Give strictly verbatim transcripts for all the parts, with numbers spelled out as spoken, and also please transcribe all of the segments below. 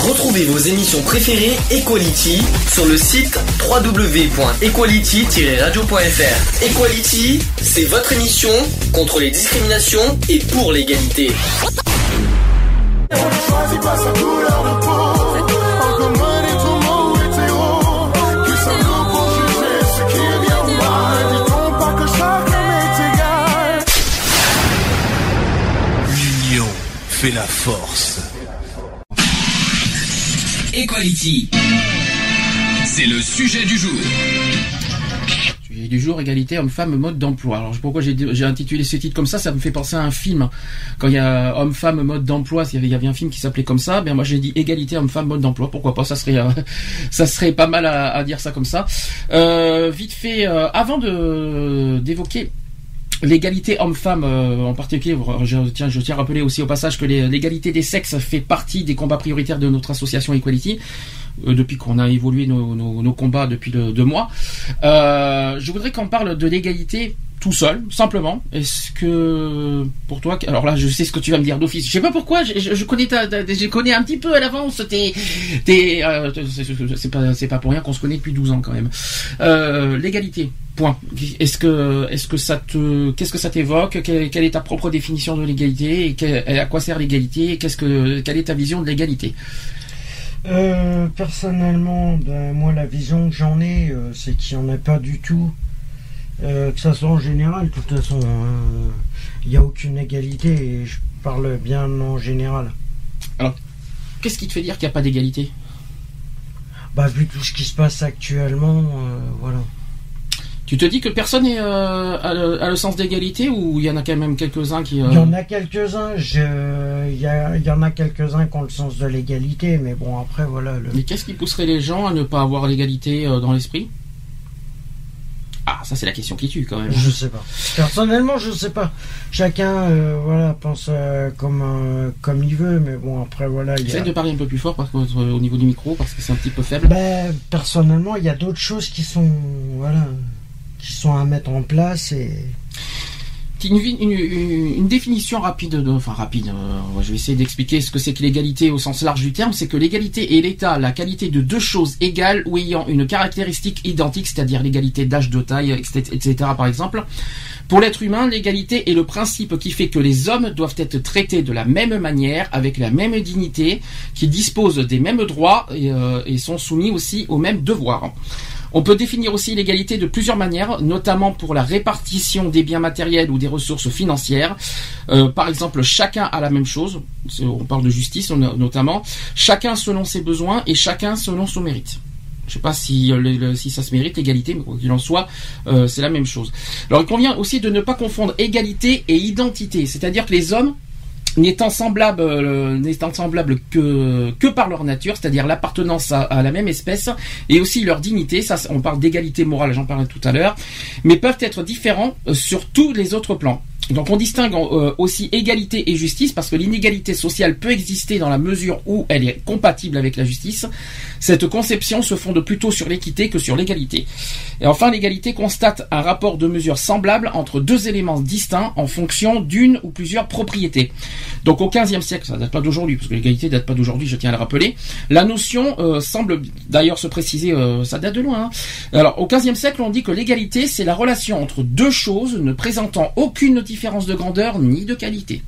Retrouvez vos émissions préférées Equality sur le site w w w point equality tiret radio point f r. Equality, c'est votre émission contre les discriminations et pour l'égalité. L'union fait la force. Equality, c'est le sujet du jour. Sujet du jour, égalité homme-femme, mode d'emploi. Alors pourquoi j'ai, j'ai intitulé ce titre comme ça? Ça me fait penser à un film. Quand il y a homme-femme, mode d'emploi, il y avait, il y avait un film qui s'appelait comme ça. Ben moi j'ai dit égalité homme-femme, mode d'emploi. Pourquoi pas? Ça serait, euh, ça serait pas mal à, à dire ça comme ça. Euh, vite fait, euh, avant de d'évoquer l'égalité homme-femme euh, en particulier, je tiens, je tiens à rappeler aussi au passage que les, l'égalité des sexes fait partie des combats prioritaires de notre association Equality, euh, depuis qu'on a évolué nos, nos, nos combats depuis le, deux mois. Euh, je voudrais qu'on parle de l'égalité tout seul, simplement. Est-ce que pour toi, alors là, je sais ce que tu vas me dire d'office. Je sais pas pourquoi. Je, je, je connais ta, ta, je connais un petit peu à l'avance. T'es, t'es, euh, c'est, c'est pas, c'est pas pour rien qu'on se connaît depuis douze ans quand même. Euh, l'égalité. Point. Est-ce que, est-ce que ça te, qu'est-ce que ça t'évoque? Quelle, quelle est ta propre définition de l'égalité et quelle, à quoi sert l'égalité? Et qu'est-ce que, quelle est ta vision de l'égalité? Euh, personnellement, ben, moi, la vision que j'en ai, euh, c'est qu'il n'y en a pas du tout. Euh, que ça soit en général, de toute façon, il euh, n'y a aucune égalité et je parle bien en général. Alors, qu'est-ce qui te fait dire qu'il n'y a pas d'égalité? Bah, vu tout ce qui se passe actuellement, euh, voilà. Tu te dis que personne n'est euh, a, le, a le sens d'égalité ou il y en a quand même quelques-uns qui... Euh... Il y en a quelques-uns, il y, y en a quelques-uns qui ont le sens de l'égalité, mais bon, après, voilà... Le... Mais qu'est-ce qui pousserait les gens à ne pas avoir l'égalité euh, dans l'esprit? Ah, ça c'est la question qui tue quand même. Je sais pas. Personnellement, je sais pas. Chacun, euh, voilà, pense euh, comme euh, comme il veut, mais bon après voilà. Essaye a... de parler un peu plus fort parce que, euh, au niveau du micro parce que c'est un petit peu faible. Ben, personnellement, il y a d'autres choses qui sont voilà, qui sont à mettre en place et. Une, une, une, une définition rapide, de, enfin rapide, euh, je vais essayer d'expliquer ce que c'est que l'égalité au sens large du terme, c'est que l'égalité est l'état, la qualité de deux choses égales ou ayant une caractéristique identique, c'est-à-dire l'égalité d'âge, de taille, et cetera par exemple. Pour l'être humain, l'égalité est le principe qui fait que les hommes doivent être traités de la même manière, avec la même dignité, qu'ils disposent des mêmes droits et, euh, et sont soumis aussi aux mêmes devoirs. On peut définir aussi l'égalité de plusieurs manières, notamment pour la répartition des biens matériels ou des ressources financières. Euh, par exemple, chacun a la même chose, on parle de justice notamment, chacun selon ses besoins et chacun selon son mérite. Je sais pas si, le, le, si ça se mérite l'égalité, mais quoi qu'il en soit, euh, c'est la même chose. Alors il convient aussi de ne pas confondre égalité et identité, c'est-à-dire que les hommes n'étant semblables, euh, n'étant semblables que que par leur nature, c'est-à-dire l'appartenance à, à la même espèce et aussi leur dignité. Ça, on parle d'égalité morale, j'en parlais tout à l'heure, mais peuvent être différents euh, sur tous les autres plans. Donc on distingue euh, aussi égalité et justice parce que l'inégalité sociale peut exister dans la mesure où elle est compatible avec la justice. Cette conception se fonde plutôt sur l'équité que sur l'égalité. Et enfin, l'égalité constate un rapport de mesure semblable entre deux éléments distincts en fonction d'une ou plusieurs propriétés. Donc au quinzième siècle, ça date pas d'aujourd'hui, parce que l'égalité date pas d'aujourd'hui, je tiens à le rappeler. La notion euh, semble d'ailleurs se préciser, euh, ça date de loin. Hein. Alors au quinzième siècle, on dit que l'égalité, c'est la relation entre deux choses ne présentant aucune différence de grandeur ni de qualité.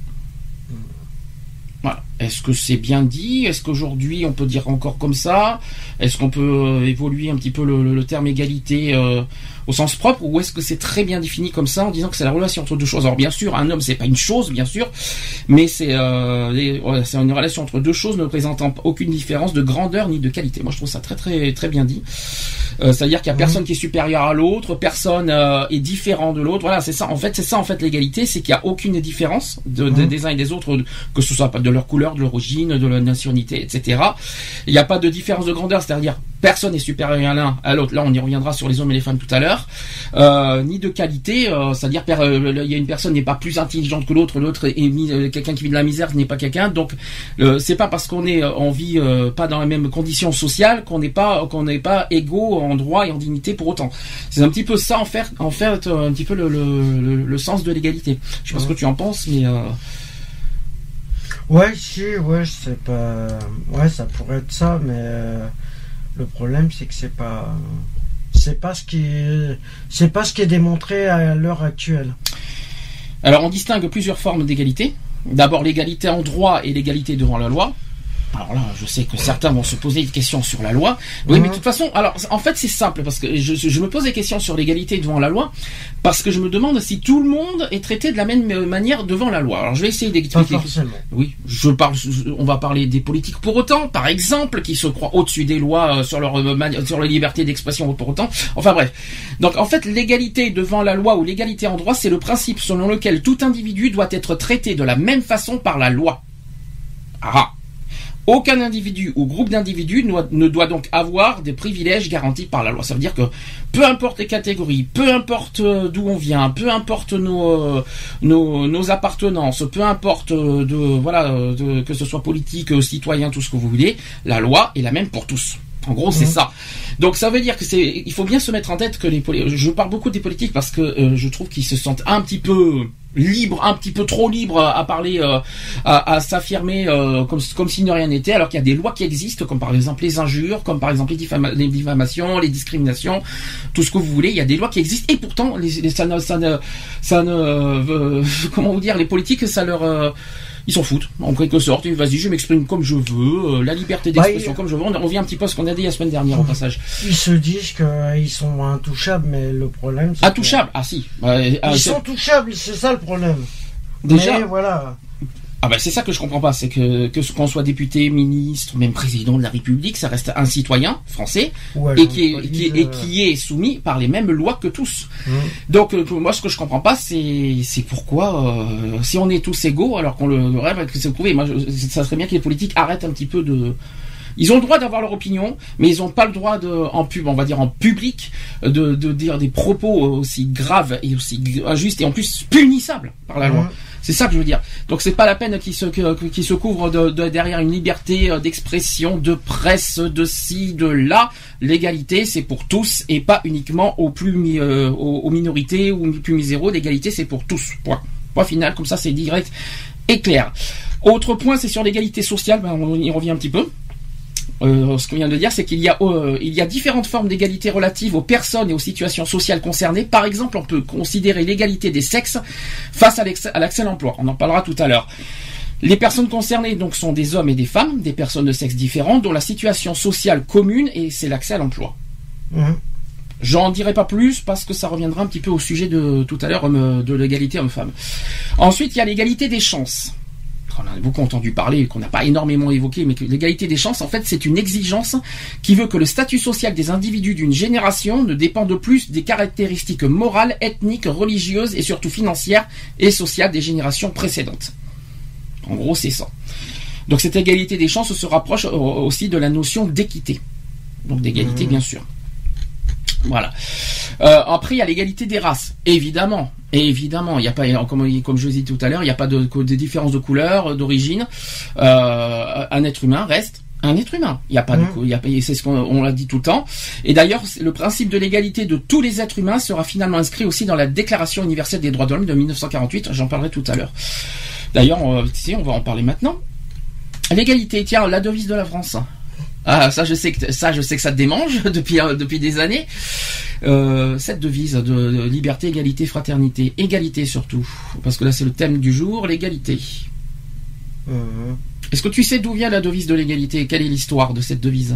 Voilà. Est-ce que c'est bien dit? Est-ce qu'aujourd'hui on peut dire encore comme ça? Est-ce qu'on peut euh, évoluer un petit peu le, le, le terme égalité euh, au sens propre, ou est-ce que c'est très bien défini comme ça en disant que c'est la relation entre deux choses? Alors bien sûr, un homme c'est pas une chose, bien sûr, mais c'est euh, les, ouais, c'est une relation entre deux choses ne présentant aucune différence de grandeur ni de qualité. Moi je trouve ça très très très bien dit. Euh, c'est-à-dire qu'il y a personne qui est supérieur à l'autre, personne euh, est différent de l'autre. Voilà, c'est ça. En fait, c'est ça en fait l'égalité, c'est qu'il y a aucune différence de, de, des uns et des autres, que ce soit de leur couleur, de leur origine, de leur nationalité, et cetera. Il n'y a pas de différence de grandeur, c'est-à-dire personne n'est supérieur à l'un à l'autre. Là, on y reviendra sur les hommes et les femmes tout à l'heure. Euh, ni de qualité, euh, c'est-à-dire il euh, y a une personne n'est pas plus intelligente que l'autre, l'autre est, est euh, quelqu'un qui vit de la misère, ce n'est pas quelqu'un. Donc, euh, c'est pas parce qu'on est, on vit euh, pas dans les mêmes conditions sociales qu'on n'est pas, qu'on n'est pas égaux en droit et en dignité pour autant. C'est un petit peu ça en fait, en fait un petit peu le, le, le, le sens de l'égalité. Je sais pas ce que tu en penses, mais. Euh... Ouais, si, ouais, c'est pas... Ouais, ça pourrait être ça, mais euh, le problème, c'est que c'est pas... C'est pas ce qui est... C'est pas ce qui est démontré à l'heure actuelle. Alors, on distingue plusieurs formes d'égalité. D'abord, l'égalité en droit et l'égalité devant la loi. Alors là, je sais que certains vont se poser des questions sur la loi. Oui, mmh. mais de toute façon, alors en fait, c'est simple parce que je, je me pose des questions sur l'égalité devant la loi parce que je me demande si tout le monde est traité de la même manière devant la loi. Alors, je vais essayer d'expliquer. Pas forcément. Oui, je parle. On va parler des politiques pour autant, par exemple, qui se croient au-dessus des lois sur leur sur la liberté d'expression pour autant. Enfin bref. Donc en fait, l'égalité devant la loi ou l'égalité en droit, c'est le principe selon lequel tout individu doit être traité de la même façon par la loi. Ah. Aucun individu ou groupe d'individus ne doit donc avoir des privilèges garantis par la loi. Ça veut dire que peu importe les catégories, peu importe d'où on vient, peu importe nos nos, nos appartenances, peu importe de voilà de, que ce soit politique, citoyen, tout ce que vous voulez, la loi est la même pour tous. En gros, c'est mmh. ça. Donc, ça veut dire que c'est, il faut bien se mettre en tête que les politiques, je parle beaucoup des politiques parce que euh, je trouve qu'ils se sentent un petit peu libres, un petit peu trop libres à parler, euh, à, à s'affirmer euh, comme, comme si de rien n'était, alors qu'il y a des lois qui existent, comme par exemple les injures, comme par exemple les, diffama- les diffamations, les discriminations, tout ce que vous voulez. Il y a des lois qui existent et pourtant, les, les, ça ne, ça ne, ça ne, euh, comment vous dire, les politiques, ça leur euh, ils s'en foutent, en quelque sorte. Et vas-y, je m'exprime comme je veux, euh, la liberté d'expression bah, comme je veux. On revient un petit peu à ce qu'on a dit la semaine dernière, au passage. Ils se disent qu'ils sont intouchables, mais le problème, c'est intouchables que... Ah si. Bah, ils ah, sont touchables, c'est ça le problème. Déjà, mais voilà. Ah ben c'est ça que je comprends pas, c'est que que qu'on soit député, ministre, même président de la République, ça reste un citoyen français ouais, et qui est, qui est, et qui est soumis par les mêmes lois que tous. Mmh. Donc euh, moi ce que je comprends pas c'est c'est pourquoi euh, si on est tous égaux alors qu'on le rêve que c'est prouvé. Moi je, ça serait bien que les politiques arrêtent un petit peu de Ils ont le droit d'avoir leur opinion, mais ils n'ont pas le droit de, en pub, on va dire en public, de, de dire des propos aussi graves et aussi injustes et en plus punissables par la loi. Mmh. C'est ça que je veux dire. Donc c'est pas la peine qu'ils se qu'ils se couvrent de, de, derrière une liberté d'expression, de presse, de ci, de là. L'égalité c'est pour tous et pas uniquement aux plus euh, aux, aux minorités ou plus miséraux. L'égalité c'est pour tous. Point. Point final. Comme ça c'est direct et clair. Autre point, c'est sur l'égalité sociale. Ben, on y revient un petit peu. Euh, ce qu'on vient de dire, c'est qu'il y a euh, il y a différentes formes d'égalité relatives aux personnes et aux situations sociales concernées. Par exemple, on peut considérer l'égalité des sexes face à l'accès, à l'accès à l'emploi. On en parlera tout à l'heure. Les personnes concernées donc sont des hommes et des femmes, des personnes de sexes différents, dont la situation sociale commune et c'est l'accès à l'emploi. Mmh. J'en dirai pas plus parce que ça reviendra un petit peu au sujet de tout à l'heure de l'égalité homme-femme. Ensuite, il y a l'égalité des chances. On a beaucoup entendu parler, qu'on n'a pas énormément évoqué, mais que l'égalité des chances, en fait, c'est une exigence qui veut que le statut social des individus d'une génération ne dépende plus des caractéristiques morales, ethniques, religieuses et surtout financières et sociales des générations précédentes. En gros, c'est ça. Donc cette égalité des chances se rapproche aussi de la notion d'équité. Donc d'égalité, mmh. bien sûr. Voilà. Euh, après, il y a l'égalité des races, évidemment. Et évidemment, il n'y a pas, comme, comme je vous ai dit tout à l'heure, il n'y a pas de, de différence de couleur, d'origine. Euh, un être humain reste un être humain. Il n'y a pas mmh. de, il y a, c'est ce qu'on on l'a dit tout le temps. Et d'ailleurs, le principe de l'égalité de tous les êtres humains sera finalement inscrit aussi dans la Déclaration universelle des droits de l'homme de dix-neuf cent quarante-huit. J'en parlerai tout à l'heure. D'ailleurs, on, si, on va en parler maintenant. L'égalité, tiens, la devise de la France. Ah, ça je sais que ça je sais que ça te démange depuis euh, depuis des années. Euh, cette devise de, de liberté, égalité, fraternité, égalité surtout, parce que là c'est le thème du jour, l'égalité. Mmh. Est-ce que tu sais d'où vient la devise de l'égalité? Quelle est l'histoire de cette devise?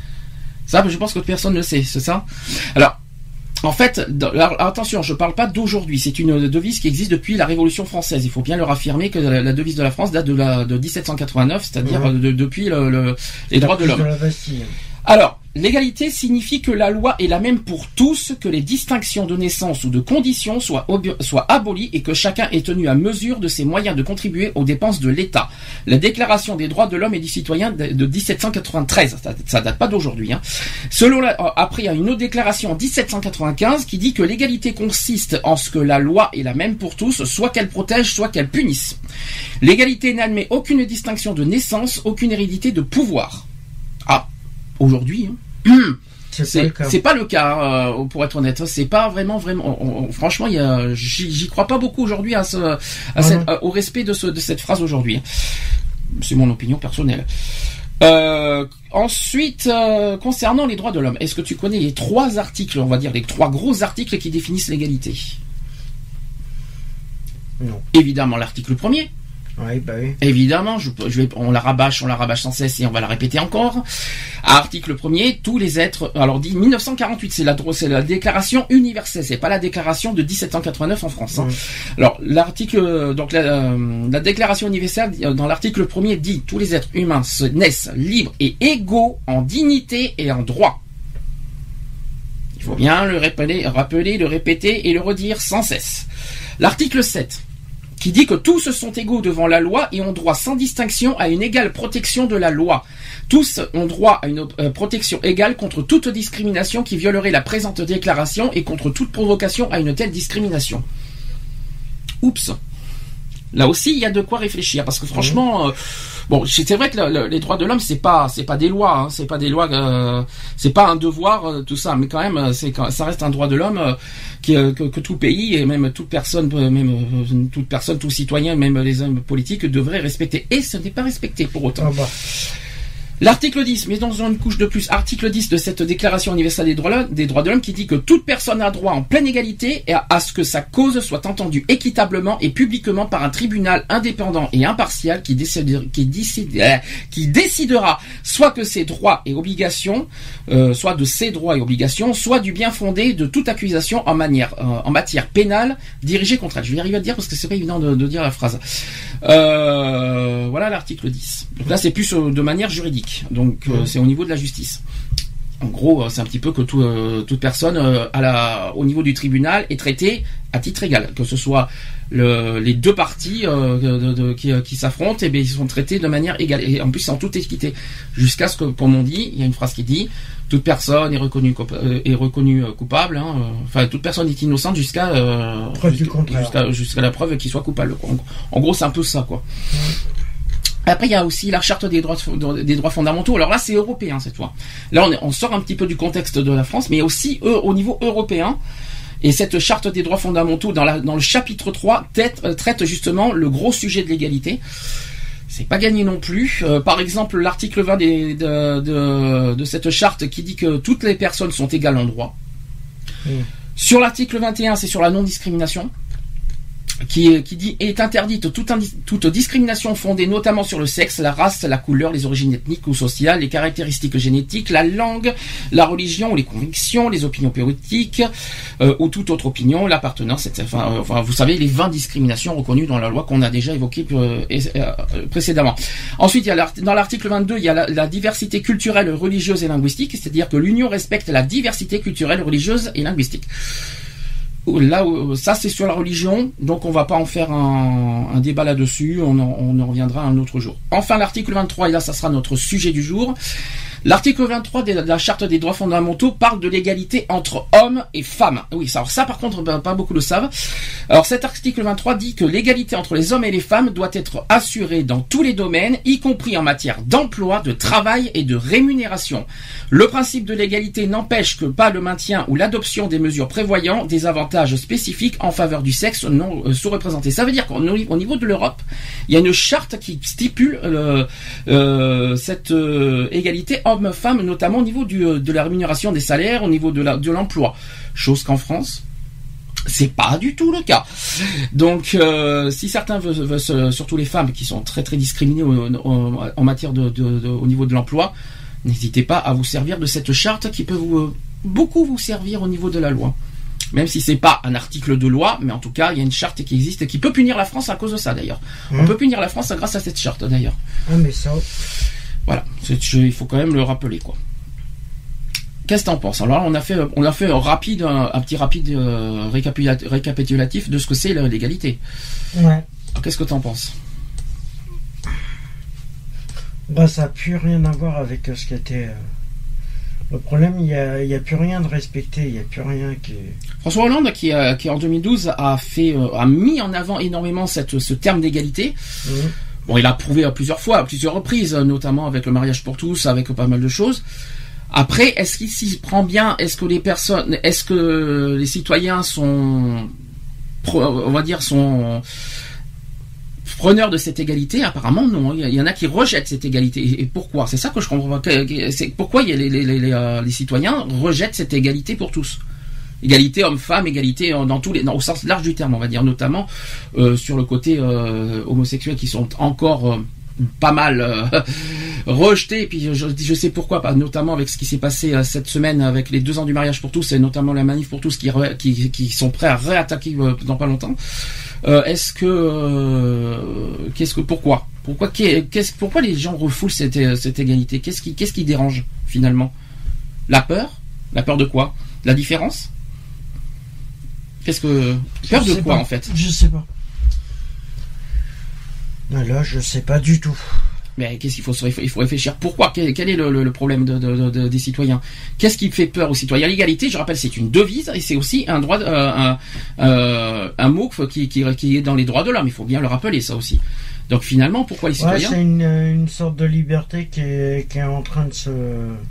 Ça, je pense que personne ne le sait, c'est ça? Alors. En fait, alors, attention, je ne parle pas d'aujourd'hui, c'est une devise qui existe depuis la Révolution française. Il faut bien leur affirmer que la, la devise de la France date de, la, de dix-sept cent quatre-vingt-neuf, c'est-à-dire mmh. de, depuis le, le, les droits de l'homme. De alors, l'égalité signifie que la loi est la même pour tous, que les distinctions de naissance ou de condition soient, ob- soient abolies et que chacun est tenu à mesure de ses moyens de contribuer aux dépenses de l'État. La Déclaration des droits de l'homme et du citoyen de, de dix-sept cent quatre-vingt-treize, ça, ça date pas d'aujourd'hui. Hein. Selon la, après, il y a une autre déclaration en dix-sept cent quatre-vingt-quinze qui dit que l'égalité consiste en ce que la loi est la même pour tous, soit qu'elle protège, soit qu'elle punisse. L'égalité n'admet aucune distinction de naissance, aucune hérédité de pouvoir. Ah. Aujourd'hui, hein. c'est, c'est, pas c'est pas le cas, euh, pour être honnête. C'est pas vraiment, vraiment. On, on, franchement, il y a, j'y, j'y crois pas beaucoup aujourd'hui à ce, à cette, à, au respect de, ce, de cette phrase aujourd'hui. C'est mon opinion personnelle. Euh, ensuite, euh, concernant les droits de l'homme, est-ce que tu connais les trois articles, on va dire les trois gros articles qui définissent l'égalité? Non. Évidemment, l'article premier. Oui, bah oui. Évidemment, je, je vais, on la rabâche, on la rabâche sans cesse et on va la répéter encore. Article premier, tous les êtres, alors dit mille neuf cent quarante-huit, c'est la, c'est la déclaration universelle, c'est pas la déclaration de dix-sept cent quatre-vingt-neuf en France. Hein. Mmh. Alors, l'article, donc la, euh, la déclaration universelle, dans l'article premier dit, tous les êtres humains se naissent libres et égaux en dignité et en droit. Il faut bien le rappeler, rappeler, le répéter et le redire sans cesse. L'article sept, qui dit que tous sont égaux devant la loi et ont droit sans distinction à une égale protection de la loi. Tous ont droit à une euh, protection égale contre toute discrimination qui violerait la présente déclaration et contre toute provocation à une telle discrimination. Oups. Là aussi, il y a de quoi réfléchir parce que franchement, euh, bon, c'est vrai que le, le, les droits de l'homme, c'est pas, c'est pas des lois, hein, c'est pas des lois, euh, c'est pas un devoir, euh, tout ça, mais quand même, c'est, ça reste un droit de l'homme euh, qui, euh, que, que tout pays et même toute personne, même euh, toute personne, tout citoyen, même les hommes politiques devraient respecter. Et ce n'est pas respecté pour autant. Ah bah. L'article dix, mais dans une couche de plus, article dix de cette déclaration universelle des droits, des droits de l'homme qui dit que toute personne a droit en pleine égalité et à, à ce que sa cause soit entendue équitablement et publiquement par un tribunal indépendant et impartial qui, décide, qui, décide, euh, qui décidera soit que ses droits et obligations, euh, soit de ses droits et obligations, soit du bien fondé de toute accusation en, manière, euh, en matière pénale dirigée contre elle. Je vais y arriver à le dire parce que c'est pas évident de, de dire la phrase. Euh, voilà l'article dix. Donc là c'est plus euh, de manière juridique. Donc euh, c'est au niveau de la justice. En gros, c'est un petit peu que tout, euh, toute personne euh, à la, au niveau du tribunal est traitée à titre égal, que ce soit le, les deux parties euh, de, de, qui, qui s'affrontent, et bien ils sont traités de manière égale. Et en plus, c'est en toute équité, jusqu'à ce que, comme on dit, il y a une phrase qui dit toute personne est reconnue euh, est reconnue euh, coupable. Hein, euh, enfin, toute personne est innocente jusqu'à euh, jusqu'à, jusqu'à, jusqu'à la preuve qu'il soit coupable. Quoi. En, en gros, c'est un peu ça, quoi. Ouais. Après, il y a aussi la charte des droits, des droits fondamentaux. Alors là, c'est européen cette fois. Là, on, est, on sort un petit peu du contexte de la France, mais aussi eux, au niveau européen. Et cette charte des droits fondamentaux, dans, la, dans le chapitre trois, traite, traite justement le gros sujet de l'égalité. C'est pas gagné non plus. Euh, par exemple, l'article vingt des, de, de, de cette charte qui dit que toutes les personnes sont égales en droit. Mmh. Sur l'article vingt et un, c'est sur la non-discrimination. Qui, qui dit est interdite toute, toute discrimination fondée notamment sur le sexe, la race, la couleur, les origines ethniques ou sociales, les caractéristiques génétiques, la langue, la religion ou les convictions, les opinions politiques euh, ou toute autre opinion, l'appartenance, et cetera. Enfin, euh, enfin, vous savez, les vingt discriminations reconnues dans la loi qu'on a déjà évoquées euh, euh, précédemment. Ensuite, il y a dans l'article vingt-deux, il y a la, la diversité culturelle, religieuse et linguistique, c'est-à-dire que l'Union respecte la diversité culturelle, religieuse et linguistique. Là, ça c'est sur la religion, donc on va pas en faire un, un débat là-dessus, on en, on en reviendra un autre jour. Enfin, l'article vingt-trois, et là ça sera notre sujet du jour. L'article vingt-trois de la Charte des droits fondamentaux parle de l'égalité entre hommes et femmes. Oui, ça, alors ça par contre, ben, pas beaucoup le savent. Alors cet article vingt-trois dit que l'égalité entre les hommes et les femmes doit être assurée dans tous les domaines, y compris en matière d'emploi, de travail et de rémunération. Le principe de l'égalité n'empêche que pas le maintien ou l'adoption des mesures prévoyant des avantages spécifiques en faveur du sexe non euh, sous-représenté. Ça veut dire qu'au niveau de l'Europe, il y a une charte qui stipule euh, euh, cette euh, égalité hommes-femmes, notamment au niveau du, de la rémunération des salaires, au niveau de, la, de l'emploi. Chose qu'en France, c'est pas du tout le cas. Donc, euh, si certains veulent, veulent, surtout les femmes qui sont très très discriminées au, au, en matière de, de, de, au niveau de l'emploi, n'hésitez pas à vous servir de cette charte qui peut vous, beaucoup vous servir au niveau de la loi. Même si c'est pas un article de loi, mais en tout cas, il y a une charte qui existe et qui peut punir la France à cause de ça d'ailleurs. Mmh. On peut punir la France grâce à cette charte d'ailleurs. Ah mais ça... Voilà, c'est, il faut quand même le rappeler, quoi. Qu'est-ce que t'en penses? Alors là, on a fait, on a fait un rapide, un, un petit rapide euh, récapitulatif de ce que c'est l'égalité. Ouais. Alors, qu'est-ce que t'en penses? Bah, ça n'a plus rien à voir avec ce qui était. Euh... Le problème, il n'y a, y a plus rien de respecté, il n'y a plus rien qui. François Hollande, qui, euh, qui en deux mille douze a fait, euh, a mis en avant énormément cette, ce terme d'égalité. Mmh. Bon, il a prouvé à plusieurs fois, à plusieurs reprises, notamment avec le mariage pour tous, avec pas mal de choses. Après, est-ce qu'il s'y prend bien? Est-ce que les personnes, est-ce que les citoyens sont, on va dire, sont preneurs de cette égalité? Apparemment non. Il y en a qui rejettent cette égalité. Et pourquoi? C'est ça que je comprends pas. C'est pourquoi il y a les, les, les, les, euh, les citoyens rejettent cette égalité pour tous. Égalité homme-femme, égalité dans tous les, dans, au sens large du terme, on va dire, notamment euh, sur le côté euh, homosexuel qui sont encore euh, pas mal euh, rejetés. Et puis je, je sais pourquoi, pas, notamment avec ce qui s'est passé euh, cette semaine avec les deux ans du mariage pour tous et notamment la manif pour tous qui, re, qui, qui sont prêts à réattaquer euh, dans pas longtemps. Euh, est-ce que euh, qu'est-ce que pourquoi pourquoi qu'est-ce pourquoi les gens refoulent cette cette égalité? Qu'est-ce qui qu'est-ce qui dérange finalement? La peur? La peur de quoi? La différence? Qu'est-ce que peur de quoi pas. en fait? Je sais pas. Là, je sais pas du tout. Mais qu'est-ce qu'il faut il faut réfléchir. Pourquoi? Quel, quel est le, le, le problème de, de, de, des citoyens? Qu'est-ce qui fait peur aux citoyens? L'égalité, je rappelle, c'est une devise et c'est aussi un droit, euh, un, euh, un mot qui, qui, qui est dans les droits de l'homme. Il faut bien le rappeler, ça aussi. Donc finalement, pourquoi les citoyens? Ouais, c'est une, une sorte de liberté qui est, qui est en train de se...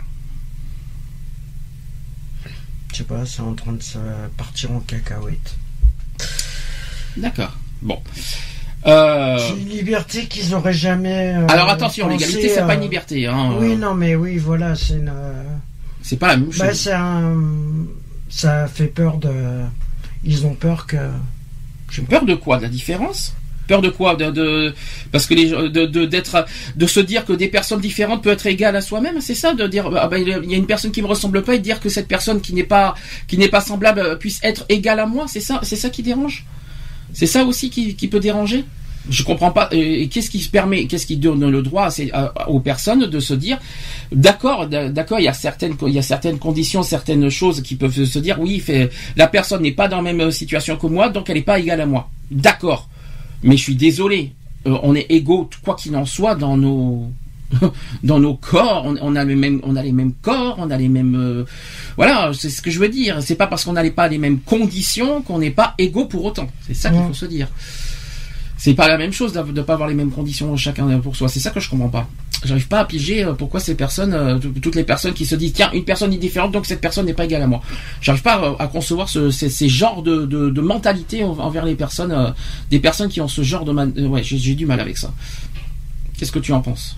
Je sais pas, c'est en train de se partir en cacahuète. D'accord. Bon. Euh... C'est une liberté qu'ils auraient jamais. Euh, Alors attention, l'égalité, c'est euh... pas une liberté. Hein, oui, euh... non, mais oui, voilà, c'est une. C'est pas la même chose. Bah, c'est un. Ça fait peur de. Ils ont peur que. J'ai peur de quoi? De la différence? Peur de quoi? De, de parce que les de, de d'être de se dire que des personnes différentes peuvent être égales à soi-même, c'est ça? De dire ah ben il y a une personne qui me ressemble pas et de dire que cette personne qui n'est pas qui n'est pas semblable puisse être égale à moi, c'est ça? C'est ça qui dérange? C'est ça aussi qui, qui peut déranger? Je comprends pas. Et qu'est-ce qui se permet, qu'est-ce qui donne le droit à ces, à, aux personnes de se dire, d'accord, d'accord, il y a certaines, il y a certaines conditions, certaines choses qui peuvent se dire, oui, fait, la personne n'est pas dans la même situation que moi, donc elle n'est pas égale à moi. D'accord. Mais je suis désolé. Euh, on est égaux, quoi qu'il en soit, dans nos, dans nos corps, on, on a les mêmes, on a les mêmes corps, on a les mêmes, euh, voilà, c'est ce que je veux dire. C'est pas parce qu'on n'allait pas les mêmes conditions qu'on n'est pas égaux pour autant. C'est ça qu'il faut se dire. C'est pas la même chose de ne pas avoir les mêmes conditions chacun pour soi. C'est ça que je comprends pas. J'arrive pas à piger pourquoi ces personnes, euh, toutes les personnes qui se disent tiens, une personne est différente donc cette personne n'est pas égale à moi. J'arrive pas à, à concevoir ce, ces, ces genres de, de, de mentalité envers les personnes, euh, des personnes qui ont ce genre de man... ouais, j'ai, j'ai du mal avec ça. Qu'est-ce que tu en penses?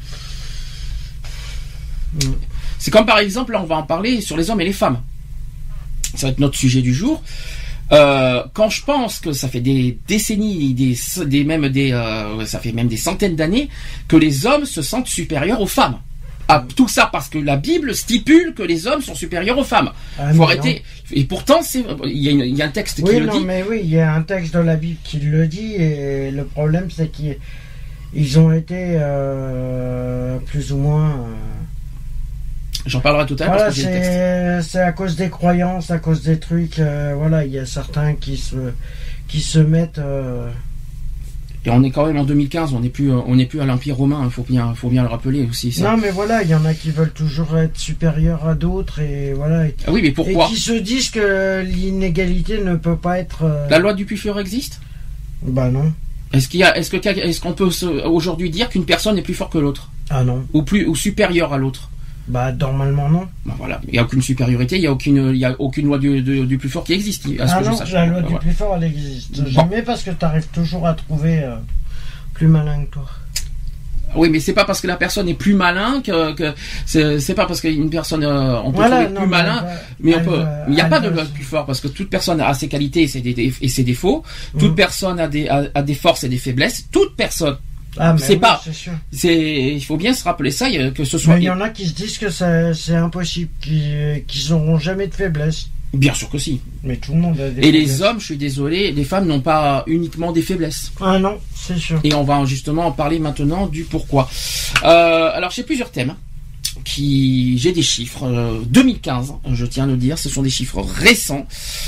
mmh. C'est comme par exemple, là on va en parler sur les hommes et les femmes. Ça va être notre sujet du jour. Euh, quand je pense que ça fait des décennies, des, des même des, euh, ça fait même des centaines d'années que les hommes se sentent supérieurs aux femmes. Ah, tout ça parce que la Bible stipule que les hommes sont supérieurs aux femmes. Ah, faut arrêter. Non. Et pourtant, c'est, il y a, une, il y a un texte oui, qui non, le dit. Mais oui, il y a un texte de la Bible qui le dit et le problème c'est qu'ils ils ont été euh, plus ou moins. Euh, J'en parlerai tout à l'heure voilà, parce que j'ai le texte. C'est à cause des croyances, à cause des trucs. Euh, voilà, il y a certains qui se, qui se mettent. Euh... Et on est quand même en deux mille quinze, on n'est plus, on n'est plus à l'Empire romain. Il faut bien, faut bien le rappeler aussi. Ça. Non, mais voilà, il y en a qui veulent toujours être supérieurs à d'autres et voilà. Et, ah oui, mais pourquoi? Et qui se disent que l'inégalité ne peut pas être. Euh... La loi du plus fort existe? Bah non. Est-ce qu'il y a, est-ce que, est-ce qu'on peut aujourd'hui dire qu'une personne est plus forte que l'autre? Ah non. Ou plus, ou supérieure à l'autre? Bah normalement non. Bon, voilà, il n'y a aucune supériorité, il n'y a aucune, il y a aucune loi du, du, du plus fort qui existe. À ce ah que non, je sache. la loi bah, du voilà. plus fort elle existe Bon. Jamais parce que tu arrives toujours à trouver euh, plus malin que toi. Oui, mais c'est pas parce que la personne est plus malin que, que c'est, c'est pas parce qu'une personne euh, on peut voilà, trouver non, plus mais malin, va, mais on peut. Va, il n'y a pas de va, loi plus fort parce que toute personne a ses qualités et ses, dé, et ses défauts. Mmh. Toute personne a des, a, a des forces et des faiblesses. Toute personne. Ah, c'est oui, pas, c'est sûr. C'est, il faut bien se rappeler ça, que ce soit. Mais il y en a qui se disent que c'est, c'est impossible, qu'ils, qu'ils n'auront jamais de faiblesse. Bien sûr que si. Mais tout le monde a des Et faiblesses. les hommes, je suis désolé, les femmes n'ont pas uniquement des faiblesses. Ah non, c'est sûr. Et on va justement en parler maintenant du pourquoi. Euh, alors j'ai plusieurs thèmes. Qui, j'ai des chiffres euh, deux mille quinze, je tiens à le dire, ce sont des chiffres récents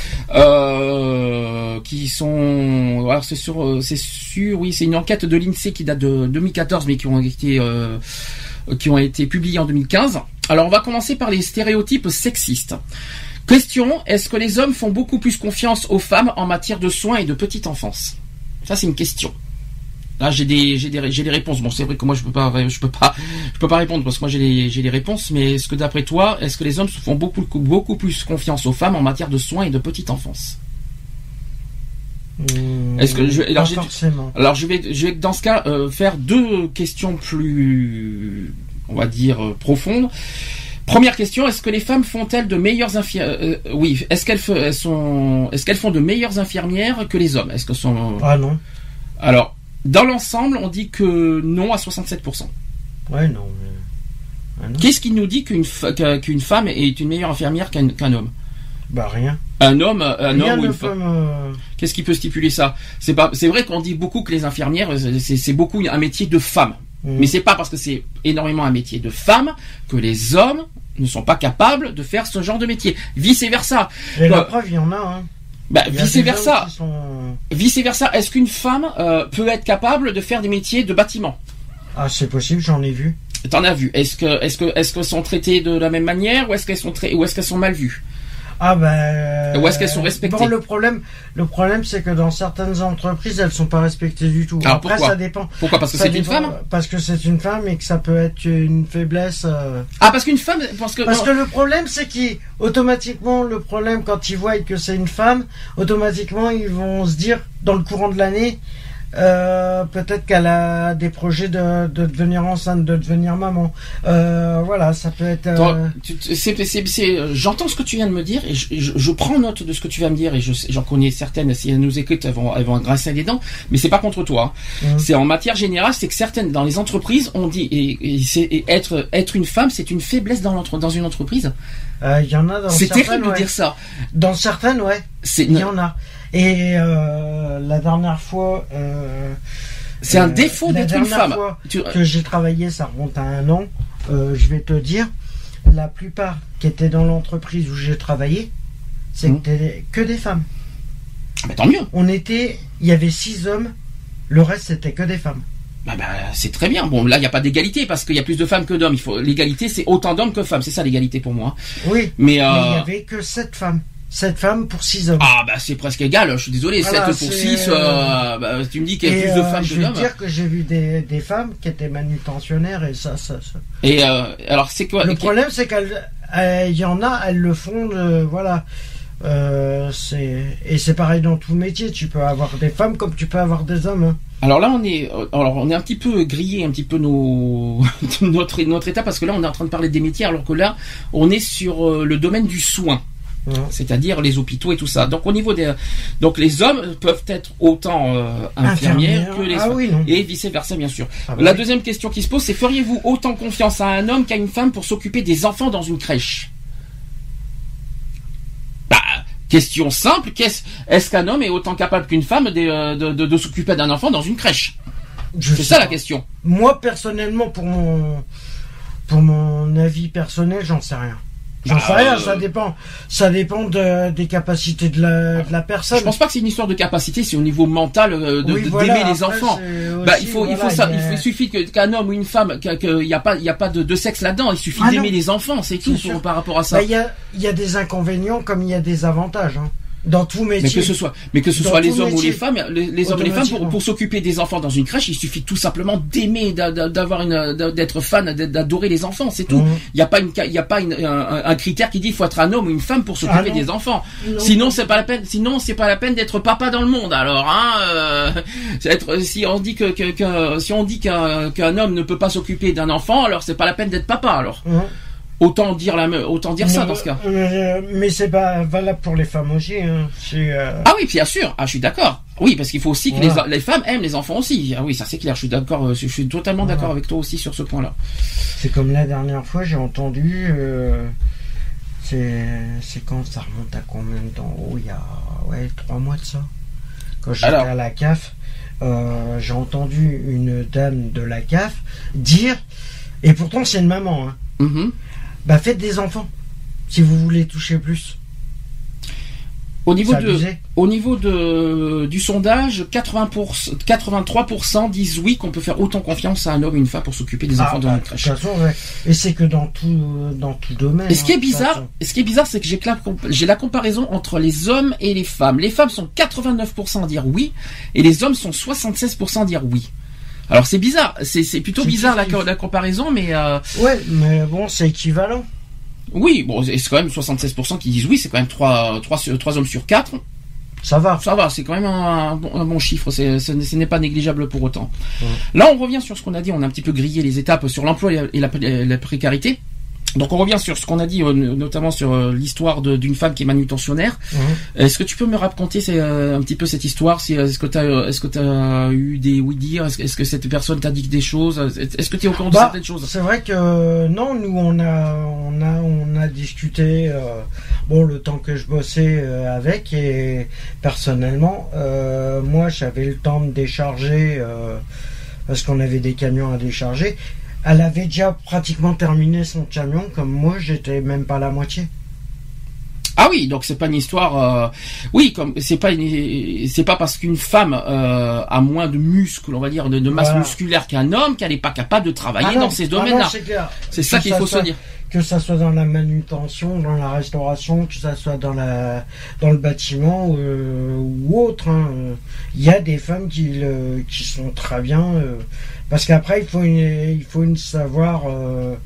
euh, qui sont, alors c'est sur, c'est sûr, oui, c'est une enquête de l'INSEE qui date de deux mille quatorze, mais qui ont été, euh, qui ont été publiées en deux mille quinze. Alors on va commencer par les stéréotypes sexistes. Question, est-ce que les hommes font beaucoup plus confiance aux femmes en matière de soins et de petite enfance? Ça c'est une question. Là, j'ai des, j'ai des, j'ai des réponses. Bon, c'est vrai que moi, je peux pas, je peux pas, je peux pas répondre parce que moi, j'ai les, j'ai les réponses. Mais est-ce que d'après toi, est-ce que les hommes font beaucoup, beaucoup plus confiance aux femmes en matière de soins et de petite enfance? Mmh, Est-ce que je vais, alors, pas forcément. alors je vais, je vais dans ce cas euh, faire deux questions plus, on va dire euh, profondes. Première question, est-ce que les femmes font-elles de meilleures infirmières euh, Oui, est-ce qu'elles, f- elles sont, est-ce qu'elles font de meilleures infirmières que les hommes? Est-ce que sont Ah non. Alors, dans l'ensemble, on dit que non à soixante-sept pour cent. Ouais, non. Mais... Ah, non. Qu'est-ce qui nous dit qu'une, fa- qu'une femme est une meilleure infirmière qu'un, qu'un homme? Bah rien. Un homme, un Rien homme ou ne une peut femme. me- Qu'est-ce qui peut stipuler ça? C'est pas, c'est vrai qu'on dit beaucoup que les infirmières, c'est, c'est beaucoup un métier de femme. Mmh. Mais c'est pas parce que c'est énormément un métier de femme que les hommes ne sont pas capables de faire ce genre de métier. Vice versa. Et Bah, la preuve, il y en a. Hein. bah, Il y a vice des versa. hommes qui sont- Vice versa. Est-ce qu'une femme euh, peut être capable de faire des métiers de bâtiment? Ah, c'est possible, j'en ai vu. T'en as vu. Est-ce que, est-ce que, est-ce qu'elles sont traitées de la même manière ou est-ce qu'elles sont tra- ou est-ce qu'elles sont mal vues? Ah ben. Ou est-ce qu'elles sont respectées? Bon, le problème, le problème, c'est que dans certaines entreprises, elles sont pas respectées du tout. Alors, Après, pourquoi ça dépend. Pourquoi? Parce que Ça c'est une dépend- femme? Parce que c'est une femme et que ça peut être une faiblesse. euh. Ah, parce qu'une femme, parce que, Parce non. que le problème, c'est qu'automatiquement, le problème, quand ils voient que c'est une femme, automatiquement, ils vont se dire, dans le courant de l'année, euh, peut-être qu'elle a des projets de, de devenir enceinte, de devenir maman. Euh, voilà, ça peut être. euh, Toi, tu- tu- c'est, c'est, c'est, euh, j'entends ce que tu viens de me dire et je, je, je prends note de ce que tu viens de dire et je, j'en connais certaines, si elles nous écoutent, elles vont, elles vont grincer les dents, mais c'est pas contre toi. Hein. Mhm. C'est en matière générale, c'est que certaines, dans les entreprises, on dit, et, et c'est, et être, être une femme, c'est une faiblesse dans, l'entre, dans une entreprise. euh, Il y en a dans C'est certaines. terrible de ouais. dire ça. Dans certaines, ouais. C'est, Il y en a. Et euh, la dernière fois. Euh, c'est un euh, défaut la d'être une dernière femme. fois Tu- que j'ai travaillé, ça remonte à un an. Euh, je vais te dire, la plupart qui étaient dans l'entreprise où j'ai travaillé, Mhm. c'était que des femmes. bah, tant mieux. On était, il y avait six hommes, le reste c'était que des femmes. Bah, bah, c'est très bien. Bon, là, il n'y a pas d'égalité parce qu'il y a plus de femmes que d'hommes. Il faut, l'égalité, c'est autant d'hommes que femmes. C'est ça l'égalité pour moi. Oui, Mais, euh, mais il y avait que sept femmes. sept femmes pour six hommes. ah, bah, c'est presque égal. Je suis désolé. Voilà, sept pour c'est, six, euh, euh, bah, tu me dis qu'il y a Et plus de euh, femmes je que vais d'hommes. te dire que j'ai vu des, des femmes qui étaient manutentionnaires et ça, ça, ça. Et, euh, alors, c'est quoi? Le ok. problème, c'est qu'elles, euh, il y en a, elles le font, de, voilà. Euh, c'est et c'est pareil dans tout métier. Tu peux avoir des femmes comme tu peux avoir des hommes. Hein. Alors là, on est, euh, alors on est un petit peu grillé, un petit peu nos, notre, notre état parce que là, on est en train de parler des métiers, alors que là, on est sur euh, le domaine du soin. Ouais. C'est-à-dire les hôpitaux et tout ça. Donc au niveau des, donc les hommes peuvent être autant euh, infirmières Infirmière. que les Ah femmes. oui, non. Et vice versa, bien sûr. Ah bah La oui. deuxième question qui se pose, c'est feriez-vous autant confiance à un homme qu'à une femme pour s'occuper des enfants dans une crèche? Bah, question simple, qu'est-ce, est-ce qu'un homme est autant capable qu'une femme de, euh, de, de, de s'occuper d'un enfant dans une crèche? Je C'est sais ça la pas. question. Moi personnellement, pour mon pour mon avis personnel, j'en sais rien. J'en Bah, sais rien. euh, Ça dépend. Ça dépend de, des capacités de la, de la personne. Je pense pas que c'est une histoire de capacité, c'est au niveau mental euh, de, Oui, de- voilà, d'aimer les après, enfants. c'est Bah, aussi, il faut, il voilà, faut ça, il y a- il suffit que, qu'un homme ou une femme, qu'il n'y a pas, il y a pas de, de sexe là-dedans. Il suffit Ah d'aimer non. les enfants, c'est tout C'est pour- sûr. par rapport à ça. Bah, il y a il y a des inconvénients comme il y a des avantages. Hein. Dans tout métier. Mais que ce soit, mais que ce Dans soit les tout hommes ou métier. les femmes, les, les hommes et les femmes pour, Automatiquement. pour s'occuper des enfants dans une crèche, il suffit tout simplement d'aimer, d'a- d'a- d'avoir une, d'a- d'être fan, d'a- d'adorer les enfants, c'est tout. Mhm. Il n'y a pas une, il y a pas une, un, un critère qui dit il faut être un homme ou une femme pour s'occuper Ah non. des enfants. Non. Sinon c'est pas la peine, sinon c'est pas la peine d'être papa dans le monde. Alors hein, euh, c'est être, si on dit que, que, que si on dit qu'un, qu'un homme ne peut pas s'occuper d'un enfant, alors c'est pas la peine d'être papa. Alors Mhm. autant dire la, me- autant dire ça Mais- dans ce cas. euh, mais c'est pas valable pour les femmes aussi. Hein. C'est, euh, Ah oui, bien sûr. Ah, je suis d'accord. Oui, parce qu'il faut aussi que Voilà. les, les femmes aiment les enfants aussi. Ah oui, ça c'est clair. Je suis d'accord. euh, Je suis totalement Voilà. d'accord avec toi aussi sur ce point-là. C'est comme la dernière fois, j'ai entendu. Euh, c'est, c'est quand ça remonte à combien de temps? Oh, il y a ouais, trois mois de ça. Quand j'étais Alors. à la C A F, euh, j'ai entendu une dame de la C A F dire, et pourtant c'est une maman, hein, Mhm. bah faites des enfants si vous voulez toucher plus. Au niveau C'est de, abusé. au niveau de du sondage, quatre-vingts pour cent, quatre-vingt-trois pour cent disent oui qu'on peut faire autant confiance à un homme et une femme pour s'occuper des enfants Ah, dans bah, une de crèche. toute façon, ouais. Et c'est que dans tout, dans tout domaine. Et ce qui hein, est de toute bizarre, façon. ce qui est bizarre, c'est que j'ai que la, comp- j'ai la comparaison entre les hommes et les femmes. Les femmes sont quatre-vingt-neuf pour cent à dire oui, et les hommes sont soixante-seize pour cent à dire oui. Alors c'est bizarre, c'est, c'est plutôt C'est bizarre la, kiff-kiff. la comparaison, mais euh, Ouais, mais bon, c'est équivalent. oui, bon, c'est quand même soixante-seize pour cent qui disent oui, c'est quand même trois, trois, trois hommes sur quatre. ça va. Ça va, c'est quand même un, un, bon, un bon chiffre, c'est, ce, ce n'est pas négligeable pour autant. Ouais. Là, on revient sur ce qu'on a dit, on a un petit peu grillé les étapes sur l'emploi et la, et la précarité. Donc on revient sur ce qu'on a dit, euh, notamment sur euh, l'histoire de, d'une femme qui est manutentionnaire. Mmh. Est-ce que tu peux me raconter c'est, euh, un petit peu cette histoire si, Est-ce que tu as est-ce que tu as eu des oui-dire est-ce, est-ce que cette personne t'a dit des choses? Est-ce que tu es au courant de bah, certaines choses? C'est vrai que non, nous on a on a on a discuté euh, bon le temps que je bossais euh, avec, et personnellement euh, moi j'avais le temps de décharger euh, parce qu'on avait des camions à décharger. Elle avait déjà pratiquement terminé son camion, comme moi, j'étais même pas à la moitié. Ah oui, donc c'est pas une histoire. Euh, oui, comme c'est pas une, c'est pas parce qu'une femme euh, a moins de muscles, on va dire, de, de masse voilà. musculaire qu'un homme qu'elle n'est pas capable de travailler ah non, dans ces domaines-là. Ah non, c'est clair. C'est ça qu'il faut soit, se dire. Que ça soit dans la manutention, dans la restauration, que ça soit dans la dans le bâtiment euh, ou autre. Hein. Il y a des femmes qui le, qui sont très bien. Euh, parce qu'après il faut une, il faut une savoir. Euh,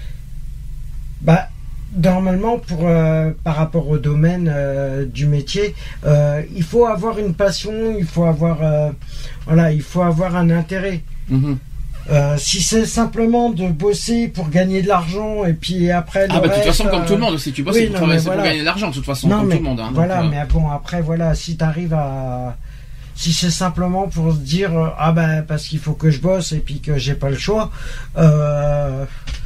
bah normalement pour euh, par rapport au domaine euh, du métier, euh, il faut avoir une passion, il faut avoir euh, voilà, il faut avoir un intérêt. Mmh. Euh, si c'est simplement de bosser pour gagner de l'argent et puis après le ah bah de toute façon euh... comme tout le monde, si tu bosses oui, c'est pour, non, travailler, voilà. c'est pour gagner de l'argent de toute façon non, comme mais, tout le monde hein, voilà donc, euh... mais bon après voilà, si t'arrives à si c'est simplement pour se dire euh, ah ben bah, parce qu'il faut que je bosse et puis que j'ai pas le choix euh,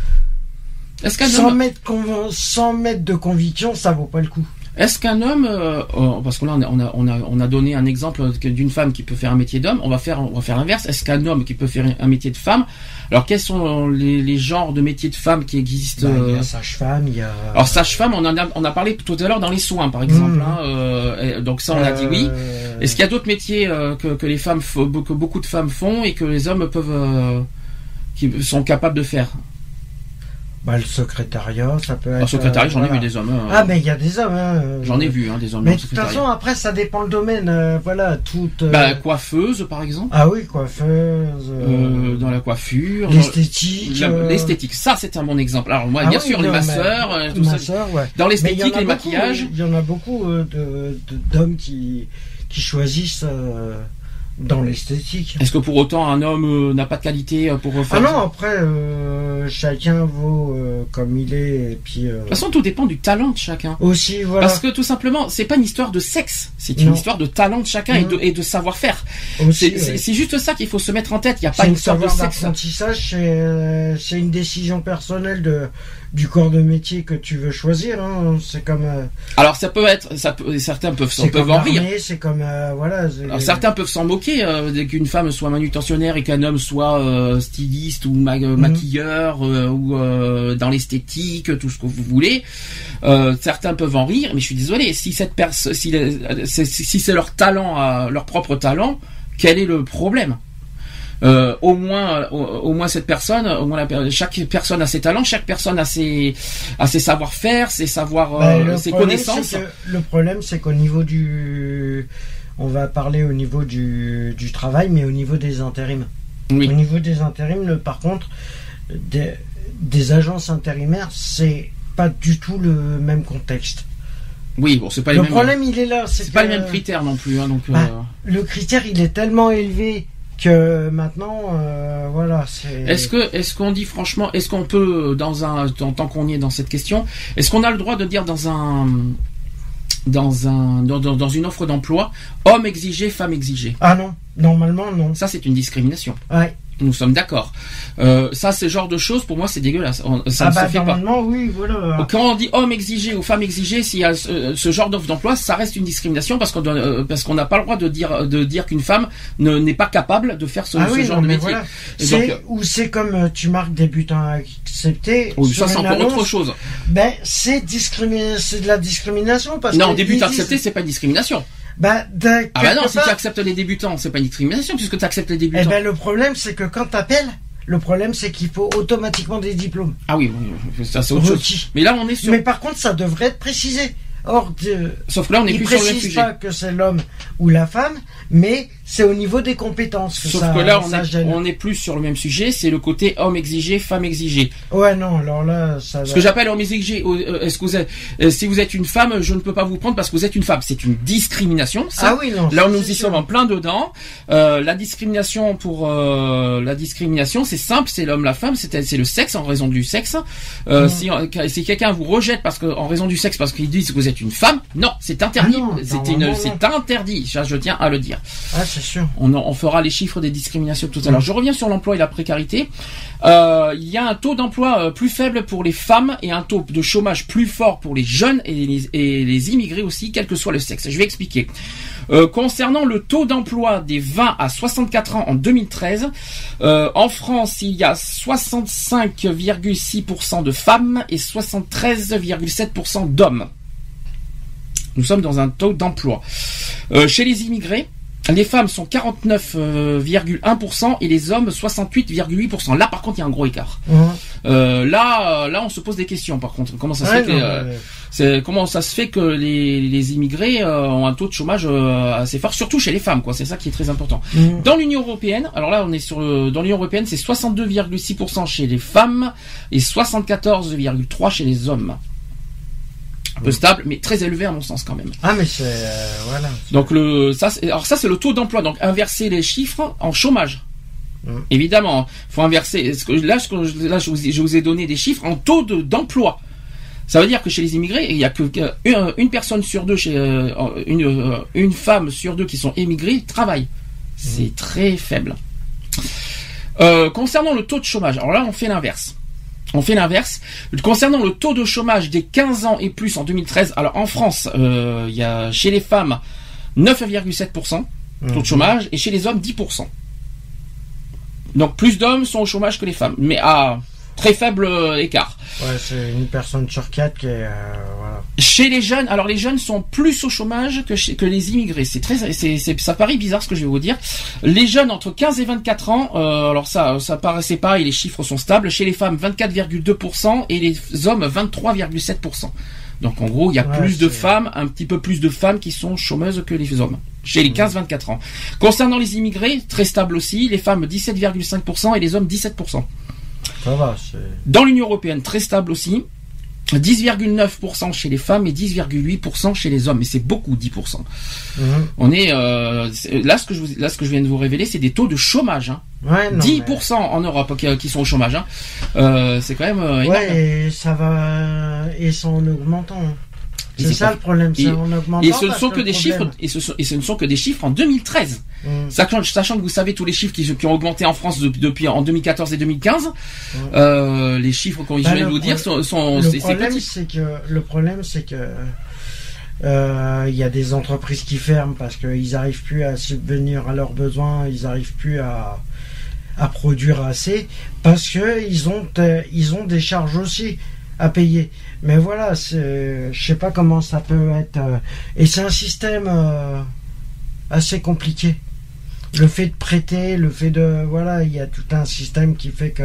est-ce qu'un sans homme... mettre conv... sans mettre de conviction, ça vaut pas le coup. Est-ce qu'un homme, euh, parce que là on a, on a on a on a donné un exemple d'une femme qui peut faire un métier d'homme, on va faire on va faire l'inverse. Est-ce qu'un homme qui peut faire un métier de femme? Alors quels sont les, les genres de métiers de femmes qui existent? Bah, il y a sage-femme, il y a. Alors sage-femme, on en a on a parlé tout à l'heure dans les soins par exemple. Mmh. Hein, euh, donc ça on a dit oui. Euh... Est-ce qu'il y a d'autres métiers euh, que que les femmes que beaucoup de femmes font et que les hommes peuvent euh, qui sont capables de faire? Bah, le secrétariat, ça peut être... Le secrétariat, j'en euh, ai voilà. vu des hommes. Euh, ah, mais il y a des hommes. Hein, j'en ai vu, hein, des hommes. Mais de toute façon, après, ça dépend le domaine. Euh, voilà, toute... Euh... Bah, coiffeuse, par exemple. Ah oui, coiffeuse. Euh... Euh, dans la coiffure. L'esthétique. Dans... Euh... L'esthétique, ça, c'est un bon exemple. Alors, moi, ah bien oui, sûr, non, les masseurs, euh, tout masseur, ça. Ouais. Dans l'esthétique, les beaucoup, maquillages. Il y en a beaucoup euh, de, de, d'hommes qui, qui choisissent... Euh... dans l'esthétique. Est-ce que pour autant un homme euh, n'a pas de qualité euh, pour faire? Ah non, après euh, chacun vaut euh, comme il est et puis. Euh... De toute façon, tout dépend du talent de chacun. Aussi, voilà. Parce que tout simplement, c'est pas une histoire de sexe, c'est une non. histoire de talent de chacun mmh. et de et de savoir-faire. Aussi, c'est, ouais. c'est, c'est juste ça qu'il faut se mettre en tête. Il y a pas c'est une histoire de sexe. L'apprentissage, c'est c'est une décision personnelle de du corps de métier que tu veux choisir. Hein. C'est comme. Euh... Alors ça peut être, ça peut, certains peuvent, c'est peuvent en rire. C'est comme euh, voilà. C'est... Alors certains peuvent s'en moquer euh, dès qu'une femme soit manutentionnaire et qu'un homme soit euh, styliste ou ma- mmh. maquilleur euh, ou euh, dans l'esthétique, tout ce que vous voulez. Euh, certains peuvent en rire, mais je suis désolé. Si cette personne, si, si, si c'est leur talent, euh, leur propre talent, quel est le problème? Euh, au moins, au, au moins cette personne, au moins la, chaque personne a ses talents, chaque personne a ses, a ses savoir-faire, ses savoirs, bah, euh, ses connaissances. C'est que, le problème, c'est qu'au niveau du, on va parler au niveau du, du travail, mais au niveau des intérims. Oui. Au niveau des intérims, le, par contre, des, des agences intérimaires, c'est pas du tout le même contexte. Oui, bon, c'est pas le les mêmes. Le problème, il est là. C'est, c'est que, pas les mêmes critères non plus, hein, donc. Bah, euh... Le critère, il est tellement élevé que maintenant, euh, voilà. C'est... Est-ce que, est-ce qu'on dit franchement, est-ce qu'on peut, dans un, en tant qu'on y est dans cette question, est-ce qu'on a le droit de dire dans un, dans un, dans, dans, dans une offre d'emploi, homme exigé, femme exigée? Ah non, normalement non. Ça, c'est une discrimination. Ouais. Nous sommes d'accord. Euh, ça, ce genre de choses, pour moi, c'est dégueulasse. On, ça ah ne bah, se fait pas. Oui, voilà. Quand on dit homme exigé ou femme exigée, s'il y a ce, ce genre d'offre d'emploi, ça reste une discrimination parce qu'on doit, euh, parce qu'on n'a pas le droit de dire, de dire qu'une femme ne, n'est pas capable de faire ce, ah ce oui, genre non, de métier. Voilà. Et c'est, donc, ou c'est comme euh, tu marques débutant accepté. Oui, ça, c'est encore annonce, autre chose. Ben, c'est discrimi- c'est de la discrimination parce non, que. débutant accepté, c'est pas une discrimination. Bah, ah bah non, part... si tu acceptes les débutants, c'est pas une discrimination puisque tu acceptes les débutants. Eh ben, le problème, c'est que quand t'appelles, le problème, c'est qu'il faut automatiquement des diplômes. Ah oui, ça c'est autre Requis. chose. Mais là, on est sur. Mais par contre, ça devrait être précisé. Or, de... sauf que là, on est il plus sur le même sujet. sujet. Il précise pas que c'est l'homme ou la femme, mais c'est au niveau des compétences que Sauf ça, que là, on, ça est, gêne. on est plus sur le même sujet, c'est le côté homme exigé, femme exigée. Ouais, non, alors là, ça Ce va. que j'appelle homme exigé, euh, est-ce que vous êtes, euh, si vous êtes une femme, je ne peux pas vous prendre parce que vous êtes une femme. C'est une discrimination. Ça. Ah oui, non. Là, ça, nous c'est y sûr. sommes en plein dedans. Euh, la discrimination pour euh, la discrimination, c'est simple, c'est l'homme, la femme, c'est c'est le sexe en raison du sexe. Euh, Mmh. Si, si quelqu'un vous rejette parce que en raison du sexe, parce qu'ils disent que vous êtes une femme, non, c'est interdit. Ah non, c'est non, une, non, c'est non. interdit. Ça, je tiens à le dire. Ah, c'est sûr. On, en- on fera les chiffres des discriminations tout à Mmh. l'heure. Je reviens sur l'emploi et la précarité. Euh, il y a un taux d'emploi euh, plus faible pour les femmes et un taux de chômage plus fort pour les jeunes et les, et les immigrés aussi, quel que soit le sexe. Je vais expliquer. Euh, concernant le taux d'emploi des vingt à soixante-quatre ans en deux mille treize, euh, en France, il y a soixante-cinq virgule six pour cent de femmes et soixante-treize virgule sept pour cent d'hommes. Nous sommes dans un taux d'emploi. Euh, chez les immigrés, les femmes sont quarante-neuf virgule un pour cent et les hommes soixante-huit virgule huit pour cent. Là, par contre, il y a un gros écart. Ouais. Euh, là, euh, là, on se pose des questions. Par contre, comment ça se Ouais, fait que, non, euh, mais- c'est, comment ça se fait que les, les immigrés euh, ont un taux de chômage euh, assez fort, surtout chez les femmes, quoi. C'est ça qui est très important. Mmh. Dans l'Union européenne, alors là, on est sur le, dans l'Union européenne, c'est soixante-deux virgule six pour cent chez les femmes et soixante-quatorze virgule trois pour cent chez les hommes. Un peu stable, mais très élevé à mon sens quand même. Ah, mais c'est. euh, voilà. Donc le ça c'est- alors ça c'est le taux d'emploi, donc inverser les chiffres en chômage. Mm. Évidemment, faut inverser. Ce que- Là, ce que je- là je, vous, ai- je vous ai donné des chiffres en taux de- d'emploi. Ça veut dire que chez les immigrés, il y a que que une, une personne sur deux, chez euh, une euh, une femme sur deux qui sont émigrées travaillent. C'est très faible. Euh, concernant le taux de chômage, alors là on fait l'inverse. On fait l'inverse. Concernant le taux de chômage des quinze ans et plus en deux mille treize, alors en France, euh, il y a chez les femmes neuf virgule sept pour cent taux de chômage et chez les hommes dix pour cent. Donc plus d'hommes sont au chômage que les femmes, mais à très faible euh, écart. Ouais, c'est une personne sur quatre qui est. euh, voilà. Chez les jeunes, alors les jeunes sont plus au chômage que, chez, que les immigrés. C'est très, c'est, c'est, ça paraît bizarre ce que je vais vous dire. Les jeunes entre quinze et vingt-quatre ans, euh, alors ça, ça paraissait pas et les chiffres sont stables. Chez les femmes, vingt-quatre virgule deux pour cent et les hommes, vingt-trois virgule sept pour cent. Donc en gros, il y a Ouais, plus de c'est- femmes, un petit peu plus de femmes qui sont chômeuses que les hommes. Chez les quinze vingt-quatre ans. Concernant les immigrés, très stable aussi. Les femmes, dix-sept virgule cinq pour cent et les hommes, dix-sept pour cent. Ça va, c'est. Dans l'Union européenne, très stable aussi. dix virgule neuf pour cent chez les femmes et dix virgule huit pour cent chez les hommes. Et c'est beaucoup, dix pour cent. Mhm. On est, euh, c'est- là, ce que je vous, là, ce que je viens de vous révéler, c'est des taux de chômage. Hein. Ouais, non, dix mais- pour cent en Europe qui, qui sont au chômage. Hein. Euh, c'est quand même euh, énorme. Ouais, et ça va. Et c'est en augmentant. hein. Et C'est c'est ça pas- le problème, c'est et- en augmentant. Et ce ne parce sont que le des problème- chiffres, et ce, sont- et ce ne sont que des chiffres en deux mille treize. Mm. Sachant, sachant que vous savez tous les chiffres qui, qui ont augmenté en France depuis, depuis en deux mille quatorze et deux mille quinze, Mm. euh, les chiffres qu'on Bah, vient de le vous dire sont, sont Le c'est, c'est problème, petit. c'est que le problème, c'est que euh, il y a des entreprises qui ferment parce qu'ils n'arrivent plus à subvenir à leurs besoins, ils n'arrivent plus à à produire assez parce que ils ont euh, ils ont des charges aussi à payer. Mais voilà, c'est, je sais pas comment ça peut être. euh, et c'est un système euh, assez compliqué. Le fait de prêter, le fait de voilà, il y a tout un système qui fait que.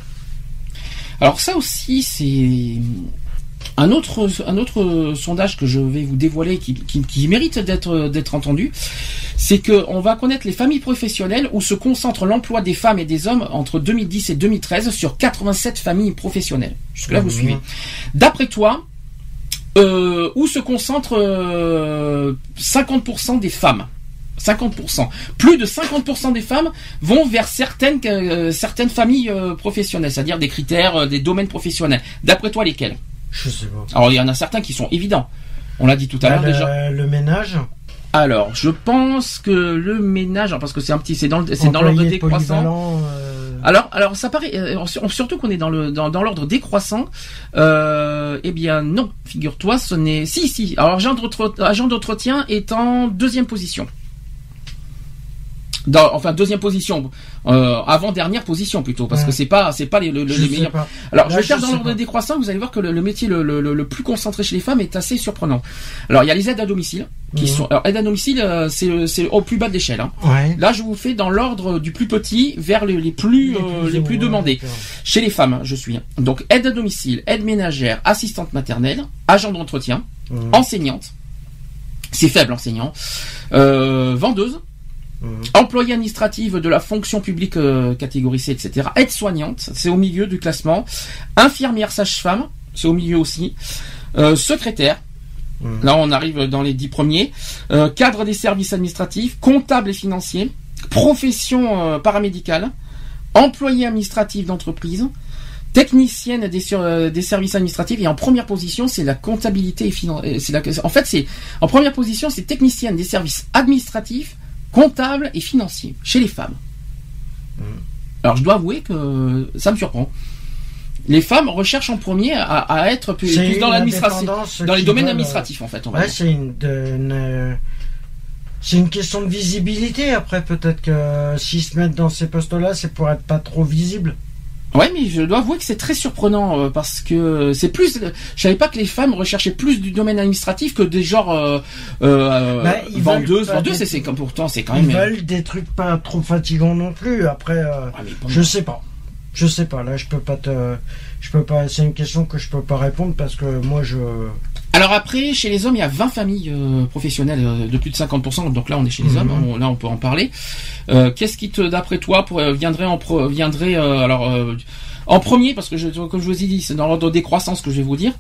Alors ça aussi, c'est un autre, un autre sondage que je vais vous dévoiler qui, qui, qui mérite d'être, d'être entendu. C'est que on va connaître les familles professionnelles où se concentre l'emploi des femmes et des hommes entre deux mille dix et deux mille treize sur quatre-vingt-sept familles professionnelles. Jusque-là, vous Mmh. suivez. D'après toi, euh, où se concentre euh, cinquante pour cent des femmes? cinquante pour cent. Plus de cinquante pour cent des femmes vont vers certaines, euh, certaines familles euh, professionnelles, c'est-à-dire des critères, euh, des domaines professionnels. D'après toi, lesquels? Je sais pas. Alors, il y en a certains qui sont évidents. On l'a dit tout à Bah, l'heure le, déjà. le ménage. Alors, je pense que le ménage, alors, parce que c'est un petit, c'est dans le, c'est dans l'ordre employé décroissant. polyvalent, euh, Alors, alors ça paraît, euh, surtout qu'on est dans le dans, dans l'ordre décroissant. Euh, eh bien non, figure-toi, ce n'est. Si si. Alors agent d'entretien, agent d'entretien est en deuxième position. Dans, enfin deuxième position, euh, avant dernière position plutôt, parce Ouais. que c'est pas c'est pas les, le, le- je les sais meilleurs. pas. Alors, Là, je vais faire je dans sais l'ordre pas. décroissant, vous allez voir que le, le métier le, le, le, le plus concentré chez les femmes est assez surprenant. Alors, il y a les aides à domicile, qui Mhm. sont... Alors, aides à domicile, euh, c'est, c'est au plus bas de l'échelle. Hein. Ouais. Là, je vous fais dans l'ordre du plus petit vers les, les plus, euh, les plus ouais, demandés. d'accord. Chez les femmes, je suis. Donc, aide à domicile, aide ménagère, assistante maternelle, agent d'entretien, Mhm. enseignante. C'est faible, enseignant. Euh, vendeuse. Mmh. Employée administrative de la fonction publique euh, catégorie C, et cetera. Aide-soignante, c'est au milieu du classement. Infirmière sage-femme, c'est au milieu aussi. Euh, secrétaire, mmh. là on arrive dans les dix premiers. Euh, cadre des services administratifs, comptable et financier. Profession euh, paramédicale. Employée administrative d'entreprise. Technicienne des, sur, euh, des services administratifs. Et en première position, c'est la comptabilité et financière. En fait, c'est en première position, c'est technicienne des services administratifs, comptable et financier chez les femmes. Mmh. Alors je dois avouer que ça me surprend. Les femmes recherchent en premier à, à être plus, plus dans l'administration, dans les domaines veulent, administratifs en fait. On va ouais, dire. c'est une, une, c'est une question de visibilité. Après, peut-être que s'ils se mettent dans ces postes-là, c'est pour être pas trop visible. Ouais, mais je dois avouer que c'est très surprenant euh, parce que c'est plus. Je savais pas que les femmes recherchaient plus du domaine administratif que des genres euh, euh, bah, vendeuses. Vendeuses, c'est, c'est comme pourtant c'est quand même. Ils veulent des trucs pas trop fatigants non plus. Après, euh, ah, bon, je sais pas. Je sais pas. Là, je peux pas te. Je peux pas. C'est une question que je peux pas répondre parce que moi, je. Alors après, chez les hommes, il y a vingt familles euh, professionnelles euh, de plus de cinquante pour cent. Donc là, on est chez les mmh. hommes. Hein, on, là, on peut en parler. Euh, qu'est-ce qui te, d'après toi, pour, euh, viendrait en pro, viendrait euh, alors euh, en premier, parce que je, comme je vous ai dit, c'est dans l'ordre décroissance que je vais vous dire.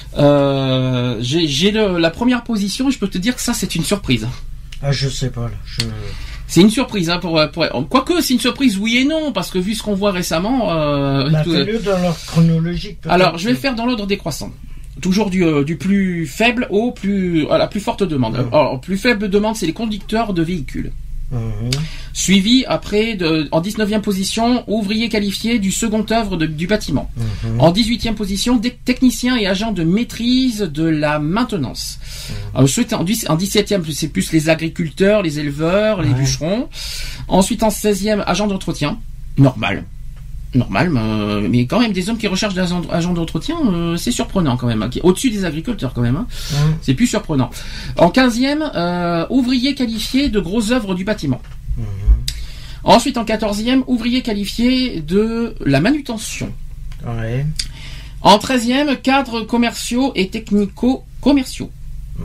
Euh, j'ai, j'ai le, la première position. Et je peux te dire que ça, c'est une surprise. Ah, je sais pas là. Je... C'est une surprise, hein, pour, pour quoique c'est une surprise, oui et non, parce que vu ce qu'on voit récemment. Euh, bah, tout, fais-le dans l'ordre chronologique. Peut-être. Alors, je vais le faire dans l'ordre décroissant. Toujours du, euh, du plus faible au plus à la plus forte demande. Mmh. Alors, plus faible demande, c'est les conducteurs de véhicules. Mmh. Suivi après de, en dix-neuvième position, ouvrier qualifié du second œuvre de, du bâtiment. Mmh. En dix-huitième position, technicien et agent de maîtrise de la maintenance. Mmh. Ensuite, en, en dix-septième, c'est plus les agriculteurs, les éleveurs, les mmh. bûcherons. Ensuite, en seizième, agent d'entretien. Normal. Normal, euh, mais quand même des hommes qui recherchent des agents d'entretien, euh, c'est surprenant quand même. Hein, au-dessus des agriculteurs quand même, hein, mmh. c'est plus surprenant. En quinzième, euh, ouvrier qualifié de gros œuvres du bâtiment. Mmh. Ensuite, en quatorzième, ouvrier qualifié de la manutention. Ouais. En treizième, cadres commerciaux et technico-commerciaux. Mmh.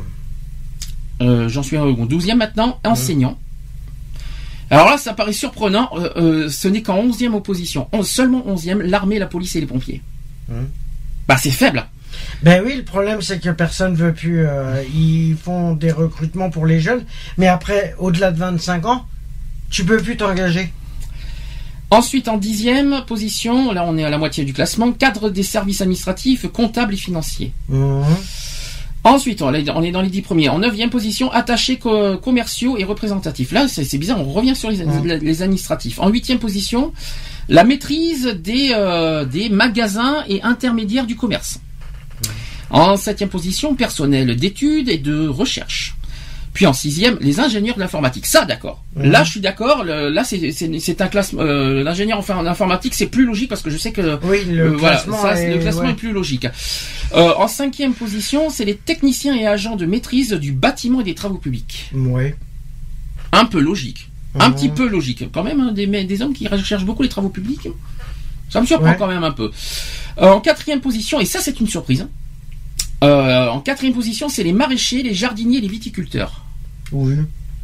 Euh, j'en suis au douzième maintenant, enseignant. Mmh. Alors là, ça paraît surprenant, euh, euh, ce n'est qu'en onzième opposition. On, seulement onzième, l'armée, la police et les pompiers. Mmh. Bah c'est faible. Ben oui, le problème c'est que personne veut plus... Euh, ils font des recrutements pour les jeunes, mais après, au-delà de vingt-cinq ans, tu peux plus t'engager. Ensuite, en dixième position, là on est à la moitié du classement, cadre des services administratifs, comptables et financiers. Mmh. Ensuite, on est dans les dix premiers. En neuvième position, attachés co- commerciaux et représentatifs. Là, c'est, c'est bizarre, on revient sur les, mmh. les administratifs. En huitième position, la maîtrise des, euh, des magasins et intermédiaires du commerce. Mmh. En septième position, personnel d'études et de recherche. Puis en sixième, les ingénieurs de l'informatique. Ça, d'accord. Mmh. Là, je suis d'accord. Le, là, c'est, c'est, c'est un classement. Euh, l'ingénieur en informatique, c'est plus logique parce que je sais que oui, le euh, classement, voilà, ça, est, le classement ouais. est plus logique. Euh, en cinquième position, c'est les techniciens et agents de maîtrise du bâtiment et des travaux publics. Ouais. Un peu logique. Mmh. Un petit peu logique. Quand même, hein, des, des hommes qui recherchent beaucoup les travaux publics. Ça me surprend ouais. quand même un peu. Euh, en quatrième position, et ça, c'est une surprise. Hein, euh, en quatrième position, c'est les maraîchers, les jardiniers, les viticulteurs. Oui.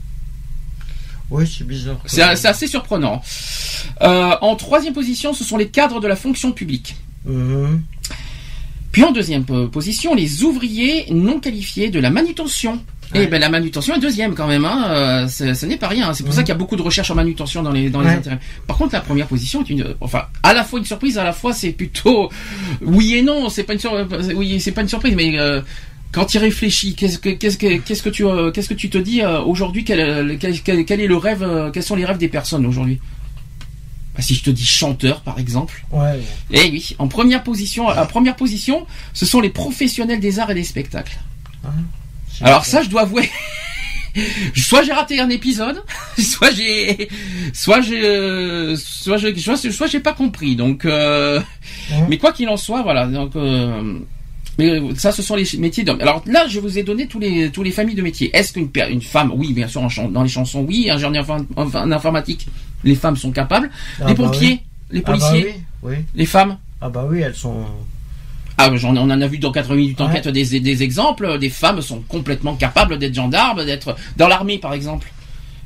Oui, c'est bizarre. C'est, c'est assez surprenant. Euh, en troisième position, ce sont les cadres de la fonction publique. Mmh. Puis en deuxième position, les ouvriers non qualifiés de la manutention. Ouais. Et ben la manutention est deuxième quand même. Hein. Euh, ce n'est pas rien. C'est pour mmh. ça qu'il y a beaucoup de recherches en manutention dans les dans ouais. les intérêts. Par contre, la première position est une, enfin, à la fois une surprise, à la fois c'est plutôt oui et non. C'est pas une sur... oui, c'est pas une surprise, mais euh, quand tu réfléchis, qu'est-ce que qu'est-ce que qu'est-ce que tu euh, qu'est-ce que tu te dis euh, aujourd'hui quel, quel, quel, quel est le rêve euh, quels sont les rêves des personnes aujourd'hui? Bah, si je te dis chanteur par exemple. Ouais. Eh oui, en première position, en première position, ce sont les professionnels des arts et des spectacles. Ah, alors ça, je dois avouer, soit j'ai raté un épisode, soit j'ai, soit j'ai, soit j'ai, soit, soit j'ai pas compris. Donc, euh, ouais. mais quoi qu'il en soit, voilà. Donc euh, Mais ça, ce sont les métiers d'hommes. Alors là, je vous ai donné tous les tous les familles de métiers. Est-ce qu'une une femme, oui, bien sûr, en chan- dans les chansons, oui, ingénieur en, en, en informatique, les femmes sont capables. Ah les bah pompiers, oui. les policiers, ah bah oui, oui. les femmes. Ah bah oui, elles sont. Ah, j'en, on en a vu dans quatre-vingts minutes enquête ouais. des, des exemples. Des femmes sont complètement capables d'être gendarmes, d'être dans l'armée, par exemple.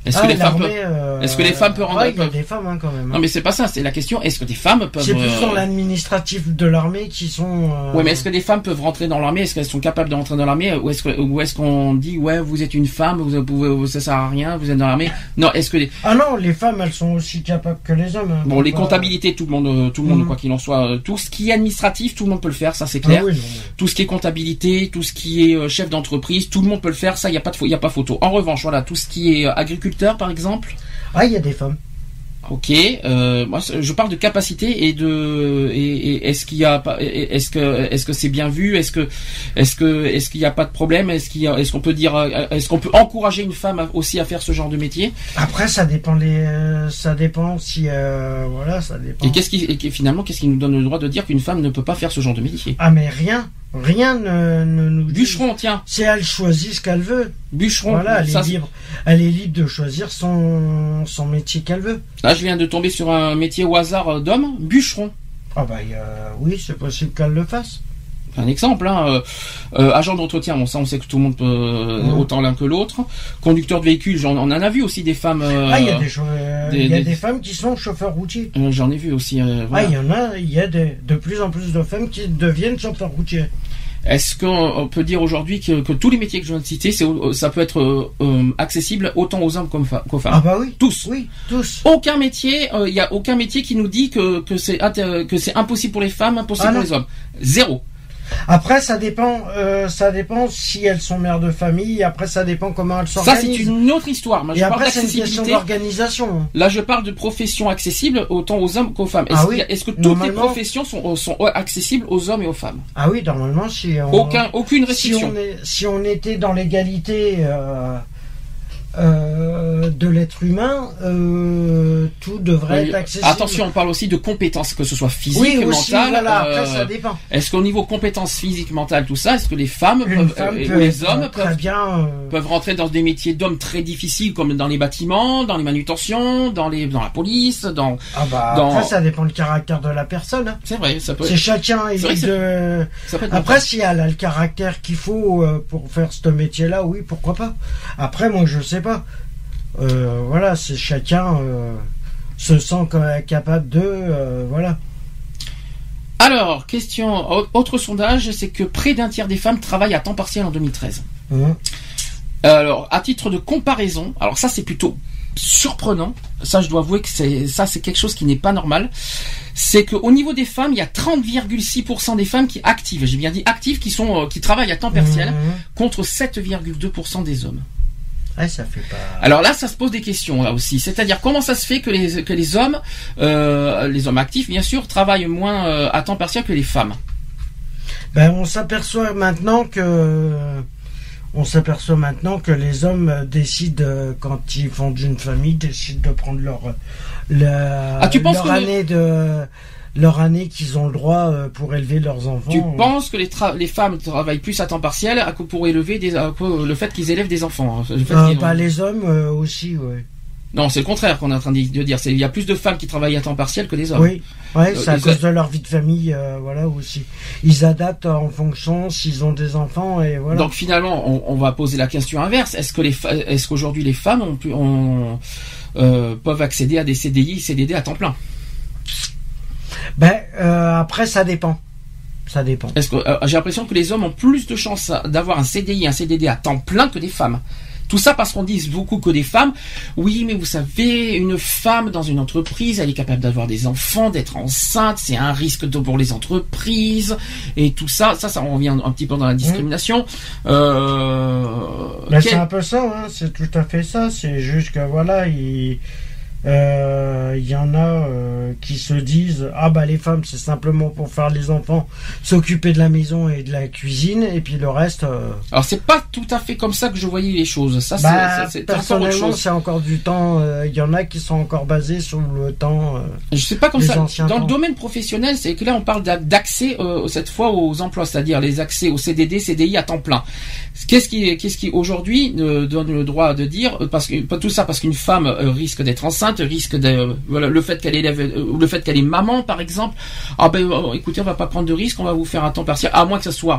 Est-ce ah, que les femmes peuvent... euh, Est-ce que les femmes peuvent rendre... Ouais, il y a des femmes hein, quand même. Non mais c'est pas ça, c'est la question. Est-ce que des femmes peuvent... C'est plus euh... sur l'administratif de l'armée qui sont... Euh... Ouais, mais est-ce que des femmes peuvent rentrer dans l'armée? Est-ce qu'elles sont capables de rentrer dans l'armée? Ou est-ce que, ou est-ce qu'on dit, ouais, vous êtes une femme, vous pouvez, ça sert à rien, vous êtes dans l'armée? Non, est-ce que les... Ah non, les femmes, elles sont aussi capables que les hommes. Hein, bon, les pas... comptabilités, tout le monde, tout le monde, mmh. quoi qu'il en soit, tout ce qui est administratif, tout le monde peut le faire, ça c'est clair. Ah oui, non, mais... Tout ce qui est comptabilité, tout ce qui est chef d'entreprise, tout le monde peut le faire, ça, il y a pas de, il y a pas photo. En revanche, voilà, tout ce qui est agriculteur, par exemple. Ah, il y a des femmes. Ok, euh, moi je parle de capacité et de et, et est-ce qu'il y a est-ce que est-ce que c'est bien vu, est-ce que est-ce que est-ce qu'il n'y a pas de problème, est-ce qu'il y a, est-ce qu'on peut dire est-ce qu'on peut encourager une femme aussi à faire ce genre de métier? Après ça dépend les ça dépend si euh, voilà ça dépend. Et qu'est-ce qui et finalement qu'est-ce qui nous donne le droit de dire qu'une femme ne peut pas faire ce genre de métier? Ah mais rien. Rien ne, ne nous dit. Bûcheron, tiens. Si elle choisit ce qu'elle veut. Bûcheron. Voilà, elle ça, est libre. Elle est libre de choisir son, son métier qu'elle veut. Là, je viens de tomber sur un métier au hasard d'homme, bûcheron. Ah bah, euh, oui, c'est possible qu'elle le fasse. Un exemple, hein, euh, euh, agent d'entretien, bon ça on sait que tout le monde peut euh, mmh. autant l'un que l'autre. Conducteur de véhicule, j'en, on en a vu aussi des femmes. Euh, ah il y a des, euh, des, il y a des... des femmes qui sont chauffeurs routiers. Euh, j'en ai vu aussi. Euh, voilà. Ah il y en a, il y a des, de plus en plus de femmes qui deviennent chauffeurs routiers. Est-ce qu'on peut dire aujourd'hui que, que tous les métiers que je viens de citer, c'est, ça peut être euh, accessible autant aux hommes qu'aux femmes? Ah bah oui. Tous. Oui, tous. Aucun métier, il euh, y a aucun métier qui nous dit que que c'est que c'est impossible pour les femmes, impossible ah pour les hommes. Zéro. Après, ça dépend, euh, ça dépend si elles sont mères de famille. Après, ça dépend comment elles s'organisent. Ça, c'est une autre histoire. Moi, je Et parle après, c'est une d'accessibilité. question d'organisation. Là, je parle de professions accessibles autant aux hommes qu'aux femmes. Est-ce, ah oui. a, est-ce que toutes les professions sont, sont accessibles aux hommes et aux femmes? Ah oui, normalement, si on, aucun, aucune restriction. Si on, est, si on était dans l'égalité euh, euh, de l'être humain, euh, tout devrait oui. être accessible. Attention, on parle aussi de compétences, que ce soit physique, oui, aussi, mentale. Voilà, après, euh, ça dépend. Est-ce qu'au niveau compétences physiques, mentales, tout ça, est-ce que les femmes, peuvent, femme euh, peut ou les hommes peuvent, bien, euh... peuvent rentrer dans des métiers d'hommes très difficiles, comme dans les bâtiments, dans les manutentions, dans les, dans la police, dans. Ah bah dans... après, ça dépend du caractère de la personne. Hein. C'est vrai, ça peut. C'est chacun est c'est de. Ça peut être après, si elle a le caractère qu'il faut euh, pour faire ce métier-là, oui, pourquoi pas. Après, moi, je sais pas. Euh, voilà, c'est chacun euh, se sent capable de euh, voilà. Alors, question, autre sondage, c'est que près d'un tiers des femmes travaillent à temps partiel en deux mille treize. Mmh. Alors, à titre de comparaison, alors ça c'est plutôt surprenant. Ça, je dois avouer que c'est ça, c'est quelque chose qui n'est pas normal. C'est qu'au niveau des femmes, il y a trente virgule six pour cent des femmes qui actives, j'ai bien dit actives, qui sont euh, qui travaillent à temps partiel, mmh. contre sept virgule deux pour cent des hommes. Ouais, ça fait pas... Alors là, ça se pose des questions là aussi. C'est-à-dire comment ça se fait que les que les hommes, euh, les hommes actifs bien sûr, travaillent moins euh, à temps partiel que les femmes. Ben on s'aperçoit maintenant que on s'aperçoit maintenant que les hommes décident quand ils fondent une famille, décident de prendre leur leur, ah, tu penses leur que année les... de leur année qu'ils ont le droit pour élever leurs enfants. Tu penses que les, tra- les femmes travaillent plus à temps partiel à pour élever des, à le fait qu'ils élèvent des enfants? Le fait euh, bah, les hommes euh, aussi, oui. Non, c'est le contraire qu'on est en train de dire. C'est, il y a plus de femmes qui travaillent à temps partiel que des hommes. Oui, ouais, c'est euh, à cause a... de leur vie de famille, euh, voilà aussi. Ils adaptent en fonction s'ils ont des enfants et voilà. Donc finalement, on, on va poser la question inverse. Est-ce que les, fa- est-ce qu'aujourd'hui les femmes ont pu, ont, euh, peuvent accéder à des C D I, C D D à temps plein? Ben euh, après ça dépend, ça dépend. Est-ce que euh, j'ai l'impression que les hommes ont plus de chances d'avoir un C D I, un C D D à temps plein que des femmes. Tout ça parce qu'on dit beaucoup que des femmes. Oui, mais vous savez, une femme dans une entreprise, elle est capable d'avoir des enfants, d'être enceinte, c'est un risque pour les entreprises et tout ça. Ça, ça revient un petit peu dans la discrimination. Mmh. Euh, ben, quel... C'est un peu ça, hein, c'est tout à fait ça. C'est juste que voilà, il. Il euh, y en a euh, qui se disent ah bah les femmes c'est simplement pour faire les enfants, s'occuper de la maison et de la cuisine et puis le reste. Euh... Alors c'est pas tout à fait comme ça que je voyais les choses. Ça bah, c'est, c'est, c'est personnellement c'est encore du temps. Il euh, y en a qui sont encore basés sur le temps. Euh, je sais pas comme ça. Dans temps. Le domaine professionnel, c'est que là on parle d'accès euh, cette fois aux emplois, c'est-à-dire les accès au C D D, C D I à temps plein. Qu'est-ce qui, qu'est-ce qui aujourd'hui euh, donne le droit de dire parce que pas tout ça parce qu'une femme euh, risque d'être enceinte, risque de euh, voilà le fait qu'elle élève euh, le fait qu'elle est maman par exemple. Ah ben euh, écoutez, on va pas prendre de risque, on va vous faire un temps partiel à moins que ça soit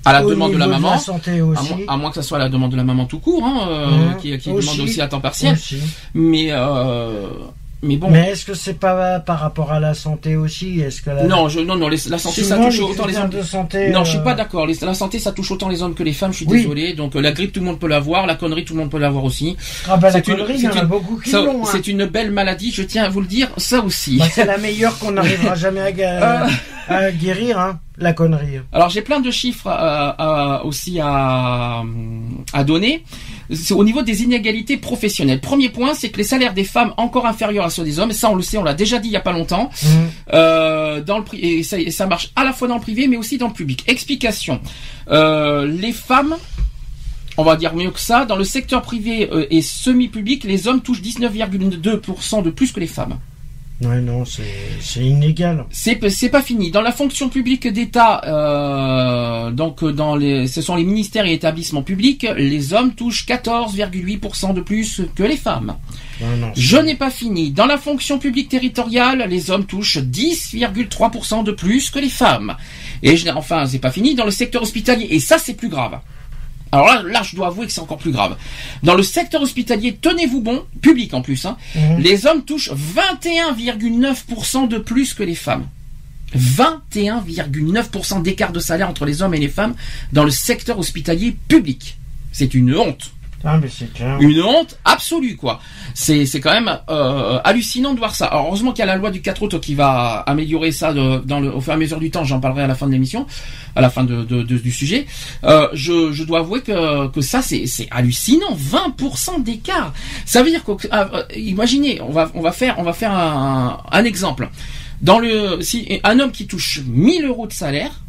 À la Au demande de la niveau maman. la santé aussi. À, mo- à moins que ça soit à la demande de la maman tout court, hein, euh, Mmh. qui, qui Aussi. demande aussi à temps partiel. Aussi. Mais euh, mais bon. Mais est-ce que c'est pas par rapport à la santé aussi? Est-ce que la... Non, je, non, non, les- la santé, ça Souvent, touche les autant les critères hommes. de santé. Non, je suis euh, pas d'accord. Les- La santé, ça touche autant les hommes que les femmes. Je suis Oui. désolé. Donc euh, la grippe, tout le monde peut l'avoir. La connerie, tout le monde peut l'avoir aussi. Ah bah la C'est une- connerie, il y en c'est a une- beaucoup qui Ça, l'ont. hein. c'est une belle maladie. Je tiens à vous le dire. Ça aussi. Bah, c'est la meilleure qu'on n'arrivera jamais à, ga- Euh. à guérir, hein, la connerie. Alors j'ai plein de chiffres à- à- aussi à, à donner. C'est au niveau des inégalités professionnelles. Premier point, c'est que les salaires des femmes encore inférieurs à ceux des hommes. Et ça, on le sait, on l'a déjà dit il y a pas longtemps. Mmh. Euh, dans le pri- et ça, et ça marche à la fois dans le privé, mais aussi dans le public. Explication. Euh, les femmes, on va dire mieux que ça, dans le secteur privé euh, et semi-public, les hommes touchent dix-neuf virgule deux pour cent de plus que les femmes. Ouais, non, c'est c'est inégal. C'est c'est pas fini. Dans la fonction publique d'État, euh, donc dans les, ce sont les ministères et établissements publics, les hommes touchent quatorze virgule huit pour cent de plus que les femmes. Non, non, Je n'ai pas fini. Dans la fonction publique territoriale, les hommes touchent dix virgule trois pour cent de plus que les femmes. Et je, enfin, c'est pas fini. Dans le secteur hospitalier, et ça c'est plus grave. Alors là, là, je dois avouer que c'est encore plus grave. Dans le secteur hospitalier, tenez-vous bon, public en plus, hein, Mhm. les hommes touchent vingt et un virgule neuf pour cent de plus que les femmes. vingt et un virgule neuf pour cent d'écart de salaire entre les hommes et les femmes dans le secteur hospitalier public. C'est une honte. Ah, mais c'est clair. Une honte absolue, quoi. C'est c'est quand même euh, hallucinant de voir ça. Alors, heureusement qu'il y a la loi du quatre août qui va améliorer ça de, dans le, au fur et à mesure du temps. J'en parlerai à la fin de l'émission, à la fin de, de, de- du sujet. Euh, je, je dois avouer que, que ça, c'est c'est hallucinant. vingt pour cent d'écart. Ça veut dire que, ah, euh, imaginez, on va, on va faire, on va faire un, un exemple. Dans le, si un homme qui touche mille euros de salaire,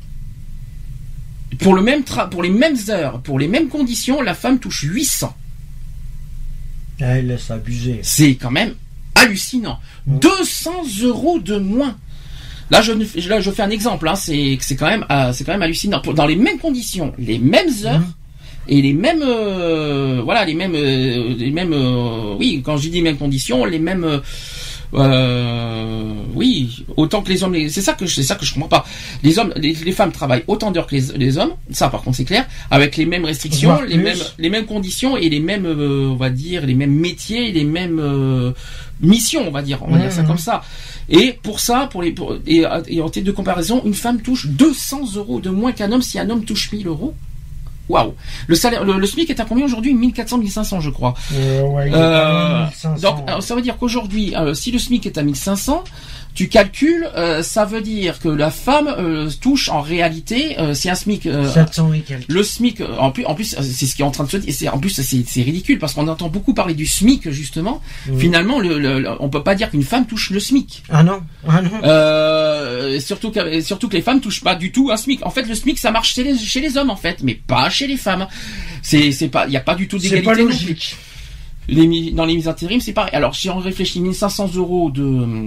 pour le même tra- pour les mêmes heures, pour les mêmes conditions, la femme touche huit cents. Ah, il laisse abuser. C'est quand même hallucinant. Mmh. deux cents euros de moins. Là, je, ne fais- là, je fais un exemple. Hein, c'est, c'est quand même, euh, c'est quand même hallucinant. Pour- Dans les mêmes conditions, les mêmes heures Mmh. et les mêmes, euh, voilà, les mêmes, euh, les mêmes. euh, oui, quand je dis les mêmes conditions, les mêmes. euh, euh, oui, autant que les hommes. les- C'est ça que je- c'est ça que je comprends pas. Les hommes, les, les femmes travaillent autant d'heures que les, les hommes. Ça, par contre, c'est clair. Avec les mêmes restrictions, Voire les plus. mêmes, les mêmes conditions et les mêmes, euh, on va dire, les mêmes métiers, les mêmes euh, missions, on va dire. On va Mmh, dire ça mmh. comme ça. Et pour ça, pour les, pour, et, et en tête de comparaison, une femme touche deux cents euros de moins qu'un homme si un homme touche mille euros. Waouh. Le salaire, le, le SMIC est à combien aujourd'hui? mille quatre cents, mille cinq cents, je crois. Euh, ouais, il est Euh, pas loin de mille cinq cents. donc, alors, ça veut dire qu'aujourd'hui, euh, si le SMIC est à mille cinq cents, tu calcules, euh, ça veut dire que la femme euh, touche en réalité, euh, c'est un SMIC. Euh, sept cents et quelques. le SMIC, euh, en plus, en plus, c'est ce qui est en train de se dire. C'est, en plus, c'est, c'est ridicule parce qu'on entend beaucoup parler du SMIC justement. Mmh. Finalement, le, le, le- on peut pas dire qu'une femme touche le SMIC. Ah non, ah non. Euh, surtout que, surtout que les femmes touchent pas du tout un SMIC. En fait, le SMIC, ça marche chez les, chez les hommes, en fait, mais pas chez les femmes. C'est, c'est pas, il y a pas du tout C'est d'égalité pas non plus. logique. Les, mi- dans les mises intérim, c'est pareil. Alors, si on réfléchit mille cinq cents euros de,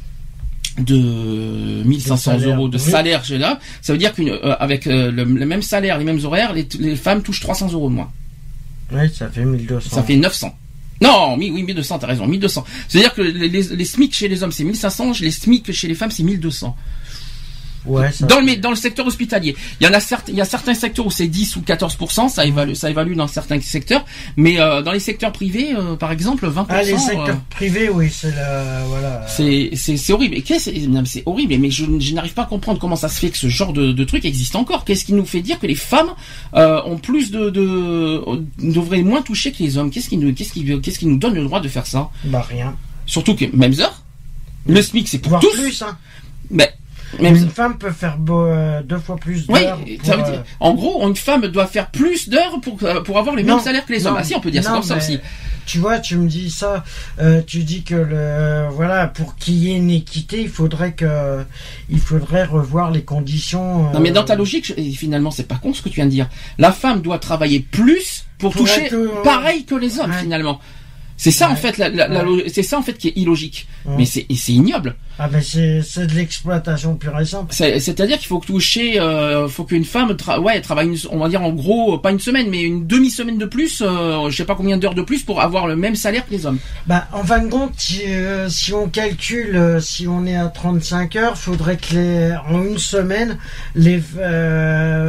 de mille cinq cents salaire, euros de oui. salaire chez là, ça veut dire qu'une, euh, avec euh, le, le même salaire, les mêmes horaires, les, les femmes touchent trois cents euros de moins. Oui, ça fait mille deux cents. Ça fait neuf cents. Non, mi- oui, mille deux cents, t'as raison, mille deux cents. C'est-à-dire que les, les, les SMIC chez les hommes, c'est mille cinq cents, les SMIC chez les femmes, c'est mille deux cents. Ouais, ça Dans le, mé- dans le secteur hospitalier, il y en a certains, il y a certains secteurs où c'est dix ou quatorze pour cent, ça évalue, ça évalue dans certains secteurs, mais euh, dans les secteurs privés, euh, par exemple, vingt pour cent. Ah, les euh, secteurs privés, oui, c'est la, voilà. c'est, c'est, c'est horrible. Et qu'est-ce, non, mais c'est horrible. Mais je, je n'arrive pas à comprendre comment ça se fait que ce genre de, de truc existe encore. Qu'est-ce qui nous fait dire que les femmes euh, ont plus de, de, devraient moins toucher que les hommes? Qu'est-ce qui nous, qu'est-ce qui, qu'est-ce qui nous donne le droit de faire ça? Bah, rien. Surtout que mêmes heures. Le SMIC, c'est pour Voire tous. plus, hein. Mais même Une femme peut faire beau, euh, deux fois plus oui, d'heures. ça veut pour, dire, euh, en gros, une femme doit faire plus d'heures pour, euh, pour avoir le même Non, salaire que les non, hommes. Ah si, on peut dire ça non, comme ça mais aussi. Tu vois, tu me dis ça, euh, tu dis que le, voilà, pour qu'il y ait une équité, il faudrait que, il faudrait revoir les conditions. euh, Non mais dans ta logique, je- finalement, c'est pas con ce que tu viens de dire. La femme doit travailler plus pour, Pour toucher être, euh, pareil que les hommes ouais. finalement. C'est ça Ouais. en fait, la, la- la- Ouais. c'est ça en fait qui est illogique. Ouais. Mais c'est, et c'est ignoble. Ah ben c'est, c'est de l'exploitation pure et simple. C'est, c'est-à-dire qu'il faut toucher, euh, faut qu'une femme, tra- ouais, travaille, une, on va dire en gros, pas une semaine, mais une demi-semaine de plus, euh, je sais pas combien d'heures de plus pour avoir le même salaire que les hommes. Bah, en fin de compte, si, euh, si on calcule, euh, si on est à trente-cinq heures, faudrait que les, en une semaine, les, euh,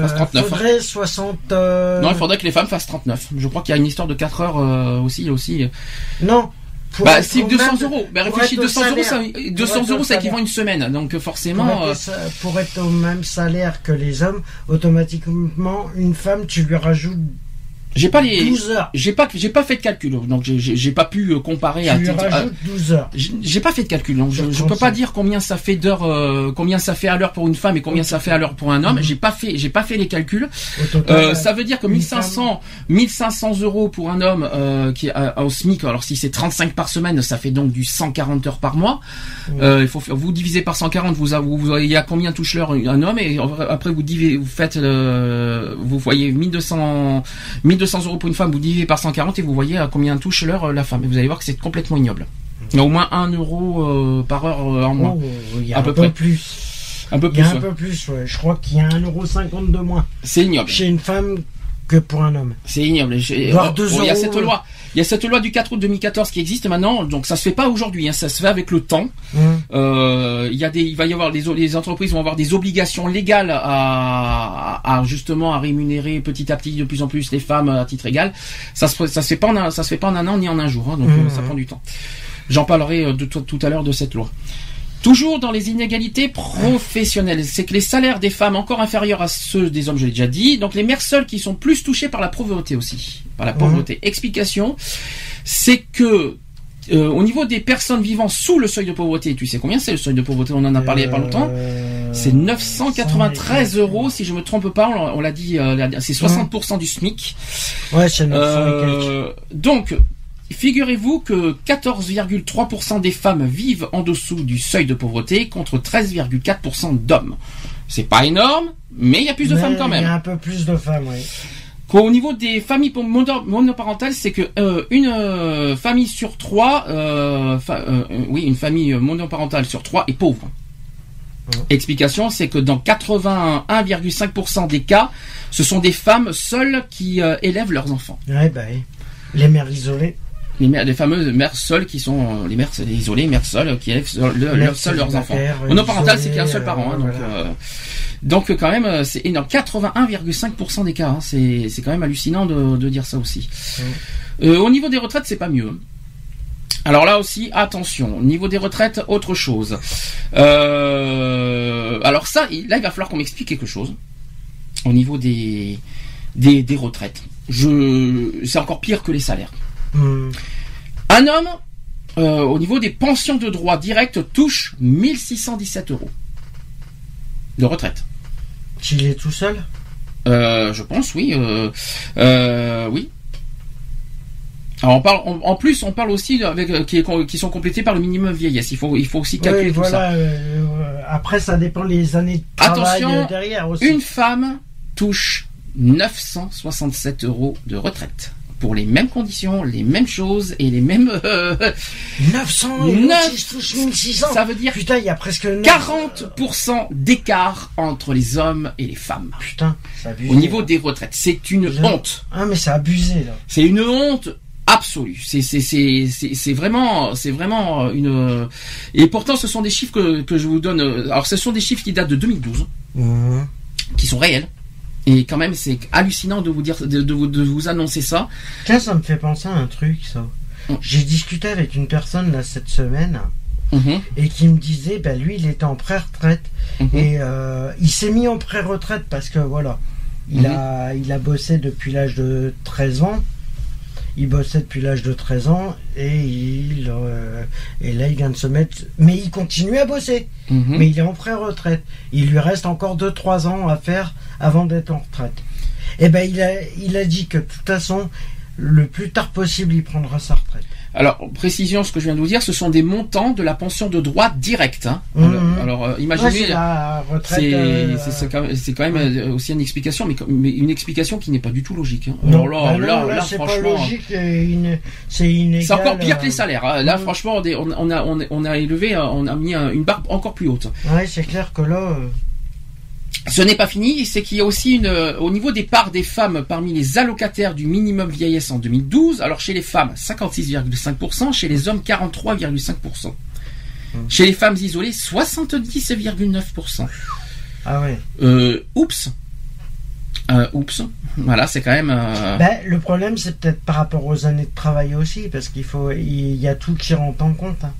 fassent trente-neuf. Il faudrait soixante... Euh... Non, il faudrait que les femmes fassent trente-neuf. Je crois qu'il y a une histoire de quatre heures euh, aussi. aussi. Non. Bah, c'est deux cents euros. Bah, réfléchis, deux cents euros, ça, deux cents euros, ça équivaut une semaine. Donc, forcément. Pour être, euh... pour être au même salaire que les hommes, automatiquement, une femme, tu lui rajoutes. J'ai pas les. douze heures. J'ai pas, j'ai pas fait de calcul, donc j'ai, j'ai pas pu comparer tu à. Tu lui rajoutes douze heures. J'ai pas fait de calcul, donc je, je peux pas dire combien ça fait d'heures, euh, combien ça fait à l'heure pour une femme et combien ça fait à l'heure pour un homme. Mmh. J'ai pas fait, j'ai pas fait les calculs. Total, euh, ça veut dire que mille cinq cents, mille cinq cents euros pour un homme euh, qui est à, au SMIC. Alors si c'est trente-cinq par semaine, ça fait donc du cent quarante heures par mois. Mmh. Euh, il faut vous diviser par cent quarante, vous vous, vous il y a combien touche l'heure un homme et après vous divisez, vous faites le, vous voyez mille deux cents, mille deux cents euros pour une femme, vous divisez par cent quarante et vous voyez à combien touche l'heure la femme. Et vous allez voir que c'est complètement ignoble. Il y a au moins un euro euh, par heure euh, en moins. Oh, il y a à un peu, peu près. plus. Un peu plus. Il y a un ouais. peu plus, ouais. Je crois qu'il y a un euro cinquante de moins. C'est ignoble. Chez une femme que pour un homme. C'est ignoble. Voire deux euros. Il y a cette loi. Il y a cette loi du quatre août deux mille quatorze qui existe maintenant, donc ça se fait pas aujourd'hui, hein, ça se fait avec le temps. Mmh. Euh, il y a des, il va y avoir les, les entreprises vont avoir des obligations légales à, à justement à rémunérer petit à petit de plus en plus les femmes à titre égal. Ça se, ça se fait pas en un, ça se fait pas en un an ni en un jour, hein, donc mmh. euh, ça prend du temps. J'en parlerai de tout, tout à l'heure de cette loi. Toujours dans les inégalités professionnelles, c'est que les salaires des femmes encore inférieurs à ceux des hommes, je l'ai déjà dit, donc les mères seules qui sont plus touchées par la pauvreté aussi, par la pauvreté. Mmh. Explication, c'est que euh, au niveau des personnes vivant sous le seuil de pauvreté, tu sais combien c'est le seuil de pauvreté, on en a parlé euh, il y a pas longtemps, c'est neuf cent quatre-vingt-treize euros, si je me trompe pas, on, on l'a dit, euh, c'est soixante pour cent du SMIC. Ouais, c'est neuf cents euh, donc, figurez-vous que quatorze virgule trois pour cent des femmes vivent en dessous du seuil de pauvreté contre treize virgule quatre pour cent d'hommes. C'est pas énorme, mais il y a plus de mais femmes quand même. Il y a un peu plus de femmes, oui. Au niveau des familles monoparentales, c'est que euh, une euh, famille sur trois, euh, fa- euh, oui, une famille monoparentale sur trois est pauvre. Mmh. Explication, c'est que dans quatre-vingt-un virgule cinq pour cent des cas, ce sont des femmes seules qui euh, élèvent leurs enfants. Ouais, bah oui. Les mères isolées. Les, mères, les fameuses mères seules qui sont les mères isolées, les mères seules qui élèvent le, le, seules leurs enfants. Monoparental, c'est qu'il y a un seul parent. Hein, donc, voilà. euh, donc quand même, c'est énorme. quatre-vingt-un virgule cinq pour cent des cas. Hein, c'est, c'est quand même hallucinant de, de dire ça aussi. Mmh. Euh, au niveau des retraites, c'est pas mieux. Alors là aussi, attention. Au niveau des retraites, autre chose. Euh, alors ça, là, il va falloir qu'on m'explique quelque chose. Au niveau des des, des retraites, je, c'est encore pire que les salaires. Mmh. Un homme, euh, au niveau des pensions de droit direct, touche mille six cent dix-sept euros de retraite. S'il est tout seul euh, Je pense, oui. Euh, euh, oui. Alors on parle, on, en plus, on parle aussi avec euh, qui, qui sont complétés par le minimum vieillesse. Il faut, il faut aussi calculer oui, tout voilà, ça. Euh, après, ça dépend les années de travail. Attention, derrière aussi. Une femme touche neuf cent soixante-sept euros de retraite. Pour les mêmes conditions, les mêmes choses et les mêmes... Euh, neuf cents et neuf, touche mille six cents. Ça veut dire putain, il y a presque neuf... quarante pour cent d'écart entre les hommes et les femmes. Putain, c'est abusé. Au niveau là. Des retraites, c'est une Je... honte. Ah mais c'est abusé là. C'est une honte absolue. C'est c'est c'est c'est c'est vraiment c'est vraiment une et pourtant ce sont des chiffres que que je vous donne. Alors ce sont des chiffres qui datent de deux mille douze, mmh. qui sont réels. Et quand même, c'est hallucinant de vous dire, de, de, vous, de vous annoncer ça. Tiens, ça me fait penser à un truc, ça. Mmh. J'ai discuté avec une personne là cette semaine mmh. et qui me disait, bah lui, il était en pré-retraite mmh. et euh, il s'est mis en pré-retraite parce que voilà, il mmh. a, il a bossé depuis l'âge de treize ans. Il bossait depuis l'âge de treize ans et il euh, et là il vient de se mettre, mais il continue à bosser, mmh. mais il est en pré-retraite. Il lui reste encore deux trois ans à faire avant d'être en retraite. Et ben il a il a dit que de toute façon le plus tard possible il prendra sa retraite. Alors, précision, ce que je viens de vous dire, ce sont des montants de la pension de droit direct. Hein. Mmh. Alors, alors euh, imaginez, ouais, c'est, la retraite, c'est, euh... c'est, c'est, quand même, c'est quand même aussi une explication, mais, mais une explication qui n'est pas du tout logique. Hein. Non, alors là, bah là, non, là, là, c'est franchement, pas logique, une, c'est inégal. C'est encore pire que les salaires. Hein. Là, mmh. franchement, on, est, on, on a, on, on a élevé, on a mis une barre encore plus haute. Ouais, c'est clair que là. Euh... Ce n'est pas fini, c'est qu'il y a aussi une, au niveau des parts des femmes parmi les allocataires du minimum vieillesse en deux mille douze, alors chez les femmes, cinquante-six virgule cinq pour cent, chez les hommes, quarante-trois virgule cinq pour cent. Mmh. Chez les femmes isolées, soixante-dix virgule neuf pour cent. Ah ouais. Euh, oups. Euh, oups, voilà, c'est quand même. Euh... Ben, le problème, c'est peut-être par rapport aux années de travail aussi, parce qu'il faut, il y a tout qui rentre en compte. Hein.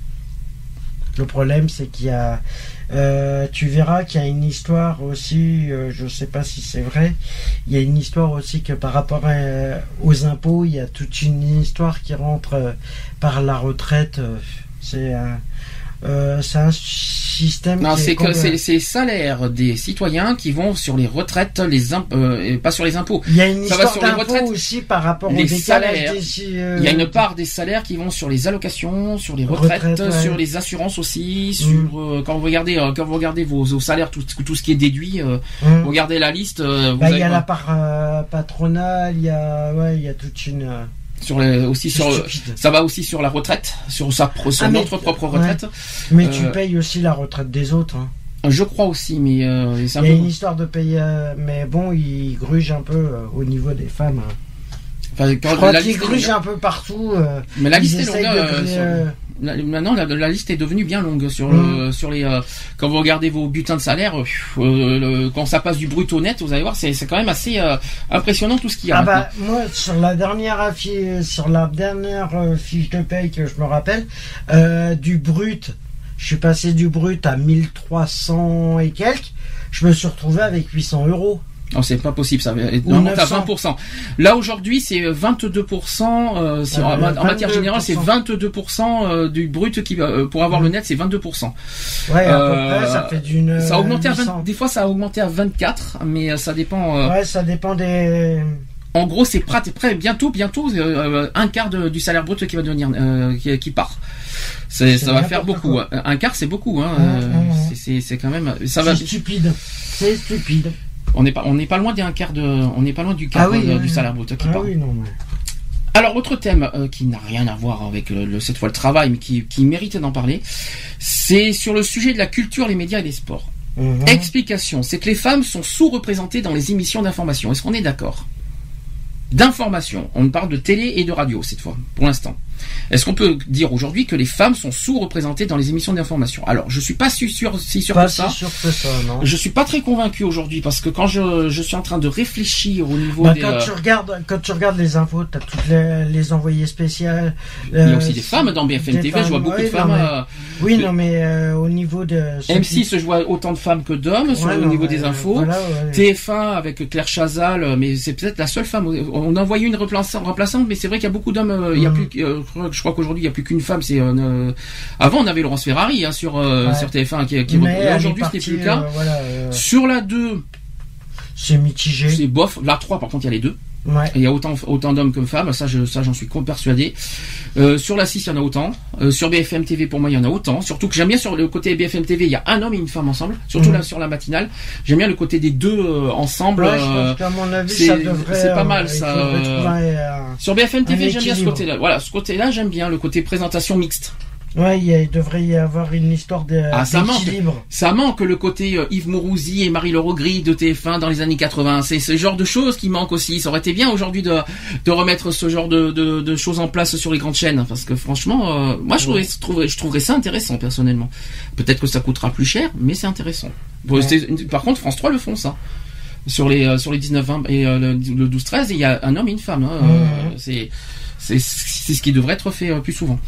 Le problème, c'est qu'il y a, euh, tu verras qu'il y a une histoire aussi. Euh, je sais pas si c'est vrai. Il y a une histoire aussi que par rapport à, euh, aux impôts, il y a toute une histoire qui rentre euh, par la retraite. Euh, c'est un, euh, c'est un système. Non, qui c'est est que c'est c'est les salaires des citoyens qui vont sur les retraites, les imp- euh, et pas sur les impôts. Il y a une Ça va histoire sur les d'impôts retraites, aussi par rapport les au décalage salaires. des, euh, Il y a une part des salaires qui vont sur les allocations, sur les retraites, Retraite, ouais. sur les assurances aussi, sur Mm. euh, quand vous regardez euh, quand vous regardez vos, vos salaires, tout, tout ce qui est déduit, euh, Hum. vous regardez la liste. Euh, vous Bah, il avez, y a euh, la part euh, patronale, il y a, ouais, il y a toute une. euh, sur les, aussi c'est sur stupide. ça va aussi sur la retraite, sur sa pro- sur Ah, mais- notre propre ouais. retraite. Mais Euh, tu payes aussi la retraite des autres. Hein. Je crois aussi, mais euh, c'est un Il y a peu. une histoire de payer, euh, mais bon, ils grugent un peu euh, au niveau des femmes. hein. Enfin, quand Je crois la qu'ils liste est grugent longue. un peu partout. euh, Mais la ils liste est longue. essayent de euh, griller, sur- euh, La- maintenant, la, la liste est devenue bien longue sur Mm. le, sur les. Euh, quand vous regardez vos bulletins de salaire, euh, le- quand ça passe du brut au net, vous allez voir, c'est, c'est quand même assez euh, impressionnant tout ce qu'il y a. Ah maintenant. bah moi sur la dernière affi- sur la dernière euh, fiche de paye que je me rappelle, euh, du brut, je suis passé du brut à mille trois cents et quelques. Je me suis retrouvé avec huit cents euros. Non, c'est pas possible, ça. Ou Normalement, t'as neuf cents. vingt pour cent. Là, aujourd'hui, c'est vingt-deux pour cent. Euh, c'est- Euh, en, en matière générale, c'est vingt-deux vingt-deux pour cent euh, du brut qui va. Euh, pour avoir Mm. le net, c'est vingt-deux pour cent. Ouais, à Euh, peu près, ça fait d'une. Ça a augmenté à vingt, huit cents. des fois, ça a augmenté à vingt-quatre, mais euh, ça dépend. Euh, Ouais, ça dépend des. En gros, c'est prêt, prêt bientôt, bientôt, euh, un quart de- du salaire brut qui va devenir, euh, qui, qui part. C'est, C'est ça va faire n'importe beaucoup. quoi. Un quart, c'est beaucoup. Hein. Ouais, euh, ouais, ouais. c'est, c'est, c'est quand même. Ça va. C'est stupide. C'est stupide. On n'est pas, on n'est pas loin d'un quart de, on n'est pas loin du quart Ah oui, de- oui, du oui. salaire brut qui Ah part. oui, non, mais. Alors, autre thème euh, qui n'a rien à voir avec le, le- cette fois le travail, mais qui, qui mérite d'en parler, c'est sur le sujet de la culture, les médias et les sports. Mhm. Explication, c'est que les femmes sont sous-représentées dans les émissions d'information. Est-ce qu'on est d'accord ? D'information. On parle de télé et de radio cette fois, pour l'instant. Est-ce qu'on peut dire aujourd'hui que les femmes sont sous-représentées dans les émissions d'information ? Alors, je suis pas si sûr, si sûr Pas que ça. si sûr que ça, non. Je suis pas très convaincu aujourd'hui parce que quand je, je suis en train de réfléchir au niveau Bah, des, quand euh, tu regardes, quand tu regardes les infos, t'as toutes les, les envoyées spéciales. il y a euh, aussi des femmes dans B F M des T V. Je vois femmes, beaucoup oui, de femmes. non, mais- euh, Oui, de- non, mais euh, au niveau de. ceux M qui- six, je vois autant de femmes que d'hommes sur Ouais, le non, niveau mais, des infos. voilà, ouais. T F un avec Claire Chazal, euh, mais c'est peut-être la seule femme. On a envoyé une remplaçante, remplaçante mais c'est vrai qu'il y a beaucoup d'hommes. euh, Il y a Mm. plus, euh, je crois- je crois qu'aujourd'hui il y a plus qu'une femme. C'est euh, euh, avant on avait Laurence Ferrari hein, sur euh, Ouais. sur T F un qui, qui Mais elle est aujourd'hui ce n'est plus le partie, cas. euh, voilà, euh, Sur la deux, c'est mitigé. c'est bof. La trois, par contre, il y a les deux. Ouais. Et il y a autant autant d'hommes que de femmes. Ça, je, ça, j'en suis persuadé. Euh, sur la six, il y en a autant. Euh, sur B F M T V, pour moi, il y en a autant. Surtout que j'aime bien sur le côté B F M T V, il y a un homme et une femme ensemble. Surtout Mhm. là sur la matinale. J'aime bien le côté des deux euh, ensemble. Ouais, je euh, pense qu'à mon avis, c'est- ça devrait. c'est pas euh, mal, il ça, faudrait euh, trouver un- Sur B F M T V, Un j'aime bien ce équilibre. côté-là. Voilà, ce côté-là, j'aime bien le côté présentation mixte. Ouais, il, y a- il devrait y avoir une histoire de, Ah, ça manque. d'équilibre. Ça manque le côté euh, Yves Mourouzi et Marie-Laure Gris de T F un dans les années quatre-vingts. C'est ce genre de choses qui manquent aussi. Ça aurait été bien aujourd'hui de, de remettre ce genre de, de, de choses en place sur les grandes chaînes. Parce que franchement, euh, moi je trouverais, je, trouverais, je trouverais ça intéressant personnellement. Peut-être que ça coûtera plus cher, mais c'est intéressant. Bon, Ouais. c'est- Par contre, France trois le font ça. Sur les, euh, sur les dix-neuf vingt et euh, le, le douze treize, il y a un homme et une femme. Hein. Ouais. Euh, c'est, c'est, c'est ce qui devrait être fait euh, plus souvent.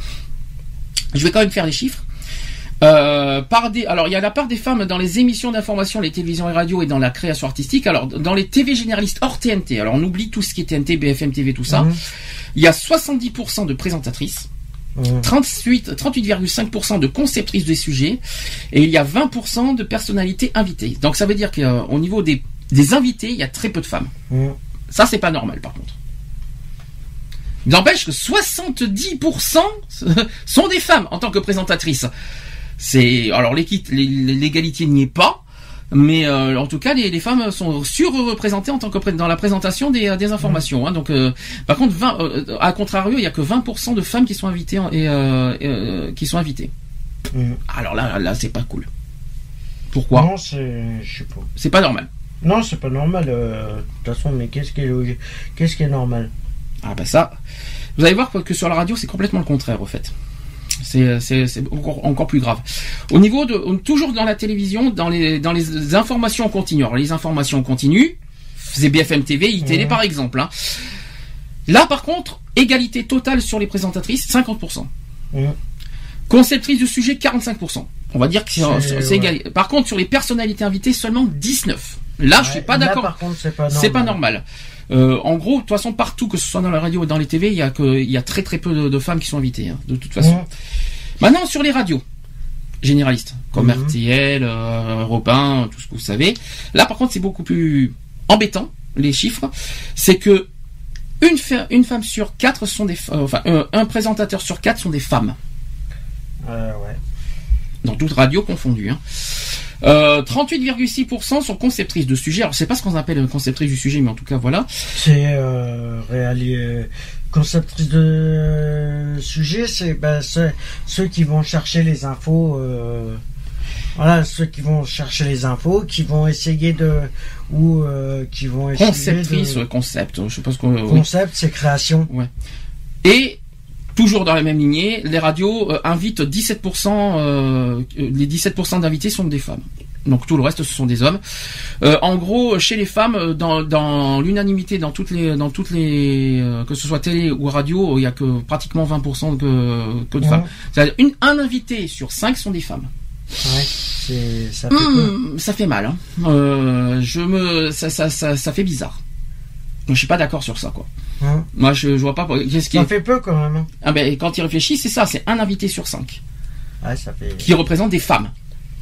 Je vais quand même faire les chiffres. Euh, par des, alors il y a la part des femmes dans les émissions d'information, les télévisions et radios et dans la création artistique. Alors dans les T V généralistes hors T N T, alors on oublie tout ce qui est T N T, B F M T V, tout ça. Mhm. Il y a soixante-dix pour cent de présentatrices, Mhm. trente-huit, trente-huit virgule cinq pour cent de conceptrices des sujets, et il y a vingt pour cent de personnalités invitées. Donc ça veut dire qu'au niveau des, des invités, il y a très peu de femmes. Mhm. Ça c'est pas normal par contre. Il n'empêche que soixante-dix pour cent sont des femmes en tant que présentatrices. C'est alors l'équi- l'égalité n'y est pas, mais euh, en tout cas les, les femmes sont surreprésentées en tant que pré- dans la présentation des, des informations. Hein. Donc, euh, par contre, vingt, euh, à contrario, il y a que vingt pour cent de femmes qui sont invitées en- et euh, euh, qui sont invitées. Mhm. Alors là, là, c'est pas cool. Pourquoi ? Non, c'est. Je sais pas. C'est pas normal. Non, c'est pas normal. euh, De toute façon, mais qu'est-ce qui est logique? Qu'est-ce qui est normal? Ah ben ça, vous allez voir que sur la radio, c'est complètement le contraire, au fait. C'est, c'est, c'est encore, encore plus grave. Au niveau de, toujours dans la télévision, dans les, dans les informations continues. Alors, les informations continues, faisait B F M T V, I T L, mmh. par exemple. Hein. Là, par contre, égalité totale sur les présentatrices, cinquante pour cent. Mmh. Conceptrice du sujet, quarante-cinq pour cent. On va dire que c'est, c'est, c'est ouais. égal. Par contre, sur les personnalités invitées, seulement dix-neuf. Là, ouais, je suis pas là, d'accord. Par contre, c'est pas normal. C'est pas normal. Euh, en gros, de toute façon, partout, que ce soit dans la radio ou dans les T V, il y a que, il y a très très peu de, de femmes qui sont invitées, hein, de toute façon. Mmh. Maintenant, sur les radios généralistes, comme mmh. R T L, euh, Europe un, tout ce que vous savez. Là, par contre, c'est beaucoup plus embêtant, les chiffres. C'est que une, fa- une femme sur quatre sont des, euh, enfin, euh, un présentateur sur quatre sont des femmes. Euh, ouais. Dans toutes radios confondues. Hein. Euh, trente-huit virgule six pour cent sont conceptrices de sujets. Alors, je sais pas ce qu'on appelle conceptrice du sujet, mais en tout cas, voilà. C'est euh, réali- conceptrice de sujet, c'est, ben, c'est ceux qui vont chercher les infos. Euh, voilà, ceux qui vont chercher les infos, qui vont essayer de ou euh, qui vont essayer conceptrice, de, concept. Je sais pas ce qu'on. Concept, oui. C'est création. Ouais. Et toujours dans la même lignée, les radios euh, invitent dix-sept pour cent, euh, les dix-sept pour cent d'invités sont des femmes. Donc tout le reste ce sont des hommes. Euh, en gros, chez les femmes, dans, dans l'unanimité, dans toutes les, dans toutes les, euh, que ce soit télé ou radio, il y a que pratiquement vingt pour cent que, que de ouais. femmes. C'est-à-dire une, un invité sur cinq sont des femmes. Ouais, c'est, ça fait mmh, ça fait mal. Hein. Euh, je me, ça, ça, ça, ça fait bizarre. Je suis pas d'accord sur ça, quoi. Hein? Moi, je, je vois pas. Qu'est-ce qui ça est... fait peu quand même. Hein. Ah ben, quand il réfléchit, c'est ça, c'est un invité sur cinq. Ouais, ça fait. Qui représente des femmes.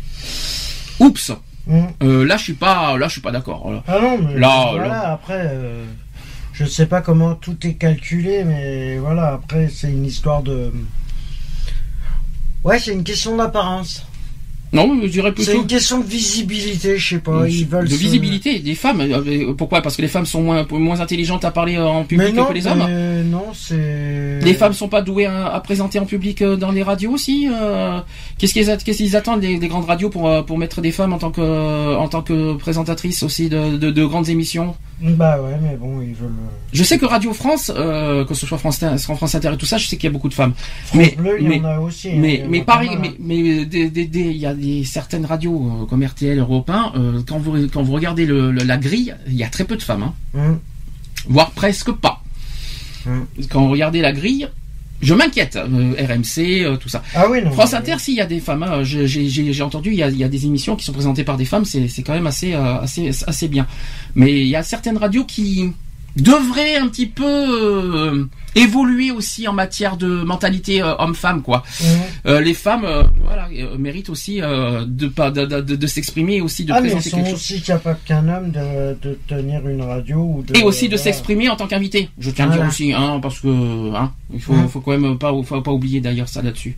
Oups. Mmh. Euh, là, je suis pas, là, je suis pas d'accord. Là. Ah non, mais là, voilà. Là. Après, euh, je sais pas comment tout est calculé, mais voilà. Après, c'est une histoire de. Ouais, c'est une question d'apparence. Non, je dirais plutôt. C'est une question de visibilité, je sais pas. Ils veulent de se... visibilité des femmes. Pourquoi ? Parce que les femmes sont moins moins intelligentes à parler en public non, que les hommes. Mais non, c'est. Les femmes sont pas douées à, à présenter en public dans les radios aussi. Euh, qu'est-ce qu'ils qu'est-ce qu'ils attendent des, des grandes radios pour pour mettre des femmes en tant que en tant que présentatrices aussi de de, de grandes émissions. Bah ouais, mais bon, ils veulent. Je sais que Radio France, euh, que ce soit France, France Inter et tout ça, je sais qu'il y a beaucoup de femmes. France mais Bleu, il mais, y en a aussi. Mais hein, mais pareil, mais mais des, des, des, il y a des certaines radios euh, comme R T L, Europe un, euh, quand vous quand vous regardez le, le, la grille, il y a très peu de femmes, hein. Hum. Voire presque pas. Hum. Quand vous regardez la grille. Je m'inquiète, euh, R M C, euh, tout ça. Ah oui, non. France Inter, s'il y a des femmes, hein, j'ai, j'ai, j'ai entendu, il y a, il y a des émissions qui sont présentées par des femmes, c'est, c'est quand même assez, euh, assez, assez bien. Mais il y a certaines radios qui devraient un petit peu euh, évoluer aussi en matière de mentalité euh, homme-femme, quoi. Mmh. Euh, les femmes, euh, voilà, euh, méritent aussi euh, de, de, de, de, de s'exprimer et aussi de ah, présenter mais ils sont quelque chose. aussi capables qu'un homme de, de tenir une radio ou de. Et aussi de voilà. s'exprimer en tant qu'invité. Je tiens voilà. à dire aussi, hein, parce que, hein, il faut, mmh. faut quand même pas, faut pas oublier d'ailleurs ça là-dessus.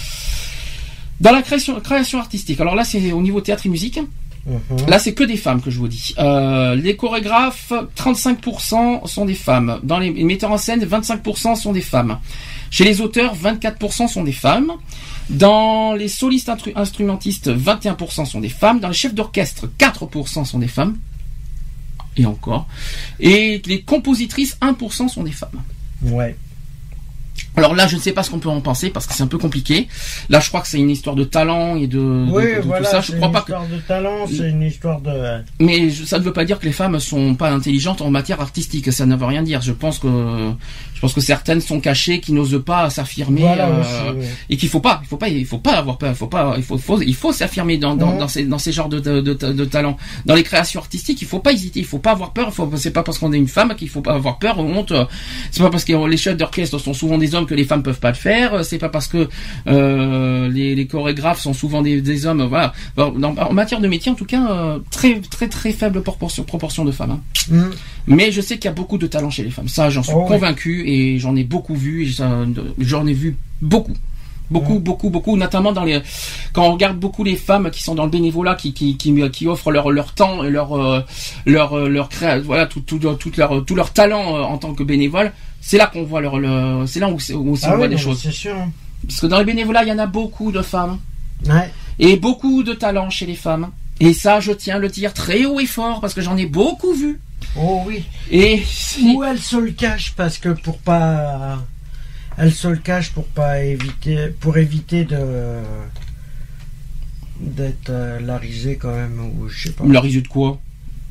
Dans la création, création artistique. Alors là, c'est au niveau théâtre et musique. Mmh. Là, c'est que des femmes que je vous dis. Euh, les chorégraphes, trente-cinq pour cent sont des femmes. Dans les metteurs en scène, vingt-cinq pour cent sont des femmes. Chez les auteurs, vingt-quatre pour cent sont des femmes. Dans les solistes instru- instrumentistes, vingt et un pour cent sont des femmes. Dans les chefs d'orchestre, quatre pour cent sont des femmes. Et encore. Et les compositrices, un pour cent sont des femmes. Ouais. Alors là, je ne sais pas ce qu'on peut en penser parce que c'est un peu compliqué. Là, je crois que c'est une histoire de talent et de, oui, de, de voilà, tout ça. Je crois pas que. C'est une histoire de talent, c'est une histoire de. Mais je, ça ne veut pas dire que les femmes sont pas intelligentes en matière artistique. Ça ne veut rien dire. Je pense que je pense que certaines sont cachées, qui n'osent pas s'affirmer, voilà, euh, aussi, oui. et qu'il faut pas, il faut pas, il faut pas avoir peur. Il faut pas, il faut, faut il faut s'affirmer dans dans, mmh. dans ces dans ces genres de de, de de talents. Dans les créations artistiques, il faut pas hésiter. Il faut pas avoir peur. Il faut, c'est pas parce qu'on est une femme qu'il faut pas avoir peur ou honte. C'est pas parce que les chefs d'orchestre sont souvent des hommes que les femmes peuvent pas le faire. C'est pas parce que euh, les, les chorégraphes sont souvent des, des hommes. Voilà. Dans, en matière de métier, en tout cas, euh, très très très faible proportion proportion de femmes. Hein. Mmh. Mais je sais qu'il y a beaucoup de talent chez les femmes. Ça, j'en suis oh, convaincu oui. et j'en ai beaucoup vu. Et ça, j'en ai vu beaucoup. Beaucoup, mmh. beaucoup, beaucoup, notamment dans les, quand on regarde beaucoup les femmes qui sont dans le bénévolat, qui, qui, qui, qui offrent leur, leur temps et leur, euh, leur, leur créa, voilà, tout, tout, tout leur, tout leur talent euh, en tant que bénévole. C'est là qu'on voit leur, le, c'est là où, c'est, où aussi ah on oui, voit des non, choses. C'est sûr. Parce que dans les bénévolats, il y en a beaucoup de femmes. Ouais. Et beaucoup de talent chez les femmes. Et ça, je tiens à le dire très haut et fort parce que j'en ai beaucoup vu. Oh oui. Et ou elles se le cachent parce que pour pas, elles se le cachent pour pas éviter, pour éviter de d'être euh, la risée quand même ou je sais pas. La risée de quoi?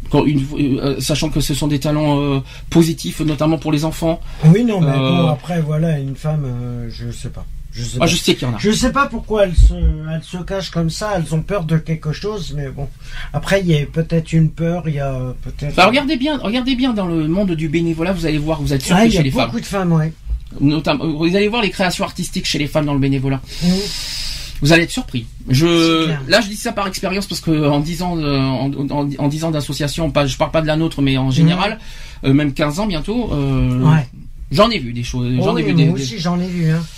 Quand une, euh, sachant que ce sont des talents euh, positifs, notamment pour les enfants. Oui, non, mais euh, bon, après, voilà, une femme, euh, je sais pas. Je sais, ah, pas. je sais qu'il y en a. Je sais pas pourquoi elles se, elles se cachent comme ça, elles ont peur de quelque chose, mais bon. Après, il y a peut-être une peur, il y a peut-être... Bah, regardez bien, regardez bien dans le monde du bénévolat, vous allez voir, vous êtes surpris ah, chez les femmes. Il y a beaucoup de femmes, ouais. Notamment, vous allez voir les créations artistiques chez les femmes dans le bénévolat. Mmh. Vous allez être surpris. Je, là, je dis ça par expérience parce que en dix ans, euh, en, en, en dix ans d'association, pas, je parle pas de la nôtre, mais en général, mmh. euh, même quinze ans bientôt, euh, ouais. j'en ai vu des choses. J'en oh, ai vu moi des, aussi, des... j'en ai vu, hein.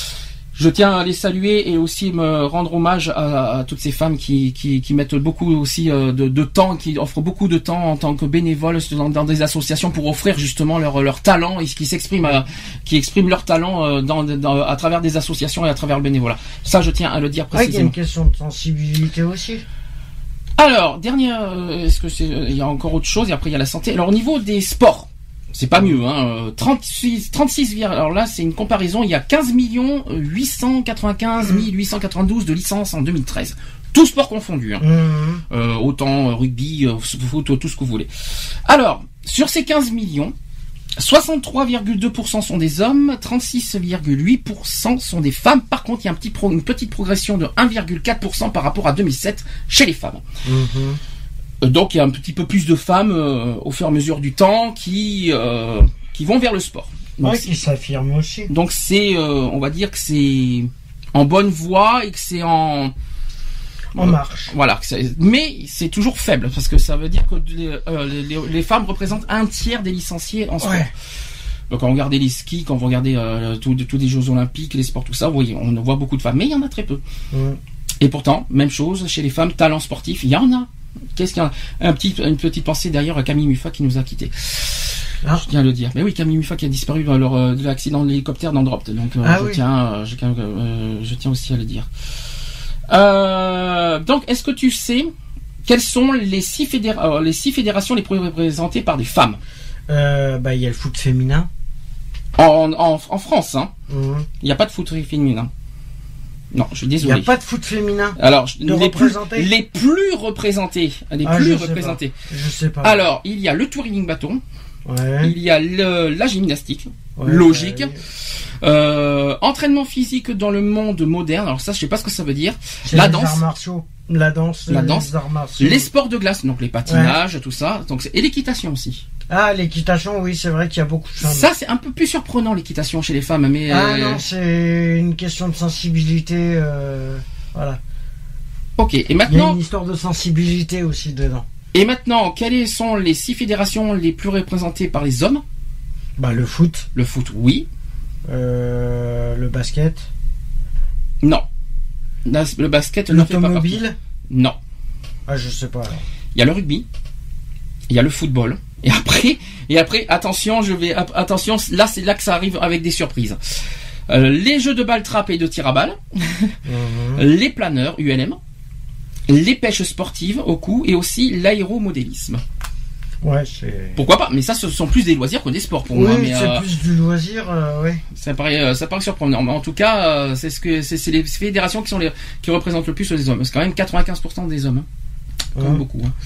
Je tiens à les saluer et aussi me rendre hommage à, à toutes ces femmes qui, qui, qui mettent beaucoup aussi de, de temps, qui offrent beaucoup de temps en tant que bénévoles dans, dans des associations pour offrir justement leur, leur talent et qui s'expriment, à, qui expriment leur talent dans, dans, à travers des associations et à travers le bénévolat. Ça, je tiens à le dire précisément. Ah, il y a une question de sensibilité aussi. Alors, dernière, est-ce que c'est, il y a encore autre chose et après il y a la santé. Alors au niveau des sports. C'est pas mieux, hein. trente-six, trente-six, alors là, c'est une comparaison. Il y a quinze millions huit cent quatre-vingt-quinze mille huit cent quatre-vingt-douze de licences en deux mille treize. Tout sport confondu, hein. Mmh. Euh, autant rugby, foot, tout ce que vous voulez. Alors, sur ces quinze millions, soixante-trois virgule deux pour cent sont des hommes, trente-six virgule huit pour cent sont des femmes. Par contre, il y a un petit pro, une petite progression de un virgule quatre pour cent par rapport à deux mille sept chez les femmes. Mmh. Donc il y a un petit peu plus de femmes euh, au fur et à mesure du temps qui euh, qui vont vers le sport. Donc, ouais, qui s'affirment aussi. Donc c'est, euh, on va dire que c'est en bonne voie et que c'est en en euh, marche. Voilà, c'est, mais c'est toujours faible parce que ça veut dire que les, euh, les, les femmes représentent un tiers des licenciés en sport. Ouais. Donc quand on regarde les skis, quand vous regardez euh, tous tous les Jeux Olympiques, les sports, tout ça, vous voyez, on voit beaucoup de femmes, mais il y en a très peu. Mmh. Et pourtant, même chose chez les femmes, talent sportif, il y en a. Qu'est-ce qu'il y a un petit, une petite pensée d'ailleurs à Camille Muffat qui nous a quittés. Ah. Je tiens à le dire. Mais oui, Camille Muffat qui a disparu lors euh, de l'accident de l'hélicoptère d'Andropt. Donc euh, ah, je, oui. tiens, euh, je, euh, je tiens aussi à le dire. Euh, donc, est-ce que tu sais quelles sont les six, fédéra- euh, les six fédérations les plus représentées par des femmes? euh, Bah, il y a le foot féminin. En, en, en France, hein. Il mmh. n'y a pas de foot féminin. Non, je suis désolé. Il n'y a pas de foot féminin. Alors, les plus, les plus représentés, les ah, plus je représentés. Sais je sais pas. Alors, il y a le touring bâton. Ouais. Il y a le, la gymnastique. Ouais, logique. Ouais. Euh, entraînement physique dans le monde moderne. Alors ça, je sais pas ce que ça veut dire. C'est la les danse. arts martiaux. La danse. La danse. Les arts martiaux. Les sports de glace, donc les patinages, ouais. tout ça. Donc et l'équitation aussi. Ah, l'équitation, oui, c'est vrai qu'il y a beaucoup de femmes. Ça, c'est un peu plus surprenant, l'équitation chez les femmes, mais... Ah euh... non, c'est une question de sensibilité, euh... voilà. Ok, et maintenant... Il y a une histoire de sensibilité aussi dedans. Et maintenant, quelles sont les six fédérations les plus représentées par les hommes? Bah, le foot. Le foot, oui. Euh... Le basket. Non. Le basket, ne fait pas partie. L'automobile. Non. Ah, je sais pas, alors. Il y a le rugby. Il y a le football. Et après, et après, attention, je vais, attention, là, c'est là que ça arrive avec des surprises. Euh, les jeux de balle trappe et de tir à balle, mmh. les planeurs U L M, les pêches sportives au cou et aussi l'aéromodélisme. Ouais, c'est... Pourquoi pas? Mais ça, ce sont plus des loisirs que des sports pour oui, moi. Mais c'est euh, plus du loisir, euh, ouais. Ça paraît, ça paraît surprenant. Mais en tout cas, euh, c'est ce que, c'est, c'est les fédérations qui sont les, qui représentent le plus les hommes. C'est quand même quatre-vingt-quinze pour cent des hommes. Hein. Quand même mmh. beaucoup, hein.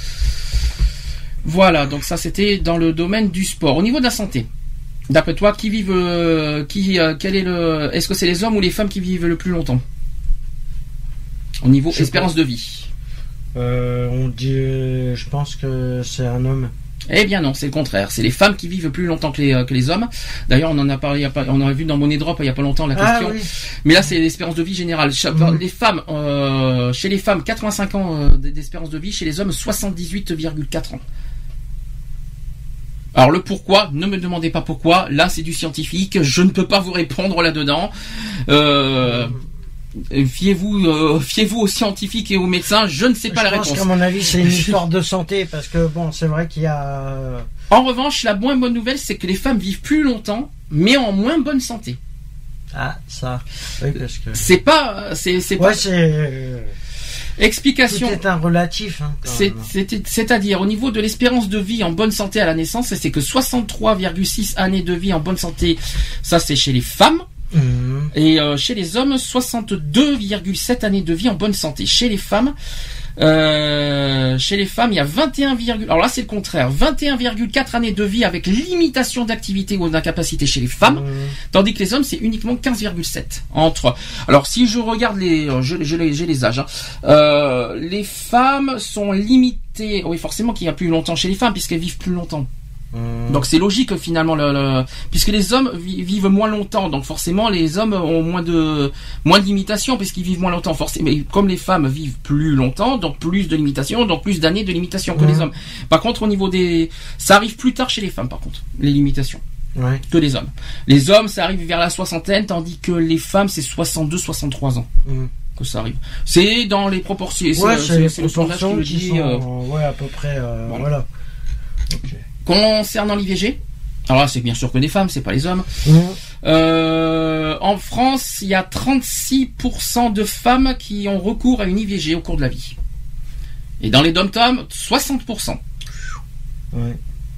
Voilà, donc ça c'était dans le domaine du sport. Au niveau de la santé, d'après toi, qui vivent, euh, qui, euh, quel est le, est-ce que c'est les hommes ou les femmes qui vivent le plus longtemps? Au niveau je espérance pense. de vie. Euh, on dit, je pense que c'est un homme. Eh bien non, c'est le contraire. C'est les femmes qui vivent plus longtemps que les, euh, que les hommes. D'ailleurs, on en a parlé, on en a vu dans Money Drop il y a pas longtemps la question. Ah, oui. Mais là, c'est l'espérance de vie générale. Mmh. Les femmes, euh, chez les femmes, quatre-vingt-cinq ans euh, d'espérance de vie. Chez les hommes, soixante-dix-huit virgule quatre ans. Alors le pourquoi, ne me demandez pas pourquoi, là c'est du scientifique, je ne peux pas vous répondre là-dedans. Euh, fiez-vous, euh, fiez-vous aux scientifiques et aux médecins, je ne sais pas je la réponse. Je pense qu'à mon avis c'est une histoire de santé, parce que bon, c'est vrai qu'il y a... En revanche, la moins bonne nouvelle, c'est que les femmes vivent plus longtemps, mais en moins bonne santé. Ah, ça, oui, parce que... C'est pas... C'est, c'est ouais, pas... c'est... Explication. C'est un relatif. Hein, c'est, c'est, c'est-à-dire au niveau de l'espérance de vie en bonne santé à la naissance, c'est que soixante-trois virgule six années de vie en bonne santé, ça c'est chez les femmes. Mmh. Et euh, chez les hommes, soixante-deux virgule sept années de vie en bonne santé. Chez les femmes, Euh, chez les femmes, il y a vingt et un, alors là c'est le contraire, vingt et un virgule quatre années de vie avec limitation d'activité ou d'incapacité chez les femmes, mmh. tandis que les hommes c'est uniquement quinze virgule sept entre. Alors si je regarde les, je, je, j'ai les âges, hein. euh, les femmes sont limitées, oui forcément qu'il y a plus longtemps chez les femmes puisqu'elles vivent plus longtemps. Mmh. Donc c'est logique finalement le, le, puisque les hommes vivent moins longtemps, donc forcément les hommes ont moins de moins de limitations puisqu'ils vivent moins longtemps. Forcément, mais comme les femmes vivent plus longtemps, donc plus de limitations, donc plus d'années de limitations que mmh. les hommes. Par contre au niveau des, ça arrive plus tard chez les femmes par contre les limitations ouais. que les hommes. Les hommes ça arrive vers la soixantaine, tandis que les femmes c'est soixante-deux soixante-trois ans. Mmh. Que ça arrive. C'est dans les proportions. Ouais, c'est, c'est, c'est, c'est le sondage qui le dit. Sont, euh, ouais à peu près. Euh, voilà. voilà. Okay. Concernant l'I V G, alors là c'est bien sûr que des femmes, c'est pas les hommes. Mmh. Euh, en France, il y a trente-six pour cent de femmes qui ont recours à une I V G au cours de la vie. Et dans les dom-toms, soixante pour cent. Ouais.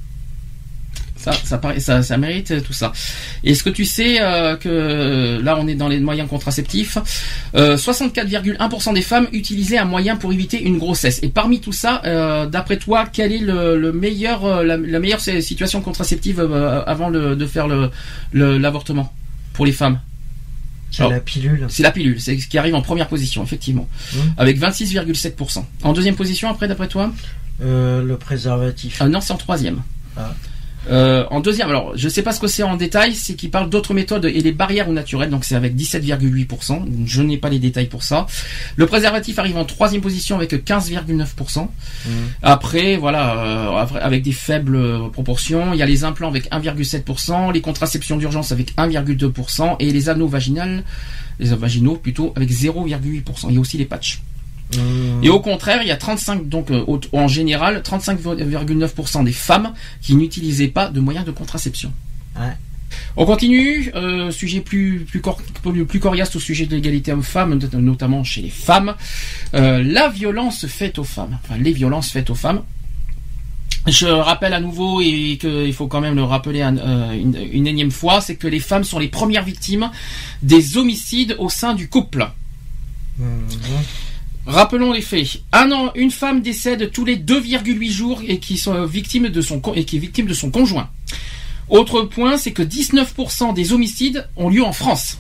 Ça, ça, ça, ça mérite tout ça. Est-ce que tu sais euh, que là on est dans les moyens contraceptifs, euh, soixante-quatre virgule un pour cent des femmes utilisaient un moyen pour éviter une grossesse. Et parmi tout ça, euh, d'après toi, quelle est le, le meilleur, euh, la, la meilleure situation contraceptive euh, avant le, de faire le, le, l'avortement pour les femmes? C'est Alors, la pilule. C'est la pilule, c'est ce qui arrive en première position, effectivement, mmh. avec vingt-six virgule sept pour cent. En deuxième position, après, d'après toi? euh, Le préservatif. Ah non, c'est en troisième. Ah. Euh, en deuxième, alors je sais pas ce que c'est en détail, c'est qu'il parle d'autres méthodes et les barrières naturelles, donc c'est avec dix-sept virgule huit pour cent. Je n'ai pas les détails pour ça. Le préservatif arrive en troisième position avec quinze virgule neuf pour cent. Mmh. Après, voilà, euh, avec des faibles proportions, il y a les implants avec un virgule sept pour cent, les contraceptions d'urgence avec un virgule deux pour cent et les anneaux vaginales, les vaginaux plutôt avec zéro virgule huit pour cent. Il y a aussi les patchs. Et au contraire, il y a trente-cinq, donc euh, en général, trente-cinq virgule neuf pour cent des femmes qui n'utilisaient pas de moyens de contraception. Ouais. On continue, euh, sujet plus plus, cor- plus coriace au sujet de l'égalité homme-femme, notamment chez les femmes. Euh, la violence faite aux femmes, enfin les violences faites aux femmes. Je rappelle à nouveau, et qu'il faut quand même le rappeler un, euh, une, une énième fois, c'est que les femmes sont les premières victimes des homicides au sein du couple. Mmh. Rappelons les faits. Un an, une femme décède tous les deux virgule huit jours et qui sont victimes de son et qui est victime de son conjoint. Autre point, c'est que dix-neuf pour cent des homicides ont lieu en France.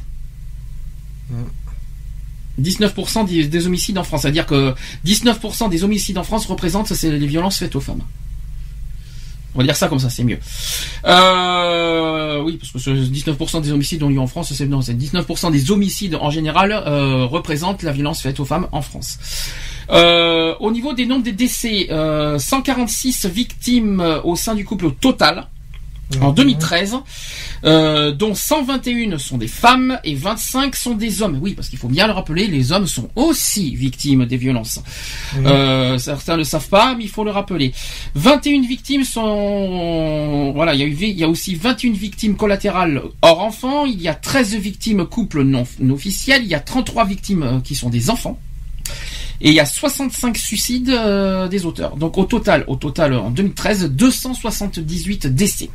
dix-neuf pour cent des, des homicides en France, c'est-à-dire que dix-neuf pour cent des homicides en France représentent c'est les violences faites aux femmes. On va dire ça comme ça, c'est mieux. Euh, oui, parce que ce dix-neuf pour cent des homicides ont lieu en France, c'est non, c'est dix-neuf pour cent des homicides en général euh, représentent la violence faite aux femmes en France. Euh, au niveau des nombres des décès, euh, cent quarante-six victimes au sein du couple au total. En deux mille treize, euh, dont cent vingt et une sont des femmes et vingt-cinq sont des hommes. Oui, parce qu'il faut bien le rappeler, les hommes sont aussi victimes des violences. Mmh. Euh, certains ne le savent pas, mais il faut le rappeler. vingt et une victimes sont... Voilà, il y a, eu, il y a aussi vingt et une victimes collatérales hors enfants, il y a treize victimes couples non, non officiels, il y a trente-trois victimes qui sont des enfants. Et il y a soixante-cinq suicides euh, des auteurs. Donc au total, au total en deux mille treize, deux cent soixante-dix-huit décès.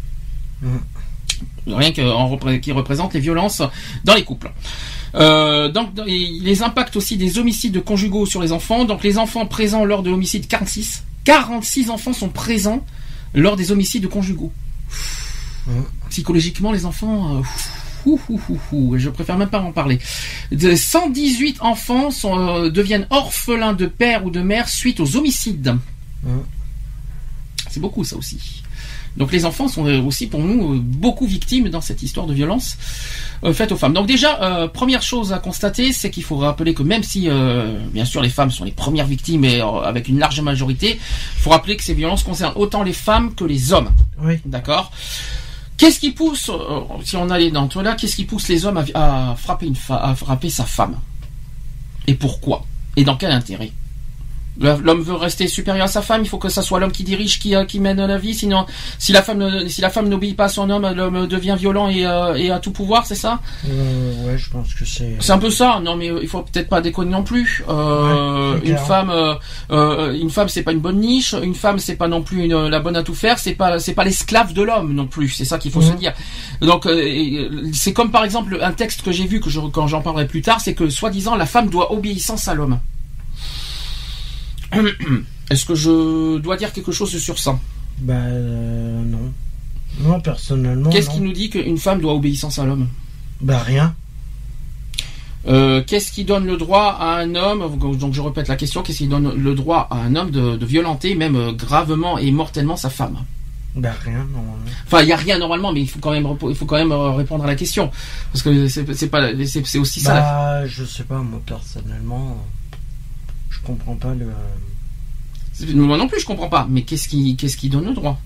Mmh. Rien que, en, qui représente les violences dans les couples. Euh, donc, les impacts aussi des homicides conjugaux sur les enfants. Donc, les enfants présents lors de l'homicide quarante-six. quarante-six enfants sont présents lors des homicides conjugaux. Mmh. Psychologiquement, les enfants... Euh, Ouh, ouh, ouh, ouh, je préfère même pas en parler. De cent dix-huit enfants sont, euh, deviennent orphelins de père ou de mère suite aux homicides. Mmh. C'est beaucoup ça aussi. Donc les enfants sont aussi pour nous beaucoup victimes dans cette histoire de violence euh, faite aux femmes. Donc déjà, euh, première chose à constater, c'est qu'il faut rappeler que même si, euh, bien sûr, les femmes sont les premières victimes et euh, avec une large majorité, il faut rappeler que ces violences concernent autant les femmes que les hommes. Oui. D'accord. Qu'est-ce qui pousse, euh, si on allait dans tout là, qu'est-ce qui pousse les hommes à, à frapper une fa- à frapper sa femme? Et pourquoi? Et dans quel intérêt? L'homme veut rester supérieur à sa femme, il faut que ça soit l'homme qui dirige, qui, qui mène la vie. Sinon, si la femme, si la femme n'obéit pas à son homme, l'homme devient violent et, euh, et a tout pouvoir, c'est ça? euh, Ouais, je pense que c'est. C'est un peu ça. Non, mais il faut peut-être pas déconner non plus. Euh, ouais, une clair. femme, euh, euh, une femme, c'est pas une bonne niche. Une femme, c'est pas non plus une, la bonne à tout faire. C'est pas, c'est pas l'esclave de l'homme non plus. C'est ça qu'il faut mmh. se dire. Donc, euh, c'est comme par exemple un texte que j'ai vu que je, quand j'en parlerai plus tard, c'est que soi-disant la femme doit obéissance à l'homme. Est-ce que je dois dire quelque chose sur ça? Bah euh, non. Non, personnellement. Qu'est-ce non. qui nous dit qu'une femme doit obéissance à l'homme? Bah rien. Euh, qu'est-ce qui donne le droit à un homme, donc je répète la question, qu'est-ce qui donne le droit à un homme de, de violenter même euh, gravement et mortellement sa femme? Bah rien, normalement. Enfin, il y a rien normalement, mais il faut quand même, il faut quand même répondre à la question, parce que c'est, c'est pas, c'est, c'est aussi ça. Bah, la... je sais pas, moi personnellement, je comprends pas le. Moi non plus, je comprends pas. Mais qu'est-ce qui, qu'est-ce qui donne le droit?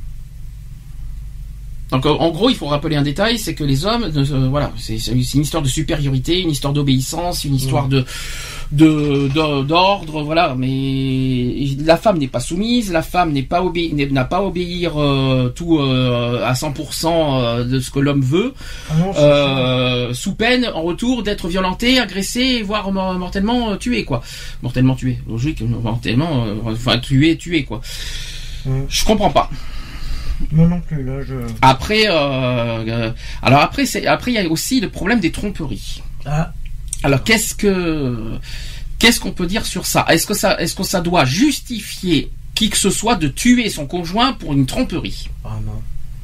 Donc, en gros, il faut rappeler un détail, c'est que les hommes, euh, voilà, c'est, c'est une histoire de supériorité, une histoire d'obéissance, une histoire de, de, de d'ordre, voilà. Mais la femme n'est pas soumise, la femme n'est pas obé, n'a pas à obéir euh, tout euh, à cent pour cent de ce que l'homme veut, Ah non, euh, sous peine, en retour, d'être violentée, agressée, voire mortellement tuée, quoi. Mortellement tuée, logique, mortellement, euh, enfin tuée, tuée, quoi. Hum. Je comprends pas. Moi non plus, là, je... Après, euh, euh, alors après, c'est, après, il y a aussi le problème des tromperies. Ah. Alors, qu'est-ce que, qu'est-ce qu'on peut dire sur ça? Est-ce que ça, est-ce que ça doit justifier qui que ce soit de tuer son conjoint pour une tromperie? Ah non.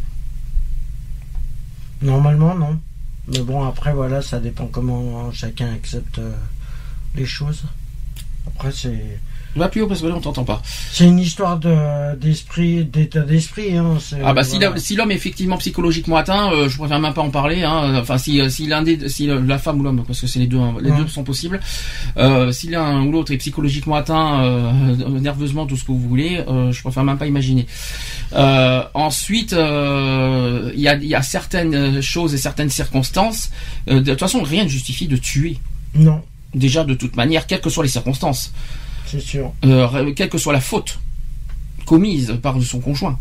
Normalement, non. Mais bon, après, voilà, ça dépend comment chacun accepte euh, les choses. Après, c'est... Va plus haut parce que là on t'entend pas. C'est une histoire de, d'esprit, d'état d'esprit. Hein, c'est, ah bah voilà. si, la, si l'homme est effectivement psychologiquement atteint, euh, je préfère même pas en parler. Hein. Enfin si, si l'un des, si la femme ou l'homme, parce que c'est les deux, hein, les ouais. deux sont possibles. Euh, si l'un ou l'autre est psychologiquement atteint, euh, nerveusement, tout ce que vous voulez, euh, je préfère même pas imaginer. Euh, ensuite, il euh, y a, il y a certaines choses et certaines circonstances. Euh, de toute façon, rien ne justifie de tuer. Non. Déjà de toute manière, quelles que soient les circonstances. C'est sûr. Euh, quelle que soit la faute commise par son conjoint.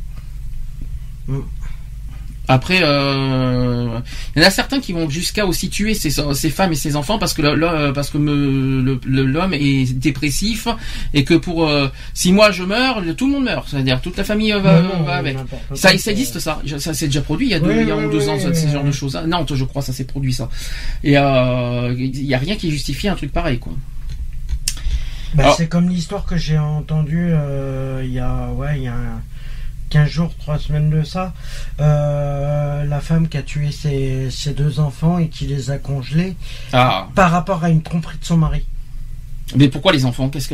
Mm. Après, euh, il y en a certains qui vont jusqu'à aussi tuer ses, ses femmes et ses enfants parce que, le, parce que me, le, le, l'homme est dépressif et que pour euh, si moi je meurs, tout le monde meurt. C'est-à-dire toute la famille va, non, va avec. Ça, ça existe ça. Ça s'est déjà produit il y a deux, oui, il y a oui, deux oui, ans oui, ce oui, genre oui. de choses. Non, je crois ça s'est produit ça. Et euh, il y a rien qui justifie un truc pareil quoi. Bah, alors, c'est comme l'histoire que j'ai entendue euh, il y a ouais il y a un, quinze jours, trois semaines de ça. Euh, la femme qui a tué ses, ses deux enfants et qui les a congelés ah. par rapport à une tromperie de son mari. Mais pourquoi les enfants? Qu'est-ce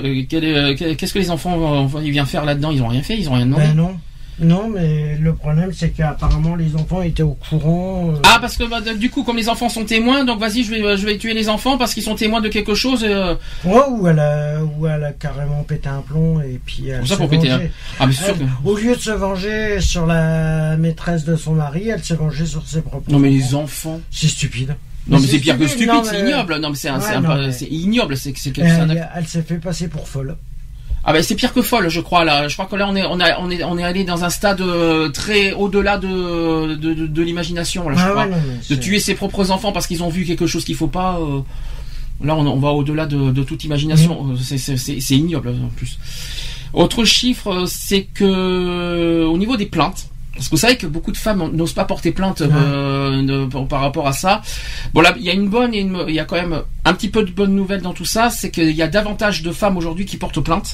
que qu'est-ce que les enfants ils viennent faire là-dedans? Ils ont rien fait, ils ont rien demandé. Ben non. Non, mais le problème, c'est qu'apparemment, les enfants étaient au courant. Euh... Ah, parce que bah, du coup, comme les enfants sont témoins, donc vas-y, je vais, je vais tuer les enfants parce qu'ils sont témoins de quelque chose. Euh... Ouais, ou elle a, ou elle a carrément pété un plomb et puis elle ça s'est pour péter un... Ah, mais sûr elle, que... Au lieu de se venger sur la maîtresse de son mari, elle s'est vengée sur ses propres. Non, mais enfants. les enfants. C'est stupide. Non, mais, mais c'est, c'est pire que stupide, non, c'est mais... ignoble. Non, mais c'est, un, ouais, c'est, un, non, mais... c'est ignoble. C'est, c'est, c'est elle, un... elle s'est fait passer pour folle. Ah ben c'est pire que folle, je crois là. Je crois que là on est on a on est on est allé dans un stade euh, très au-delà de de, de, de l'imagination là, je ah crois. Ouais, non, de tuer ses propres enfants parce qu'ils ont vu quelque chose qu'il faut pas. Euh... Là on, on va au-delà de, de toute imagination. Mmh. C'est, c'est, c'est, c'est ignoble en plus. Autre chiffre, c'est que au niveau des plaintes. Parce que vous savez que beaucoup de femmes n'osent pas porter plainte euh, de, par rapport à ça. Bon là, il y a une bonne et une, il y a quand même un petit peu de bonnes nouvelles dans tout ça, c'est qu'il y a davantage de femmes aujourd'hui qui portent plainte.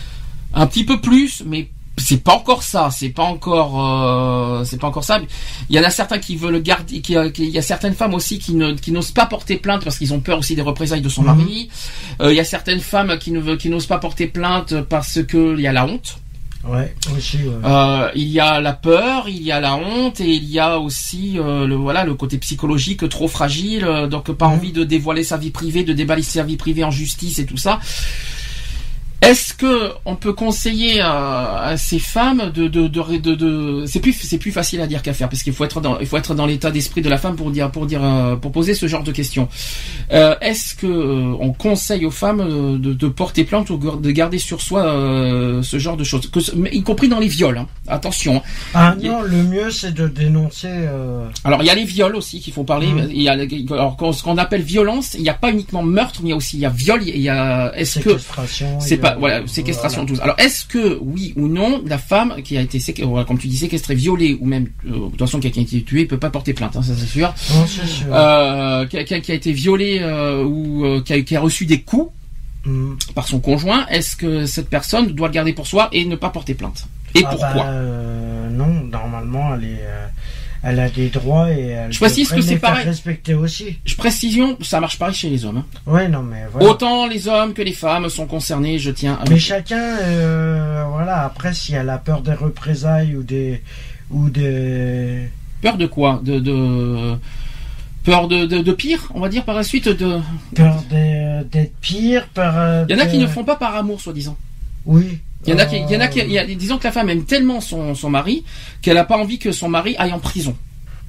Un petit peu plus, mais c'est pas encore ça, c'est pas encore, euh, c'est pas encore ça. Il y en a certains qui veulent garder, qui, qui, il y a certaines femmes aussi qui ne, qui n'osent pas porter plainte parce qu'ils ont peur aussi des représailles de son mmh. mari. Euh, il y a certaines femmes qui ne, qui n'osent pas porter plainte parce que il y a la honte. Ouais, aussi. Ouais. Euh, il y a la peur, il y a la honte et il y a aussi euh, le voilà le côté psychologique trop fragile, euh, donc pas mmh. envie de dévoiler sa vie privée, de déballer sa vie privée en justice et tout ça. Est-ce que on peut conseiller à, à ces femmes de de de, de, de c'est plus c'est plus facile à dire qu'à faire parce qu'il faut être dans il faut être dans l'état d'esprit de la femme pour dire pour dire pour poser ce genre de questions. Euh, est-ce que euh, on conseille aux femmes de, de porter plainte ou de garder sur soi euh, ce genre de choses, que, y compris dans les viols. Hein. Attention. Ah non, le mieux c'est de dénoncer. Euh... Alors il y a les viols aussi qu'il faut parler. Mmh. Il y a alors ce qu'on appelle violence, il n'y a pas uniquement meurtre, mais il y a aussi il y a viol, il y a est-ce que c'est pas voilà, séquestration voilà. douze. Alors, est-ce que, oui ou non, la femme qui a été, séquestrée, comme tu dis, séquestrée, violée, ou même, euh, de toute façon, quelqu'un qui a été tué, peut pas porter plainte, hein, ça c'est sûr. Non, c'est sûr. Euh, quelqu'un qui a été violé, euh, ou, euh, qui a, qui a reçu des coups, mmh. par son conjoint, est-ce que cette personne doit le garder pour soi et ne pas porter plainte? Et ah pourquoi? bah, euh, Non, normalement, elle est, euh, elle a des droits et elle je précise que c'est pareil. Respecter aussi. Je précision, ça marche pareil chez les hommes. Hein. Ouais, non, mais voilà. Autant les hommes que les femmes sont concernés, je tiens à... Mais chacun, euh, voilà, après, si elle a peur des représailles ou des... ou des... Peur de quoi? De... de... Peur de, de, de pire, on va dire, par la suite de... Peur d'être pire, peur... Il y en a de... qui ne font pas par amour, soi-disant. Oui. Il y en a qui, il y en a qui, il y a, disons que la femme aime tellement son, son mari qu'elle n'a pas envie que son mari aille en prison.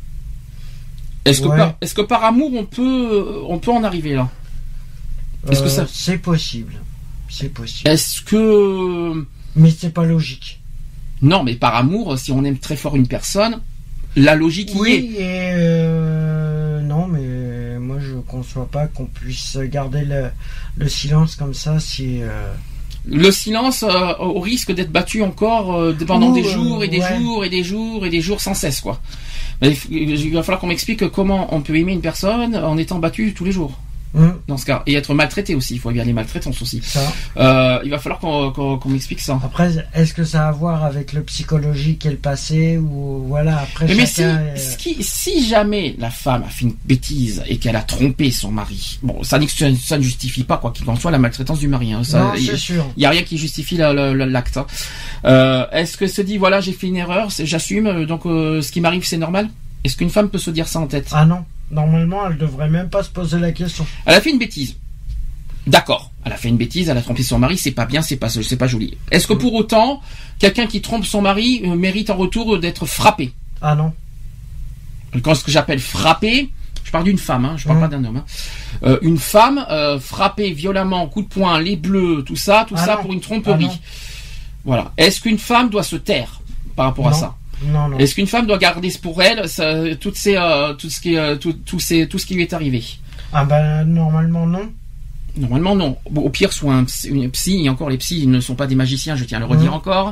Est-ce que, ouais. par, est-ce que par amour on peut, on peut en arriver là? Est-ce euh, que ça... C'est possible. C'est possible. Est-ce que... Mais c'est pas logique. Non, mais par amour, si on aime très fort une personne, la logique oui, y est. Oui, et euh, non, mais moi je conçois pas qu'on puisse garder le, le silence comme ça si... Euh... Le silence euh, au risque d'être battu encore euh, pendant Ouh, des jours et des ouais. jours et des jours et des jours sans cesse, quoi. Mais il va falloir qu'on m'explique comment on peut aimer une personne en étant battu tous les jours. Mmh. Dans ce cas, et être maltraité aussi, il faut bien les maltraitances aussi. Ça. Euh, il va falloir qu'on, qu'on, qu'on m'explique ça. Après, est-ce que ça a à voir avec le psychologique et le passé ou voilà après. Mais, mais si, est... si, si jamais la femme a fait une bêtise et qu'elle a trompé son mari, bon, ça, ça ne justifie pas quoi qu'il en soit la maltraitance du mari. Hein. Ça, non, c'est sûr. Il y a rien qui justifie la, la, la, l'acte. Hein. Euh, est-ce que se dit voilà j'ai fait une erreur, j'assume, donc euh, ce qui m'arrive c'est normal? Est-ce qu'une femme peut se dire ça en tête? Ah non. Normalement, elle devrait même pas se poser la question. Elle a fait une bêtise. D'accord. Elle a fait une bêtise, elle a trompé son mari, c'est pas bien, c'est pas, c'est pas joli. Est-ce que pour autant, quelqu'un qui trompe son mari euh, mérite en retour d'être frappé? Ah non. Quand ce que j'appelle frappé, je parle d'une femme, hein, je parle mmh. pas d'un homme. Hein. Euh, une femme euh, frappée violemment, coup de poing, les bleus, tout ça, tout ah ça non. pour une tromperie. Ah voilà. Est-ce qu'une femme doit se taire par rapport non. à ça? Non, non. Est-ce qu'une femme doit garder pour elle ça, toutes ces, euh, tout ce qui, euh, tout, tout, ces, tout ce qui lui est arrivé? Ah ben normalement non. Normalement non. Bon, au pire, soit un psy, une psy, et encore les psys ne sont pas des magiciens, je tiens à le redire mmh. encore.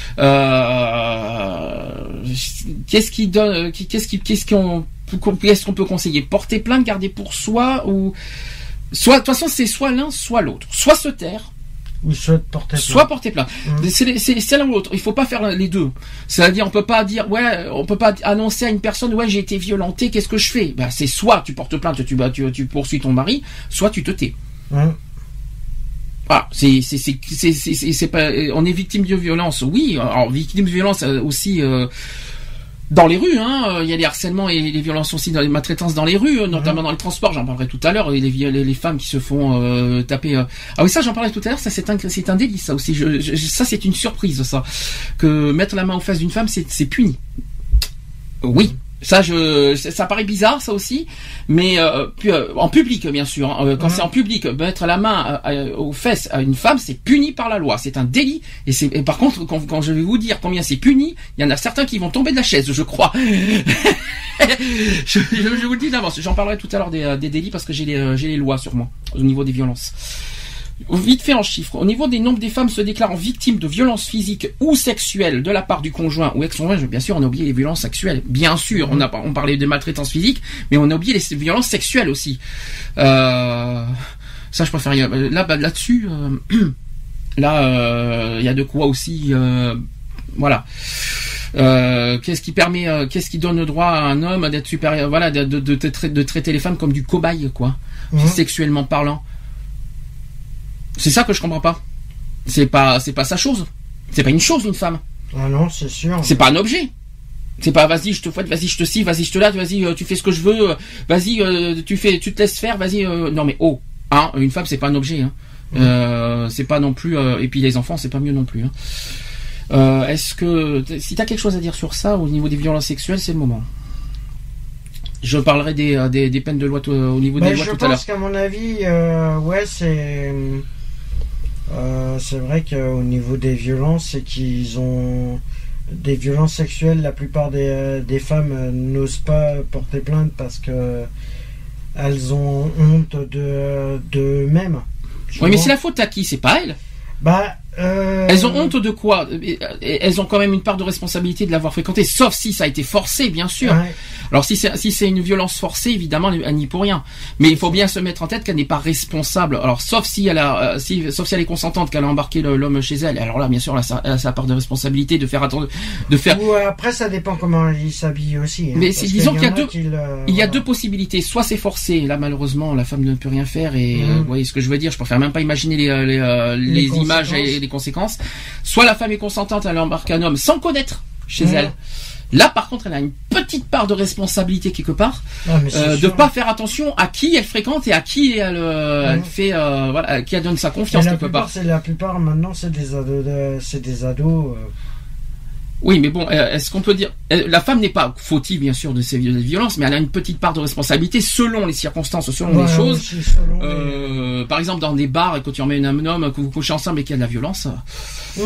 Euh, qu'est-ce qui donne, qu'est-ce qui, qu'est-ce qu'on, qu'est-ce qu'on peut conseiller? Porter plainte, garder pour soi ou soit, de toute façon, c'est soit l'un, soit l'autre. Soit se taire. Ou soit porter plainte. Soit porter plainte. Mmh. C'est, c'est, c'est l'un ou l'autre. Il faut pas faire les deux. C'est-à-dire, on peut pas dire, ouais, on peut pas annoncer à une personne, ouais, j'ai été violenté, qu'est-ce que je fais? Ben, c'est soit tu portes plainte, tu, tu, tu poursuis ton mari, soit tu te tais. Mmh. Voilà. C'est, c'est, c'est, c'est, c'est, c'est, c'est pas, on est victime de violence, oui. Alors, victime de violence aussi, euh, dans les rues, hein, il y a les harcèlements et les violences aussi dans les maltraitances dans les rues, notamment mmh. dans les transports, j'en parlerai tout à l'heure, et les, les, les femmes qui se font euh, taper. Euh... Ah oui, ça j'en parlais tout à l'heure, ça c'est un, c'est un délit, ça aussi. Je, je, ça c'est une surprise, ça. Que mettre la main aux fesses d'une femme, c'est, c'est puni. Oui. Ça, je, ça paraît bizarre, ça aussi, mais euh, puis, euh, en public, bien sûr. Hein, quand mmh. c'est en public, mettre la main à, à, aux fesses à une femme, c'est puni par la loi. C'est un délit. Et, c'est, et par contre, quand, quand je vais vous dire combien c'est puni, il y en a certains qui vont tomber de la chaise, je crois. je, je, je vous le dis d'avance. J'en parlerai tout à l'heure des, des délits parce que j'ai les, j'ai les lois sur moi au niveau des violences. Vite fait en chiffres, au niveau des nombres des femmes se déclarant victimes de violences physiques ou sexuelles de la part du conjoint ou ex-conjoint, bien sûr on a oublié les violences sexuelles, bien sûr, on a on parlait de maltraitance physique, mais on a oublié les violences sexuelles aussi. Euh, ça je préfère là bah, là-dessus, euh, là il euh, y a de quoi aussi, euh, voilà. Euh, qu'est-ce qui permet, euh, qu'est-ce qui donne le droit à un homme d'être supérieur, voilà, de, de, de, de, de traiter les femmes comme du cobaye, quoi, mmh. sexuellement parlant. C'est ça que je comprends pas. C'est pas, c'est pas sa chose. C'est pas une chose, une femme. Ah non, c'est sûr. C'est pas un objet. C'est pas, vas-y, je te fouette, vas-y, je te scie, vas-y, je te lâche, vas-y, tu fais ce que je veux, vas-y, euh, tu fais, tu te laisses faire, vas-y, euh, non mais oh, hein, une femme c'est pas un objet, hein. Mmh. Euh, c'est pas non plus, euh, et puis les enfants c'est pas mieux non plus, hein. Euh, est-ce que, si t'as quelque chose à dire sur ça, au niveau des violences sexuelles, c'est le moment. Je parlerai des, des, des peines de loi t- au niveau bah, des lois tout à l'heure. Je pense qu'à mon avis, euh, ouais, c'est... Euh, c'est vrai qu'au niveau des violences, c'est qu'ils ont des violences sexuelles. La plupart des, des femmes n'osent pas porter plainte parce que elles ont honte de d'eux-mêmes. Oui, mais c'est la faute à qui? C'est pas elle. Bah, Euh... Elles ont honte de quoi? Elles ont quand même une part de responsabilité de l'avoir fréquenté, sauf si ça a été forcé, bien sûr. Ouais. Alors si c'est si c'est une violence forcée, évidemment, elle n'y est pour rien. Mais il faut bien se mettre en tête qu'elle n'est pas responsable. Alors sauf si elle a, si, sauf si elle est consentante, qu'elle a embarqué le, l'homme chez elle. Alors là, bien sûr, elle a sa, elle a sa part de responsabilité de faire attendre, de faire. Ou après, ça dépend comment il s'habille aussi. Hein, mais c'est, disons qu'il y a deux, qu'il, euh, il y a voilà. deux possibilités. Soit c'est forcé, là malheureusement, la femme ne peut rien faire. Et mmh. euh, vous voyez ce que je veux dire. Je préfère même pas imaginer les les, les, les, les images et les conséquences. Soit la femme est consentante, elle embarque un homme sans connaître chez mmh. elle. Là, par contre, elle a une petite part de responsabilité quelque part, ah, euh, de pas faire attention à qui elle fréquente et à qui elle, euh, mmh. elle fait, euh, voilà, à qui elle donne sa confiance quelque plupart, part. C'est la plupart maintenant, c'est des ados, de, c'est des ados. Euh... Oui, mais bon, est-ce qu'on peut dire, la femme n'est pas fautive bien sûr de ces violences, mais elle a une petite part de responsabilité selon les circonstances, selon ouais, les choses. Aussi, selon euh, les... Par exemple, dans des bars et quand tu emmènes un homme, que vous couchez ensemble et qu'il y a de la violence. Mmh.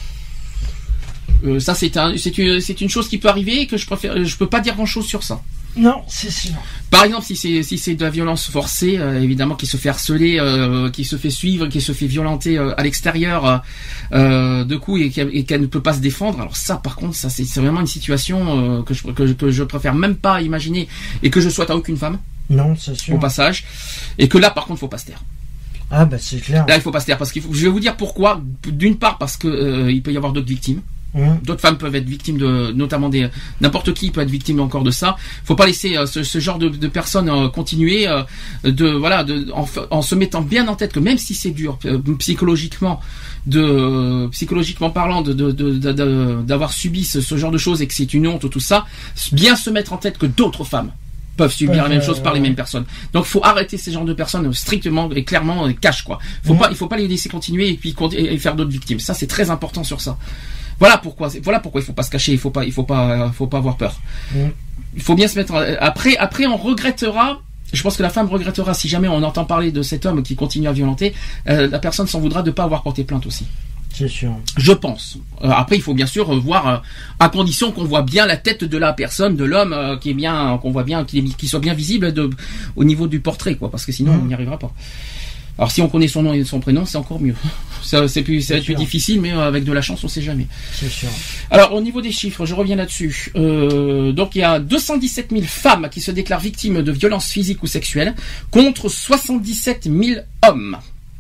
Euh, ça c'est un, c'est une, c'est une chose qui peut arriver et que je préfère, je peux pas dire grand chose sur ça. Non, c'est sûr. Par exemple, si c'est si c'est de la violence forcée, euh, évidemment, qui se fait harceler, euh, qui se fait suivre, qui se fait violenter euh, à l'extérieur, euh, de coups et, et qu'elle ne peut pas se défendre. Alors ça, par contre, ça c'est, c'est vraiment une situation euh, que je que, que je préfère même pas imaginer et que je souhaite à aucune femme. Non, c'est sûr. Au passage, et que là, par contre, faut pas se taire. Ah bah c'est clair. Là, il faut pas se taire parce qu'il faut. Je vais vous dire pourquoi. D'une part, parce que euh, il peut y avoir d'autres victimes. Mmh. D'autres femmes peuvent être victimes de, notamment des, n'importe qui peut être victime encore de ça. Faut pas laisser euh, ce, ce genre de, de personnes euh, continuer, euh, de voilà, de, en, en se mettant bien en tête que même si c'est dur euh, psychologiquement, de euh, psychologiquement parlant, de, de, de, de, de d'avoir subi ce, ce genre de choses et que c'est une honte tout ça, bien se mettre en tête que d'autres femmes peuvent subir euh, la même chose par les mêmes personnes. Donc faut arrêter ces genres de personnes strictement et clairement cash quoi. Faut mmh. pas, il faut pas les laisser continuer et puis et faire d'autres victimes. Ça c'est très important sur ça. Voilà pourquoi, voilà pourquoi il faut pas se cacher, il faut pas, il faut pas, faut pas avoir peur. Mmh. Il faut bien se mettre. Après, après, on regrettera. Je pense que la femme regrettera si jamais on entend parler de cet homme qui continue à violenter. Euh, la personne s'en voudra de pas avoir porté plainte aussi. C'est sûr. Je pense. Euh, après, il faut bien sûr voir, euh, à condition qu'on voit bien la tête de la personne, de l'homme, euh, qui est bien, qu'on voit bien, qui, qui soit bien visible de, au niveau du portrait, quoi. Parce que sinon, mmh. on n'y arrivera pas. Alors si on connaît son nom et son prénom, c'est encore mieux. Ça, c'est plus, c'est plus difficile, mais avec de la chance, on sait jamais. C'est sûr. Alors au niveau des chiffres, je reviens là-dessus. Euh, donc il y a deux cent dix-sept mille femmes qui se déclarent victimes de violences physiques ou sexuelles, contre soixante-dix-sept mille hommes.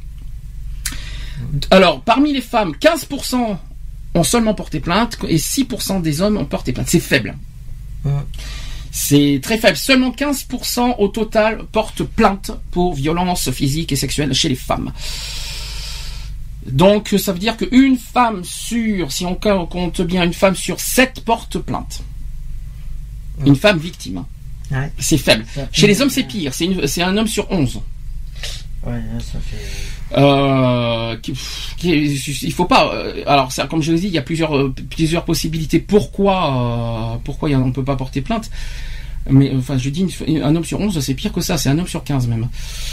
Alors parmi les femmes, quinze pour cent ont seulement porté plainte et six pour cent des hommes ont porté plainte. C'est faible. Ouais. C'est très faible. Seulement quinze pour cent au total portent plainte pour violences physiques et sexuelles chez les femmes. Donc, ça veut dire qu'une femme sur, si on compte bien, une femme sur sept porte plainte. Une mmh. femme victime. Ouais. C'est faible. Ça chez les hommes, c'est pire. C'est, une, c'est un homme sur onze. Ouais, ça fait... Euh, qui, qui, il faut pas. Euh, alors, ça, comme je l'ai dit, il y a plusieurs euh, plusieurs possibilités. Pourquoi euh, pourquoi on ne peut pas porter plainte? Mais enfin, je dis une, un homme sur onze, c'est pire que ça. C'est un homme sur quinze même.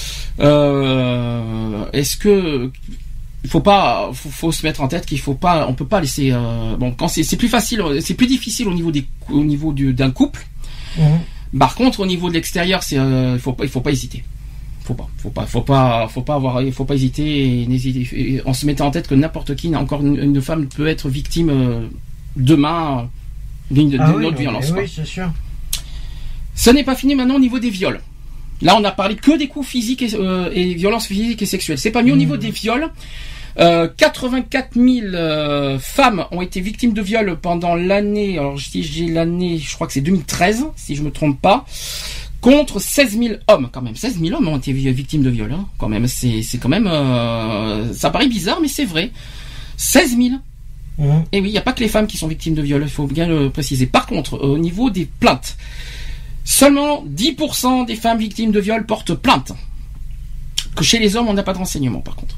Euh, est-ce que il faut pas, faut, faut se mettre en tête qu'il faut pas, on peut pas laisser. Euh, bon, quand c'est, c'est plus facile, c'est plus difficile au niveau des, au niveau du, d'un couple. Mmh. Par contre, au niveau de l'extérieur, c'est, euh, il faut pas, il faut pas hésiter. Faut pas, faut pas, faut pas, faut pas avoir, faut pas hésiter et n'hésiter. En se mettant en tête que n'importe qui, encore une, une femme peut être victime euh, demain d'une, ah d'une oui, autre violence. Oui, c'est sûr. Ce n'est pas fini maintenant au niveau des viols. Là, on a parlé que des coups physiques et, euh, et violences physiques et sexuelles. C'est pas mieux mmh. au niveau des viols. Euh, quatre-vingt-quatre mille euh, femmes ont été victimes de viols pendant l'année. Alors, si j'ai l'année, je crois que c'est deux mille treize, si je me trompe pas. Contre seize mille hommes, quand même. seize mille hommes ont été victimes de viol, hein, quand même. C'est, c'est quand même, euh, ça paraît bizarre, mais c'est vrai. seize mille. Mmh. Et oui, il n'y a pas que les femmes qui sont victimes de viol, il faut bien le préciser. Par contre, au niveau des plaintes, seulement dix pour cent des femmes victimes de viol portent plainte. Que chez les hommes, on n'a pas de renseignements, par contre.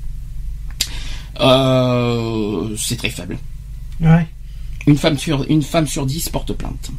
Euh, c'est très faible. Ouais. Une femme sur, une femme sur dix porte plainte.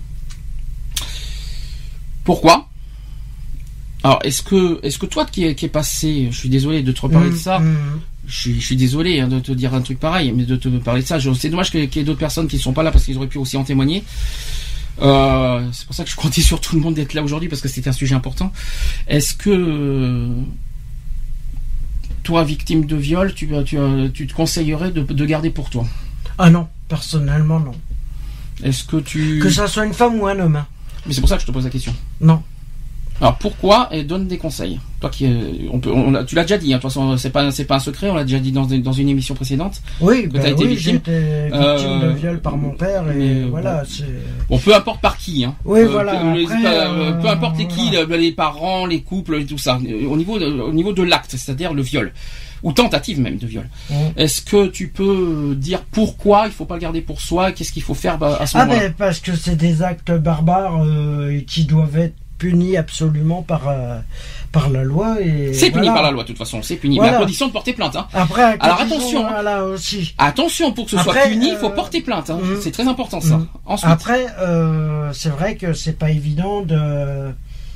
Pourquoi? Alors, est-ce que, est-ce que toi qui est, qui est passé, je suis désolé de te reparler mmh, de ça, mmh. je, suis, je suis désolé hein, de te dire un truc pareil, mais de te parler de ça, je, c'est dommage qu'il y ait d'autres personnes qui ne sont pas là parce qu'ils auraient pu aussi en témoigner. Euh, c'est pour ça que je comptais sur tout le monde d'être là aujourd'hui parce que c'est un sujet important. Est-ce que toi, victime de viol, tu, tu, tu te conseillerais de, de garder pour toi? Ah non, personnellement non. Est-ce que tu... Que ça soit une femme ou un homme. Hein. Mais c'est pour ça que je te pose la question. Non. Alors pourquoi? Et donne des conseils. Toi qui, on peut, on a, tu l'as déjà dit. Hein, de toute façon, c'est pas, c'est pas un secret. On l'a déjà dit dans, dans une émission précédente. Oui, que bah t'as été oui, victime. j'ai été victime Euh, de viol par mon père et mais, voilà. bon. C'est... Bon, peu importe par qui. Hein. Oui, Euh, voilà. Peu, Après, peu, euh, peu importe les qui, voilà. les parents, les couples et tout ça. Au niveau, de, au niveau de l'acte, c'est-à-dire le viol ou tentative même de viol. Mmh. Est-ce que tu peux dire pourquoi il faut pas le garder pour soi? Qu'est-ce qu'il faut faire bah, à ce Ah moment-là? ben parce que c'est des actes barbares euh, et qui doivent être punis absolument par euh, par la loi et C'est puni voilà. par la loi, de toute façon, c'est puni. Voilà. Mais à condition de porter plainte. Hein. Après, à Alors, condition, attention, hein. voilà aussi. Attention, pour que ce Après, soit puni, il faut euh, porter plainte. Hein. mm, C'est très important ça. mm. Ensuite, Après, euh, c'est vrai que c'est pas évident de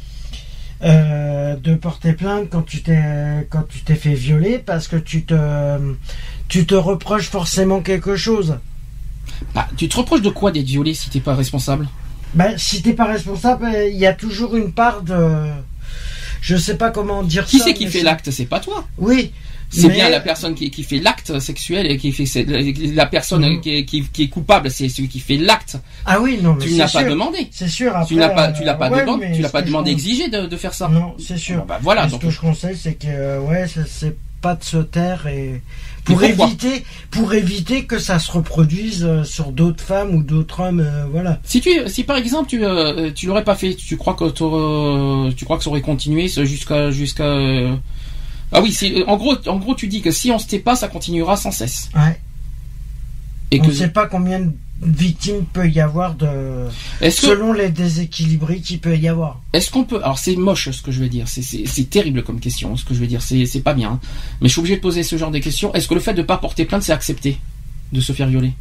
euh, de porter plainte quand tu t'es quand tu t'es fait violer parce que tu te tu te reproches forcément quelque chose. bah, tu te reproches de quoi d'être violé si t'es pas responsable? Ben, si t'es pas responsable, il y a toujours une part de je sais pas comment dire Qui ça. c'est qui mais fait c'est- l'acte? C'est pas toi. Oui. C'est mais- bien la personne qui, qui fait l'acte sexuel et qui fait c'est- la personne Mhm. qui, est, qui, qui est coupable, c'est celui qui fait l'acte. Ah oui, non, mais Tu c'est n'as pas sûr. demandé. C'est sûr. Après, Tu n'as pas, tu l'as pas euh, ouais, demandé, mais tu l'as ce pas que demandé, je- exigé de, de faire ça. Non, c'est sûr. Bon, bah, voilà. Et Donc, ce que je conseille, c'est que euh, ouais, c'est- c'est pas de se taire et pour Mais pourquoi éviter, pour éviter que ça se reproduise euh, sur d'autres femmes ou d'autres hommes, euh, voilà. si tu, si par exemple tu, euh, tu l'aurais pas fait, tu crois que t'aurais- tu crois que ça aurait continué ce- jusqu'à, jusqu'à. euh, Ah oui, c'est, en gros, en gros, tu dis que si on se tait pas, ça continuera sans cesse. Ouais. Et On que ne sait pas combien de victimes peut y avoir de, est-ce que selon les déséquilibres qu'il peut y avoir. Est-ce qu'on peut... Alors c'est moche ce que je vais dire, c'est, c'est, c'est terrible comme question, ce que je vais dire, c'est, c'est pas bien. Hein. Mais je suis obligé de poser ce genre de questions. Est-ce que le fait de pas porter plainte, c'est accepté de se faire violer?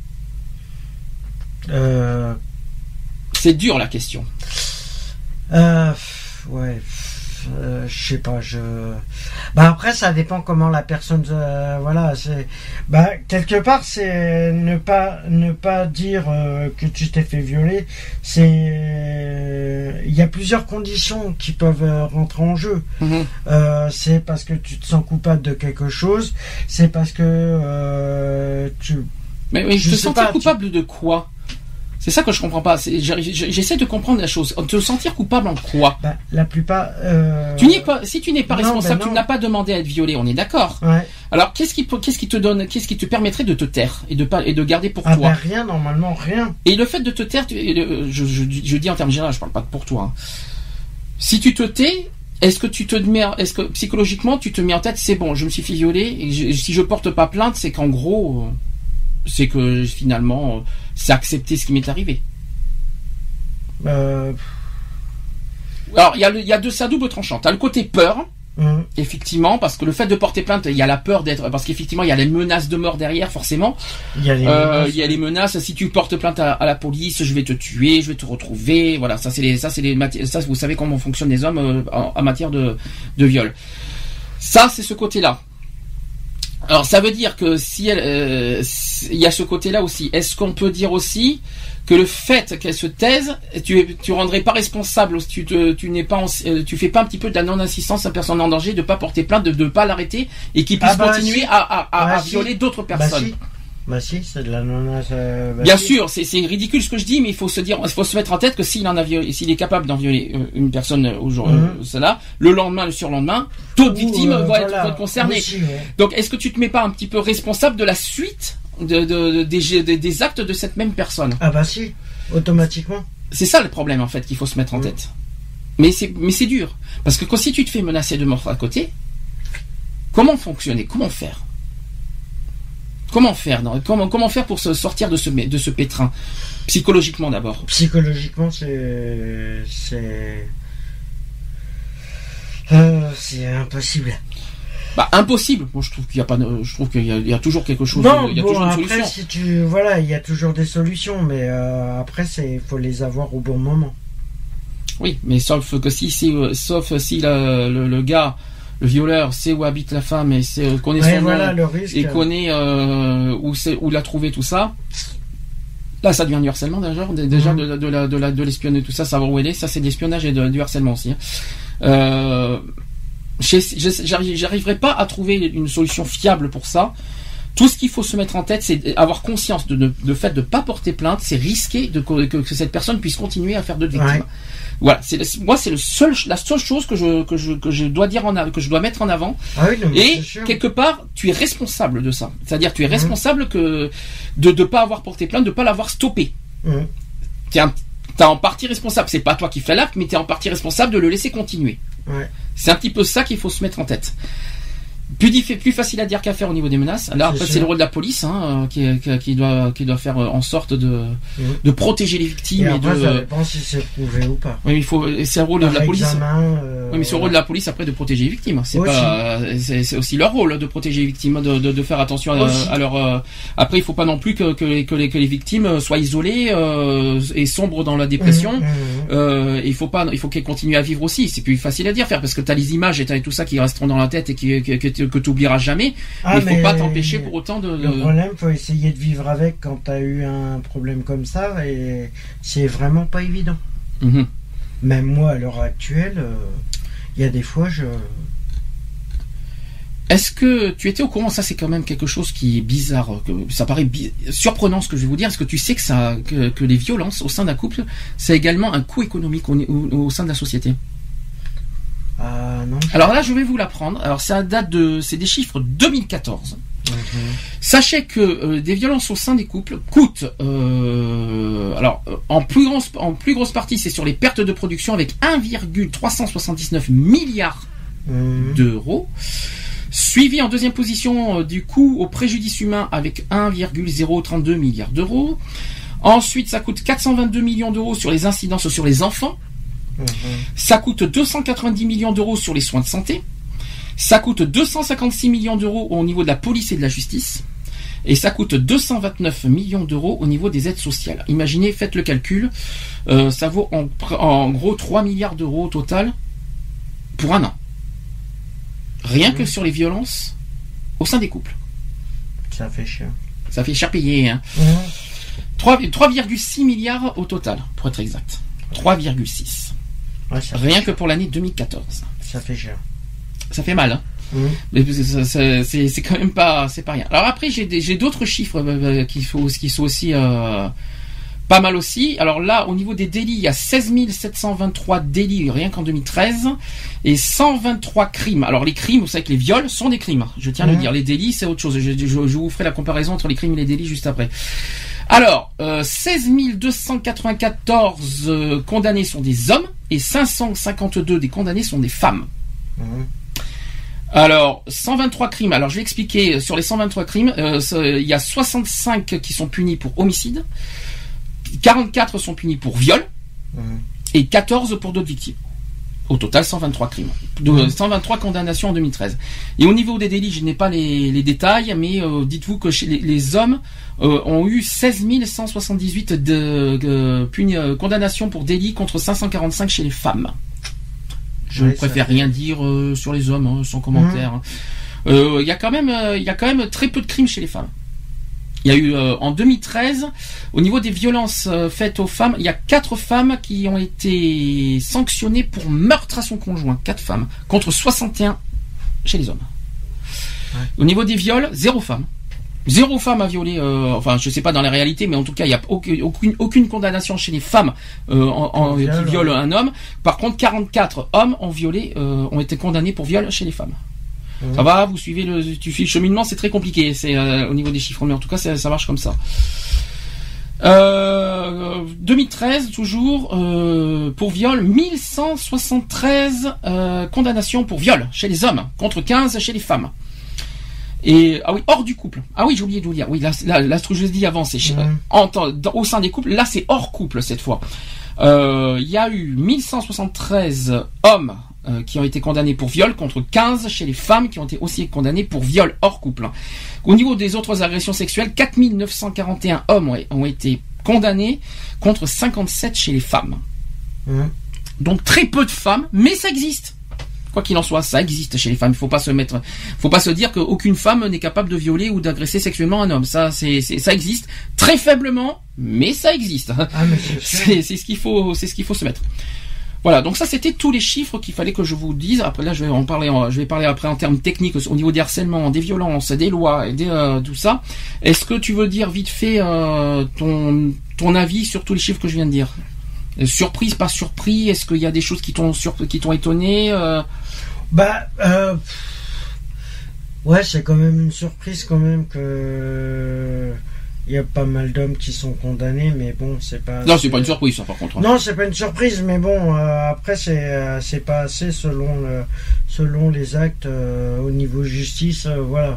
Euh, C'est dur la question. euh, ouais. Euh, je sais pas, je. Bah après, ça dépend comment la personne. euh, voilà, c'est. Bah quelque part, c'est ne pas ne pas dire euh, que tu t'es fait violer. C'est. Il y a plusieurs conditions qui peuvent euh, rentrer en jeu. Mm-hmm. Euh, c'est parce que tu te sens coupable de quelque chose. C'est parce que euh, tu. Mais, mais Je te sais sentir pas, tu- coupable de quoi? C'est ça que je comprends pas. C'est, j'ai- j'ai- j'essaie de comprendre la chose. Te sentir coupable en quoi? Bah, la plupart. Euh, Tu n'es pas, si tu n'es pas non, responsable, ben tu non. n'as pas demandé à être violé. On est d'accord. Ouais. Alors qu'est-ce qui, peut- qu'est-ce qui te donne, qu'est-ce qui te permettrait de te taire et de pas et de garder pour Ah toi? bah rien, normalement rien. Et le fait de te taire, tu- euh, je, je, je dis en termes généraux, je parle pas de pour toi. Hein. Si tu te tais, est-ce que tu te mets, est-ce que psychologiquement tu te mets en tête, c'est bon, je me suis fait violer, et je- si je porte pas plainte, c'est qu'en gros, euh, c'est que finalement, euh, c'est accepter ce qui m'est arrivé. Euh, Alors il y a, le- il y a deux, c'est à double tranchant. T'as le côté peur. hum. Effectivement, parce que le fait de porter plainte, il y a la peur d'être, parce qu'effectivement, il y a les menaces de mort derrière, forcément. Il y a les Euh, menaces. il y a les menaces. Si tu portes plainte à, à la police, je vais te tuer, je vais te retrouver. Voilà, ça c'est les, ça c'est les, mati- ça vous savez comment fonctionnent les hommes euh, en, en matière de, de viol. Ça c'est ce côté-là. Alors ça veut dire que si elle, euh, si- il y a ce côté-là aussi. Est-ce qu'on peut dire aussi que le fait qu'elle se taise, tu tu rendrais pas responsable, tu te, tu n'es pas, en, euh, tu fais pas un petit peu de la non-assistance à personne en danger, de pas porter plainte, de ne pas l'arrêter et qu'il puisse Ah bah continuer si. à, à, à, Bah à si. violer d'autres Bah personnes. si. Bah si, c'est de la menace. euh, bah Bien si. sûr, c'est, c'est ridicule ce que je dis, mais il faut se dire, il faut se mettre en tête que s'il en a violé, s'il est capable d'en violer euh, une personne euh, aujourd'hui, Mhm. euh, celle-là, le lendemain, le surlendemain, d'autres Ou, victimes euh, vont, être, voilà, vont être concernées. aussi, ouais. Donc, est-ce que tu te mets pas un petit peu responsable de la suite de, de, de- des, des, des actes de cette même personne? Ah bah si, automatiquement. C'est ça le problème en fait qu'il faut se mettre en Mhm. tête. Mais c'est, mais c'est dur parce que quand si tu te fais menacer de mort à côté, comment fonctionner? Comment faire? Comment faire non comment, comment faire pour se sortir de ce, de ce pétrin? Psychologiquement d'abord. Psychologiquement, c'est. C'est. Euh, c'est impossible. Bah impossible. Moi je trouve qu'il y a pas, de- je trouve qu'il y a, il y a toujours quelque chose. Non, il y a bon, toujours une après, solution. si tu. Voilà, il y a toujours des solutions, mais euh, après, c'est faut les avoir au bon moment. Oui, mais sauf que si, si euh, sauf si le, le, le gars, le violeur, sait où habite la femme et sait, connaît Ouais, son voilà, nom le risque. et connaît euh, où c'est où l'a trouvé tout ça. Là, ça devient du harcèlement déjà, déjà Mhm. de, de, la, de, la, de l'espionner, tout ça, savoir où elle est, ça c'est de l'espionnage et de, du harcèlement aussi. Hein. Euh, J'arriverai pas à trouver une solution fiable pour ça. Tout ce qu'il faut se mettre en tête, c'est avoir conscience de, de, de fait de pas porter plainte, c'est risquer de, que, que cette personne puisse continuer à faire d'autres victimes. Ouais. Voilà, c'est moi c'est le seul la seule chose que je que je que je dois dire en que je dois mettre en avant. Ah oui, non, et quelque part, tu es responsable de ça. C'est-à-dire tu es responsable mmh. que de de pas avoir porté plainte, de pas l'avoir stoppé. Mmh. Tu es t'es en partie responsable. C'est pas toi qui fais l'acte, mais tu es en partie responsable de le laisser continuer. Ouais. C'est un petit peu ça qu'il faut se mettre en tête. Plus, diff- plus facile à dire qu'à faire au niveau des menaces. Là, en fait, c'est le rôle de la police hein, qui, qui, qui, doit, qui doit faire en sorte de, mmh. de protéger les victimes. Et, après, et de... ça dépend si c'est prouvé ou pas. Oui, mais il faut. C'est le rôle Par de la police. Euh, oui, mais c'est le rôle de la police après de protéger les victimes. C'est aussi. pas. C'est, c'est aussi leur rôle de protéger les victimes, de, de, de faire attention à, à leur. Euh... Après, il faut pas non plus que, que, les, que, les, que les victimes soient isolées euh, et sombres dans la dépression. Mmh, mmh. Euh, il faut pas. Il faut qu'elles continuent à vivre aussi. C'est plus facile à dire faire parce que t'as les images et t'as tout ça qui resteront dans la tête et qui, que, que, que t'oublieras jamais. Ah, mais il faut pas t'empêcher pour autant de... Le problème, faut essayer de vivre avec quand t'as eu un problème comme ça et c'est vraiment pas évident. Mm-hmm. Même moi, à l'heure actuelle, il euh, y a des fois, je... Est-ce que tu étais au courant, ça c'est quand même quelque chose qui est bizarre, que ça paraît bi- surprenant ce que je vais vous dire, est-ce que tu sais que, ça, que, que les violences au sein d'un couple, c'est également un coût économique au, au, au sein de la société ? Euh, non, je... Alors là, je vais vous l'apprendre. Alors, ça date de, c'est des chiffres deux mille quatorze. Mm-hmm. Sachez que euh, des violences au sein des couples coûtent, euh, alors en plus grosse, en plus grosse partie, c'est sur les pertes de production avec un virgule trois cent soixante-dix-neuf milliards mm-hmm. d'euros. Suivi en deuxième position euh, du coût au préjudice humain avec un virgule zéro trente-deux milliards d'euros. Ensuite, ça coûte quatre cent vingt-deux millions d'euros sur les incidences sur les enfants. Mmh. Ça coûte deux cent quatre-vingt-dix millions d'euros sur les soins de santé. Ça coûte deux cent cinquante-six millions d'euros au niveau de la police et de la justice. Et ça coûte deux cent vingt-neuf millions d'euros au niveau des aides sociales. Imaginez, faites le calcul. Euh, ça vaut en, en gros trois milliards d'euros au total pour un an. Rien mmh. que sur les violences au sein des couples. Ça fait cher. Ça fait cher payer. Hein. Mmh. trois virgule six milliards au total, pour être exact. trois virgule six. Ouais, rien que pour l'année deux mille quatorze. Ça fait cher. Ça fait mal, hein. Mmh. Mais c'est, c'est, c'est, c'est quand même pas, c'est pas rien. Alors après, j'ai, des, j'ai d'autres chiffres euh, qui, faut, qui sont aussi euh, pas mal aussi. Alors là, au niveau des délits, il y a seize mille sept cent vingt-trois délits rien qu'en deux mille treize et cent vingt-trois crimes. Alors les crimes, vous savez que les viols sont des crimes. Je tiens mmh. à le dire. Les délits, c'est autre chose. Je, je, je vous ferai la comparaison entre les crimes et les délits juste après. Alors, euh, seize mille deux cent quatre-vingt-quatorze euh, condamnés sont des hommes et cinq cent cinquante-deux des condamnés sont des femmes. Mmh. Alors, cent vingt-trois crimes. Alors, je vais expliquer. Sur les cent vingt-trois crimes, euh, il y a soixante-cinq qui sont punis pour homicide, quarante-quatre sont punis pour viol mmh. et quatorze pour d'autres victimes. Au total, cent vingt-trois crimes. De, cent vingt-trois condamnations en deux mille treize. Et au niveau des délits, je n'ai pas les, les détails, mais euh, dites-vous que chez les, les hommes euh, ont eu seize mille cent soixante-dix-huit de, de, puni, euh, condamnations pour délits contre cinq cent quarante-cinq chez les femmes. Je ne oui, préfère ça... rien dire euh, sur les hommes, hein, sans commentaire. Il mmh. euh, y a quand même, il euh, y a quand même très peu de crimes chez les femmes. Il y a eu euh, en deux mille treize, au niveau des violences euh, faites aux femmes, il y a quatre femmes qui ont été sanctionnées pour meurtre à son conjoint. Quatre femmes, contre soixante et un chez les hommes. Ouais. Au niveau des viols, zéro femme. Zéro femme a violé, euh, enfin je sais pas dans la réalité, mais en tout cas il n'y a aucune, aucune, aucune condamnation chez les femmes euh, en, en, qui violent un homme. Par contre, quarante-quatre hommes ont violé, euh, ont été condamnés pour viol chez les femmes. Mmh. Ça va, vous suivez le, tu suis le cheminement, c'est très compliqué, c'est euh, au niveau des chiffres, mais en tout cas ça, ça marche comme ça. Euh, deux mille treize toujours euh, pour viol, mille cent soixante-treize euh, condamnations pour viol chez les hommes contre quinze chez les femmes. Et ah oui, hors du couple. Ah oui, j'ai oublié de vous dire. Oui, là, là, là ce que je vous ai dit avant, c'est mmh. euh, en, dans, au sein des couples. Là, c'est hors couple cette fois. Il euh, y a eu mille cent soixante-treize hommes euh, qui ont été condamnés pour viol contre quinze chez les femmes qui ont été aussi condamnées pour viol hors couple. Au niveau des autres agressions sexuelles, quatre mille neuf cent quarante et un hommes ont, ont été condamnés contre cinquante-sept chez les femmes. Mmh. Donc très peu de femmes, mais ça existe. Quoi qu'il en soit, ça existe chez les femmes. Il faut pas se mettre, faut pas se dire qu'aucune femme n'est capable de violer ou d'agresser sexuellement un homme. Ça, c'est, c'est ça existe très faiblement, mais ça existe. Ah, mais c'est, c'est, c'est ce qu'il faut, c'est ce qu'il faut se mettre. Voilà, donc ça c'était tous les chiffres qu'il fallait que je vous dise. Après là, je vais en parler, en, je vais parler après en termes techniques au niveau des harcèlements, des violences, des lois, et des, euh, tout ça. Est-ce que tu veux dire vite fait euh, ton ton avis sur tous les chiffres que je viens de dire? Surprise, pas surpris? Est-ce qu'il y a des choses qui t'ont sur, qui t'ont étonné? euh... Bah, euh, ouais, c'est quand même une surprise quand même que. Il y a pas mal d'hommes qui sont condamnés, mais bon, c'est pas... Non, c'est pas une surprise, ça, par contre. Non, c'est pas une surprise, mais bon, euh, après, c'est euh, c'est pas assez selon, le, selon les actes euh, au niveau justice, euh, voilà.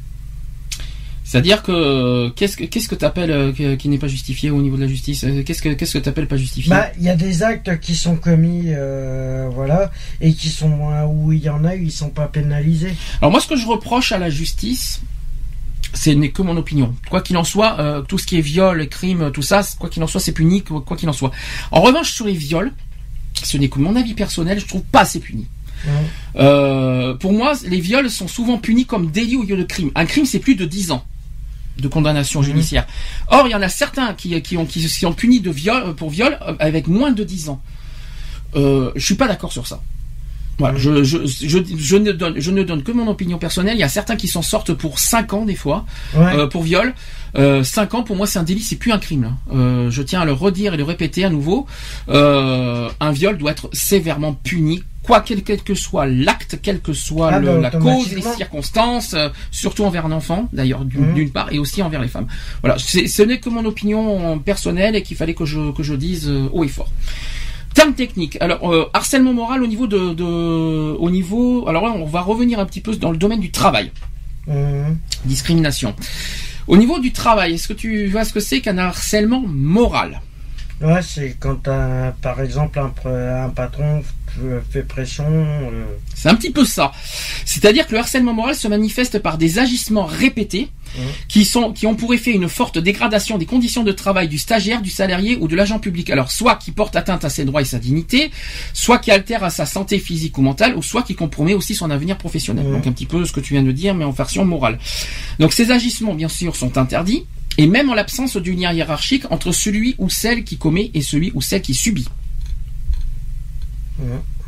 C'est-à-dire que, qu'est-ce que qu'est-ce que t'appelles euh, qui n'est pas justifié au niveau de la justice? Qu'est-ce que qu'est-ce que t'appelles pas justifié? Bah, il y a des actes qui sont commis, euh, voilà, et qui sont, euh, où il y en a, ils sont pas pénalisés. Alors moi, ce que je reproche à la justice... Ce n'est que mon opinion. Quoi qu'il en soit, euh, tout ce qui est viol, crime, tout ça, quoi qu'il en soit, c'est puni, quoi qu'il en soit. En revanche, sur les viols, ce n'est que mon avis personnel, je trouve pas assez puni. Mmh. Euh, pour moi, les viols sont souvent punis comme délit au lieu de crime. Un crime, c'est plus de dix ans de condamnation mmh. judiciaire. Or, il y en a certains qui, qui, ont, qui sont punis de viol, pour viol avec moins de dix ans. Euh, je suis pas d'accord sur ça. Voilà, je, je, je, je, ne donne, je ne donne que mon opinion personnelle. Il y a certains qui s'en sortent pour cinq ans des fois, ouais. euh, pour viol. Euh, cinq ans, pour moi, c'est un délit, c'est plus un crime. Là. Euh, je tiens à le redire et le répéter à nouveau. Euh, un viol doit être sévèrement puni, quoi quel, quel que soit l'acte, quelle que soit ah le, bah, la cause, les circonstances, euh, surtout envers un enfant, d'ailleurs, d'une, mmh. d'une part, et aussi envers les femmes. Voilà, c'est, ce n'est que mon opinion personnelle et qu'il fallait que je, que je dise euh, haut et fort. Terme technique. Alors euh, harcèlement moral au niveau de, de au niveau. Alors là, on va revenir un petit peu dans le domaine du travail. Mmh. Discrimination. Au niveau du travail, est-ce que tu vois ce que c'est qu'un harcèlement moral? Ouais, c'est quand un, par exemple un, un patron fait pression. Euh... C'est un petit peu ça. C'est-à-dire que le harcèlement moral se manifeste par des agissements répétés mmh. qui sont qui ont pour effet une forte dégradation des conditions de travail du stagiaire, du salarié ou de l'agent public. Alors soit qui porte atteinte à ses droits et sa dignité, soit qui altère à sa santé physique ou mentale, ou soit qui compromet aussi son avenir professionnel. Mmh. Donc un petit peu ce que tu viens de dire, mais en version morale. Donc ces agissements, bien sûr, sont interdits, et même en l'absence du lien hiérarchique entre celui ou celle qui commet et celui ou celle qui subit. Mmh.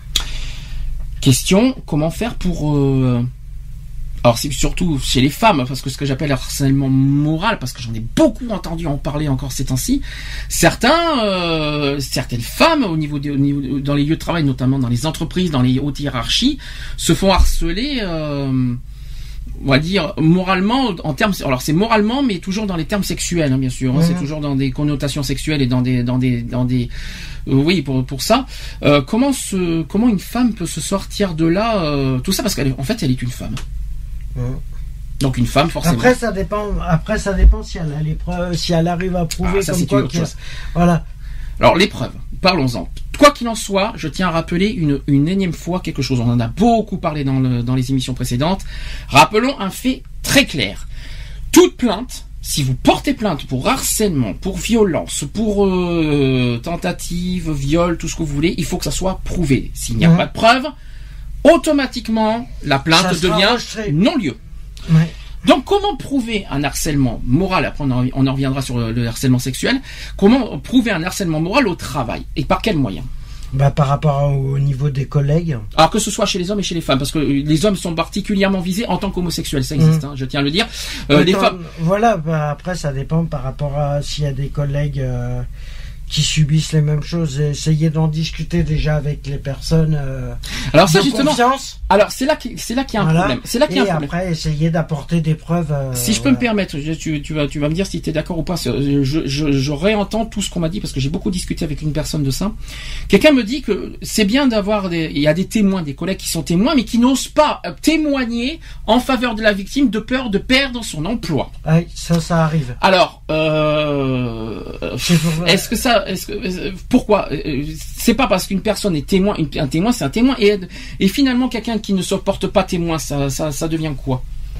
Question, comment faire pour... Euh... Alors c'est surtout chez les femmes, parce que ce que j'appelle harcèlement moral, parce que j'en ai beaucoup entendu en parler encore ces temps-ci, certains, euh, certaines femmes au niveau, des, au niveau dans les lieux de travail, notamment dans les entreprises, dans les hautes hiérarchies, se font harceler... Euh, on va dire moralement en termes, alors c'est moralement mais toujours dans les termes sexuels hein, bien sûr, hein, mmh. c'est toujours dans des connotations sexuelles et dans des dans des dans des euh, oui pour pour ça. Euh, comment se comment une femme peut se sortir de là euh, tout ça parce qu'elle en fait elle est une femme. Mmh. Donc une femme forcément. Après ça dépend après ça dépend si elle a les preuves, si elle arrive à prouver ah, ça, comme quoi que, voilà. Alors les preuves, parlons-en. Quoi qu'il en soit, je tiens à rappeler une, une énième fois quelque chose. On en a beaucoup parlé dans, le, dans les émissions précédentes. Rappelons un fait très clair. Toute plainte, si vous portez plainte pour harcèlement, pour violence, pour euh, tentative, viol, tout ce que vous voulez, il faut que ça soit prouvé. S'il n'y a mmh. pas de preuve, automatiquement, la plainte devient non-lieu. Ouais. Donc, comment prouver un harcèlement moral? Après, on en, on en reviendra sur le, le harcèlement sexuel. Comment prouver un harcèlement moral au travail? Et par quels moyens? Bah, par rapport au niveau des collègues. Alors, que ce soit chez les hommes et chez les femmes, parce que les hommes sont particulièrement visés en tant qu'homosexuels. Ça existe, mmh. hein, je tiens à le dire. Euh, Attends, les femmes... Voilà, bah, après, ça dépend par rapport à s'il y a des collègues... Euh... qui subissent les mêmes choses, et essayer d'en discuter déjà avec les personnes euh, alors ça de justement confiance. Alors c'est là qui c'est là qu'il y a un voilà. problème c'est là qu'il y a un problème. Après essayer d'apporter des preuves euh, si je peux voilà. me permettre tu, tu vas tu vas me dire si tu es d'accord ou pas. Je, je, je réentends tout ce qu'on m'a dit parce que j'ai beaucoup discuté avec une personne de ça. Quelqu'un me dit que c'est bien d'avoir des il y a des témoins, des collègues qui sont témoins mais qui n'osent pas témoigner en faveur de la victime de peur de perdre son emploi. Oui, ça ça arrive. Alors euh, pour... est-ce que ça Est-ce que, pourquoi? C'est pas parce qu'une personne est témoin, une, un témoin c'est un témoin, et, et finalement quelqu'un qui ne se porte pas témoin, ça, ça, ça devient quoi?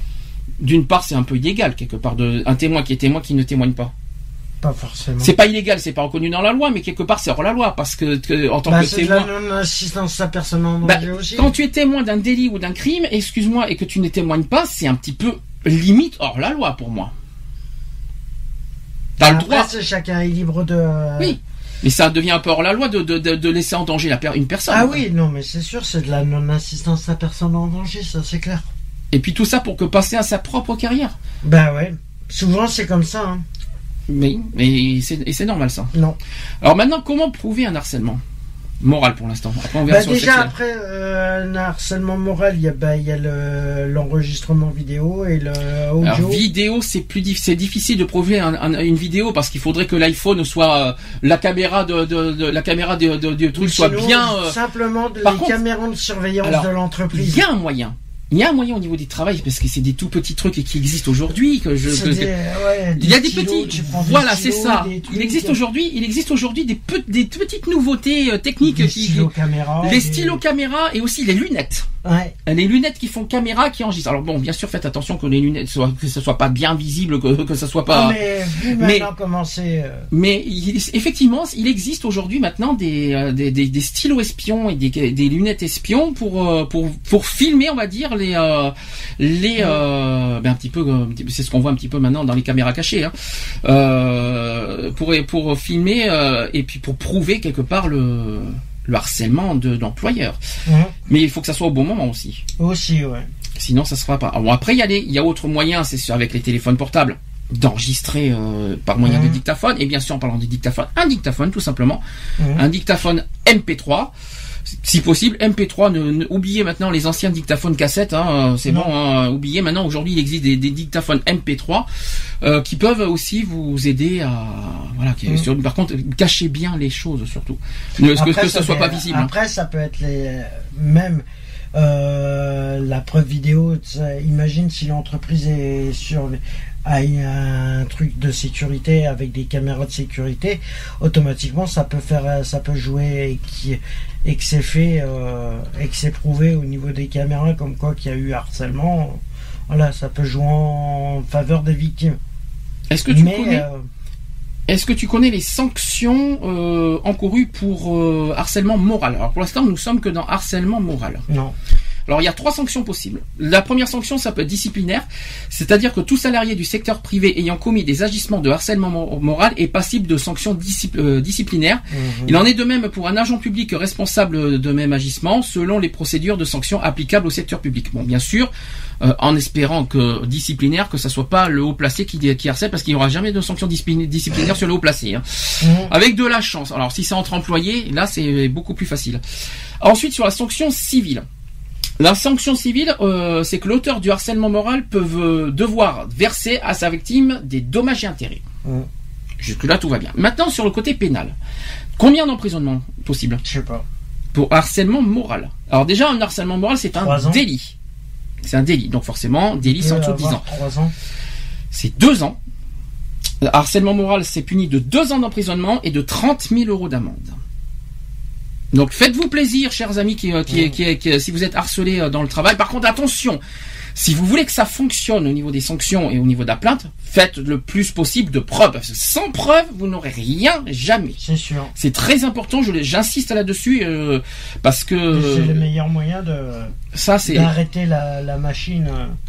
D'une part, c'est un peu illégal quelque part, de, un témoin qui est témoin qui ne témoigne pas. Pas forcément. C'est pas illégal, c'est pas reconnu dans la loi, mais quelque part c'est hors la loi parce que, que en tant bah, que c'est témoin. C'est la non-assistance à personne en bah, danger aussi. Quand tu es témoin d'un délit ou d'un crime, excuse-moi, et que tu ne témoignes pas, c'est un petit peu limite hors la loi pour moi. T'as bah, le droit. Après, chacun est libre de. Oui. Mais ça devient un peu hors la loi de, de, de, de laisser en danger la per- une personne. Ah oui, non, mais c'est sûr, c'est de la non-assistance à personne en danger, ça c'est clair. Et puis tout ça pour que passer à sa propre carrière. Bah ouais, souvent c'est comme ça. Hein. Mais, mais c'est, et c'est normal ça. Non. Alors maintenant, comment prouver un harcèlement moral pour l'instant? Après, on verra bah sur le déjà sexuel. après euh, un harcèlement moral, il y a bah il y a le, l'enregistrement vidéo et le audio. Alors vidéo, c'est plus diff- c'est difficile de prouver un, un, une vidéo parce qu'il faudrait que l'iPhone soit euh, la caméra de, de, de la caméra de, de, de truc soit Sinon, bien. Euh... Simplement de Par les contre, caméras de surveillance alors, de l'entreprise. Il y a un moyen. Il y a un moyen au niveau du travail parce que c'est des tout petits trucs qui existent aujourd'hui que je. C'est que- des- ouais, Il y a des stylos, petits, tu prends des voilà, c'est stylos, ça. des trucs, Il existe aujourd'hui, il existe aujourd'hui des, pe- des petites nouveautés euh, techniques des qui, stylos caméra, les des- stylos caméra et aussi les lunettes. Ouais. Les lunettes qui font caméra, qui enregistrent. Alors bon, bien sûr, faites attention que les lunettes soient, que ce soit pas bien visible, que, que ça soit pas. Ah, mais vu mais- maintenant comment c'est. euh, Mais il- effectivement, il existe aujourd'hui maintenant des, euh, des, des, des stylos espions et des, des lunettes espions pour, euh, pour, pour filmer, on va dire, les, euh, les, euh, ben un petit peu, euh, c'est ce qu'on voit un petit peu maintenant dans les caméras cachées, hein, euh, pour, pour filmer euh, et puis pour prouver quelque part le, le harcèlement de, de l'employeur. hein. Mais il faut que ça soit au bon moment aussi. Aussi, ouais. Sinon, ça se fera pas. Alors, bon, après, il y a les, il y a autre moyen, c'est sûr, avec les téléphones portables, d'enregistrer euh, par moyen Mmh. de dictaphone. Et bien sûr, en parlant de dictaphone, un dictaphone, tout simplement. Mmh. Un dictaphone M P trois. Si possible, M P trois, ne, ne- oubliez maintenant les anciens dictaphones cassettes, hein, c'est Non. bon, hein, oubliez maintenant, aujourd'hui il existe des, des dictaphones M P trois euh, qui peuvent aussi vous aider à... Voilà, qui- Mm. sur- par contre, cachez bien les choses surtout. Ne, que, Après, que ce ça soit peut- pas visible. hein. Après, ça peut être les même euh, la preuve vidéo. ça- Imagine si l'entreprise est sur a un truc de sécurité avec des caméras de sécurité, automatiquement ça peut faire, ça peut jouer et, qui, et que c'est fait euh, et que c'est prouvé au niveau des caméras comme quoi qu'il y a eu harcèlement. Voilà, ça peut jouer en faveur des victimes. Est-ce que tu Mais connais euh, Est-ce que tu connais les sanctions euh, encourues pour euh, harcèlement moral? Alors pour l'instant, nous sommes que dans harcèlement moral. non. Alors il y a trois sanctions possibles. La première sanction, ça peut être disciplinaire, c'est-à-dire que tout salarié du secteur privé ayant commis des agissements de harcèlement mo- moral est passible de sanctions discipl- euh, disciplinaires. Mhm. Il en est de même pour un agent public responsable de même agissement, selon les procédures de sanctions applicables au secteur public. Bon, bien sûr, euh, en espérant que disciplinaire, que ça soit pas le haut placé qui, qui harcèle, parce qu'il n'y aura jamais de sanctions discipli- disciplinaires sur le haut placé. Hein. Mhm. Avec de la chance. Alors si c'est entre employés, là c'est beaucoup plus facile. Ensuite, sur la sanction civile. La sanction civile, euh, c'est que l'auteur du harcèlement moral peut euh, devoir verser à sa victime des dommages et intérêts. Mhm. Jusque-là, tout va bien. Maintenant, sur le côté pénal. Combien d'emprisonnement possible Je sais pas. pour harcèlement moral? Alors déjà, un harcèlement moral, c'est un Trois ans. délit. C'est un délit. Donc forcément, délit, c'est en dessous de dix ans. Trois ans. C'est deux ans. Le harcèlement moral, c'est puni de deux ans d'emprisonnement et de trente mille euros d'amende. Donc faites-vous plaisir, chers amis, qui, qui, qui, qui- si vous êtes harcelés dans le travail. Par contre, attention, si vous voulez que ça fonctionne au niveau des sanctions et au niveau de la plainte, faites le plus possible de preuves. Parce que sans preuve, vous n'aurez rien, jamais. C'est sûr. C'est très important, je, j'insiste là-dessus, euh, parce que C'est le meilleur moyen de ça c'est... d'arrêter la, la machine.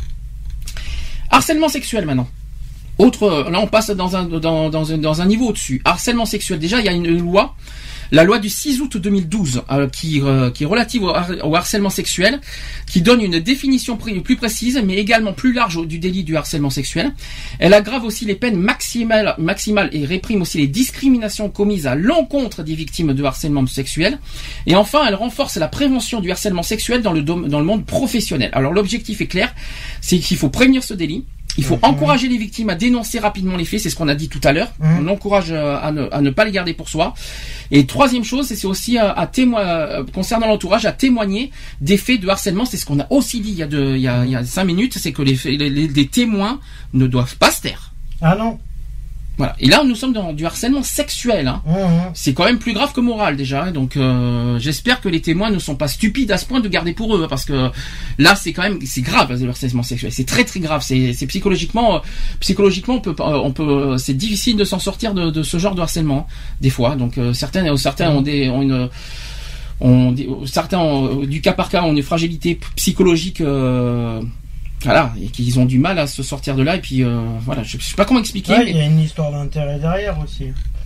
Harcèlement sexuel maintenant. Autre, là on passe dans un, dans, dans un, dans un niveau au-dessus. Harcèlement sexuel, déjà il y a une, une loi, la loi du six août deux mille douze, euh, qui, euh, qui est relative au, har- au harcèlement sexuel, qui donne une définition pr- plus précise, mais également plus large au- du délit du harcèlement sexuel. Elle aggrave aussi les peines maximales, maximales et réprime aussi les discriminations commises à l'encontre des victimes de harcèlement sexuel. Et enfin, elle renforce la prévention du harcèlement sexuel dans le, dom- dans le monde professionnel. Alors l'objectif est clair, c'est qu'il faut prévenir ce délit. Il faut Mmh. encourager les victimes à dénoncer rapidement les faits, c'est ce qu'on a dit tout à l'heure. Mmh. On encourage euh, à ne, à ne pas les garder pour soi. Et troisième chose, c'est c'est aussi à, à témoigner, concernant l'entourage, à témoigner des faits de harcèlement. C'est ce qu'on a aussi dit il y a, de, il y a, il y a cinq minutes, c'est que les, faits- les, les, les témoins ne doivent pas se taire. Ah non. Voilà. Et là, nous sommes dans du harcèlement sexuel. Hein. Mhm. C'est quand même plus grave que moral déjà. Hein. Donc, euh, j'espère que les témoins ne sont pas stupides à ce point de garder pour eux, hein, parce que là, c'est quand même, c'est grave le harcèlement sexuel. C'est très très grave. C'est, c'est psychologiquement, euh, psychologiquement, on peut, pas- on peut, c'est difficile de s'en sortir de, de ce genre de harcèlement hein, des fois. Donc, euh, certains, certains ont des, ont une, ont des- certains ont, du cas par cas ont une fragilité psychologique. Euh, Voilà, et qu'ils ont du mal à se sortir de là, et puis euh, voilà, je, je sais pas comment expliquer. Ouais, mais... il y a une histoire d'intérêt derrière aussi.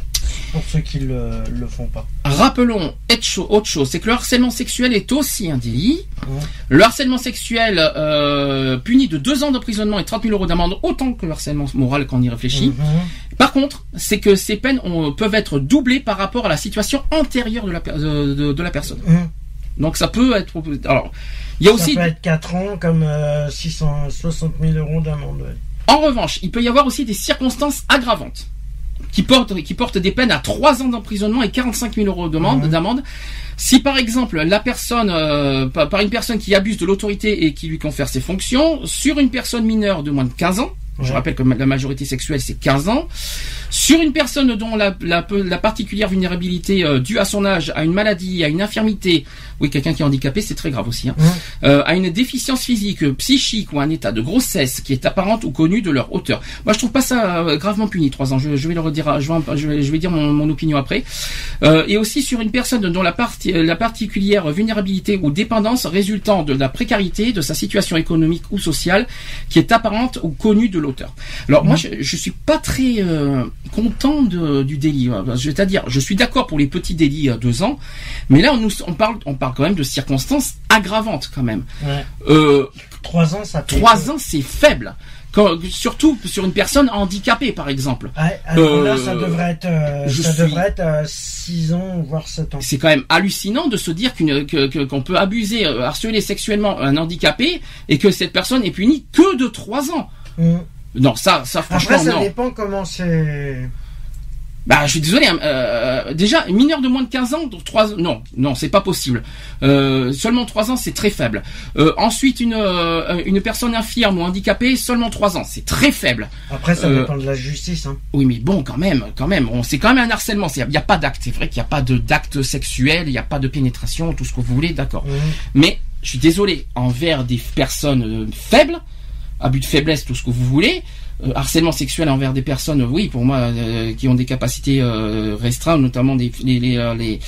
pour ceux qui le, le font pas. Rappelons autre chose, c'est que le harcèlement sexuel est aussi un délit. Mmh. Le harcèlement sexuel euh, puni de deux ans d'emprisonnement et trente mille euros d'amende, autant que le harcèlement moral quand on y réfléchit. Mmh. Par contre, c'est que ces peines ont, peuvent être doublées par rapport à la situation antérieure de la, de, de, de la personne. Mmh. Donc ça peut être... Alors, il y a ça aussi... peut être quatre ans comme euh, six cent soixante mille euros d'amende. Ouais. En revanche, il peut y avoir aussi des circonstances aggravantes qui portent, qui portent des peines à trois ans d'emprisonnement et quarante-cinq mille euros d'amende, mmh. d'amende. Si par exemple la personne, euh, par une personne qui abuse de l'autorité et qui lui confère ses fonctions, sur une personne mineure de moins de quinze ans, ouais. Je rappelle que la majorité sexuelle c'est quinze ans, sur une personne dont la, la, la particulière vulnérabilité euh, due à son âge, à une maladie, à une infirmité, oui quelqu'un qui est handicapé c'est très grave aussi, hein, mmh. euh, à une déficience physique, psychique ou un état de grossesse qui est apparente ou connu de leur auteur. Moi je trouve pas ça euh, gravement puni, trois ans, je, je vais le redire, je vais, je vais, je vais dire mon, mon opinion après. Euh, et aussi sur une personne dont la, partie, la particulière vulnérabilité ou dépendance résultant de la précarité de sa situation économique ou sociale qui est apparente ou connue de l'auteur. Alors mmh. moi je, je suis pas très... Euh, content de, du délit. C'est-à-dire, je suis d'accord pour les petits délits à deux ans, mais là, on, nous, on, parle, on parle quand même de circonstances aggravantes, quand même. Ouais. Euh, trois ans, ça fait... Trois ans, c'est faible. Quand, surtout sur une personne handicapée, par exemple. Ouais, alors euh, là, ça devrait être, euh, ça suis... devrait être euh, six ans, voire sept ans. C'est quand même hallucinant de se dire qu'une, que, que, qu'on peut abuser, euh, harceler sexuellement un handicapé, et que cette personne est punie que de trois ans. Mmh. Non, ça, ça franchement, Après, ça non. dépend comment c'est... Bah, je suis désolé. Hein, euh, déjà, mineur de moins de quinze ans, trois, non, non, c'est pas possible. Euh, seulement trois ans, c'est très faible. Euh, ensuite, une euh, une personne infirme ou handicapée, seulement trois ans, c'est très faible. Après, ça euh, dépend de la justice. Hein. Oui, mais bon, quand même, quand même, on, c'est quand même un harcèlement. Il n'y a pas d'acte. C'est vrai qu'il n'y a pas de d'acte sexuel, il n'y a pas de pénétration, tout ce que vous voulez, d'accord. Mmh. Mais je suis désolé envers des personnes euh, faibles. Abus de faiblesse, tout ce que vous voulez, euh, harcèlement sexuel envers des personnes, oui, pour moi, euh, qui ont des capacités euh, restreintes, notamment des, les, les, euh, les,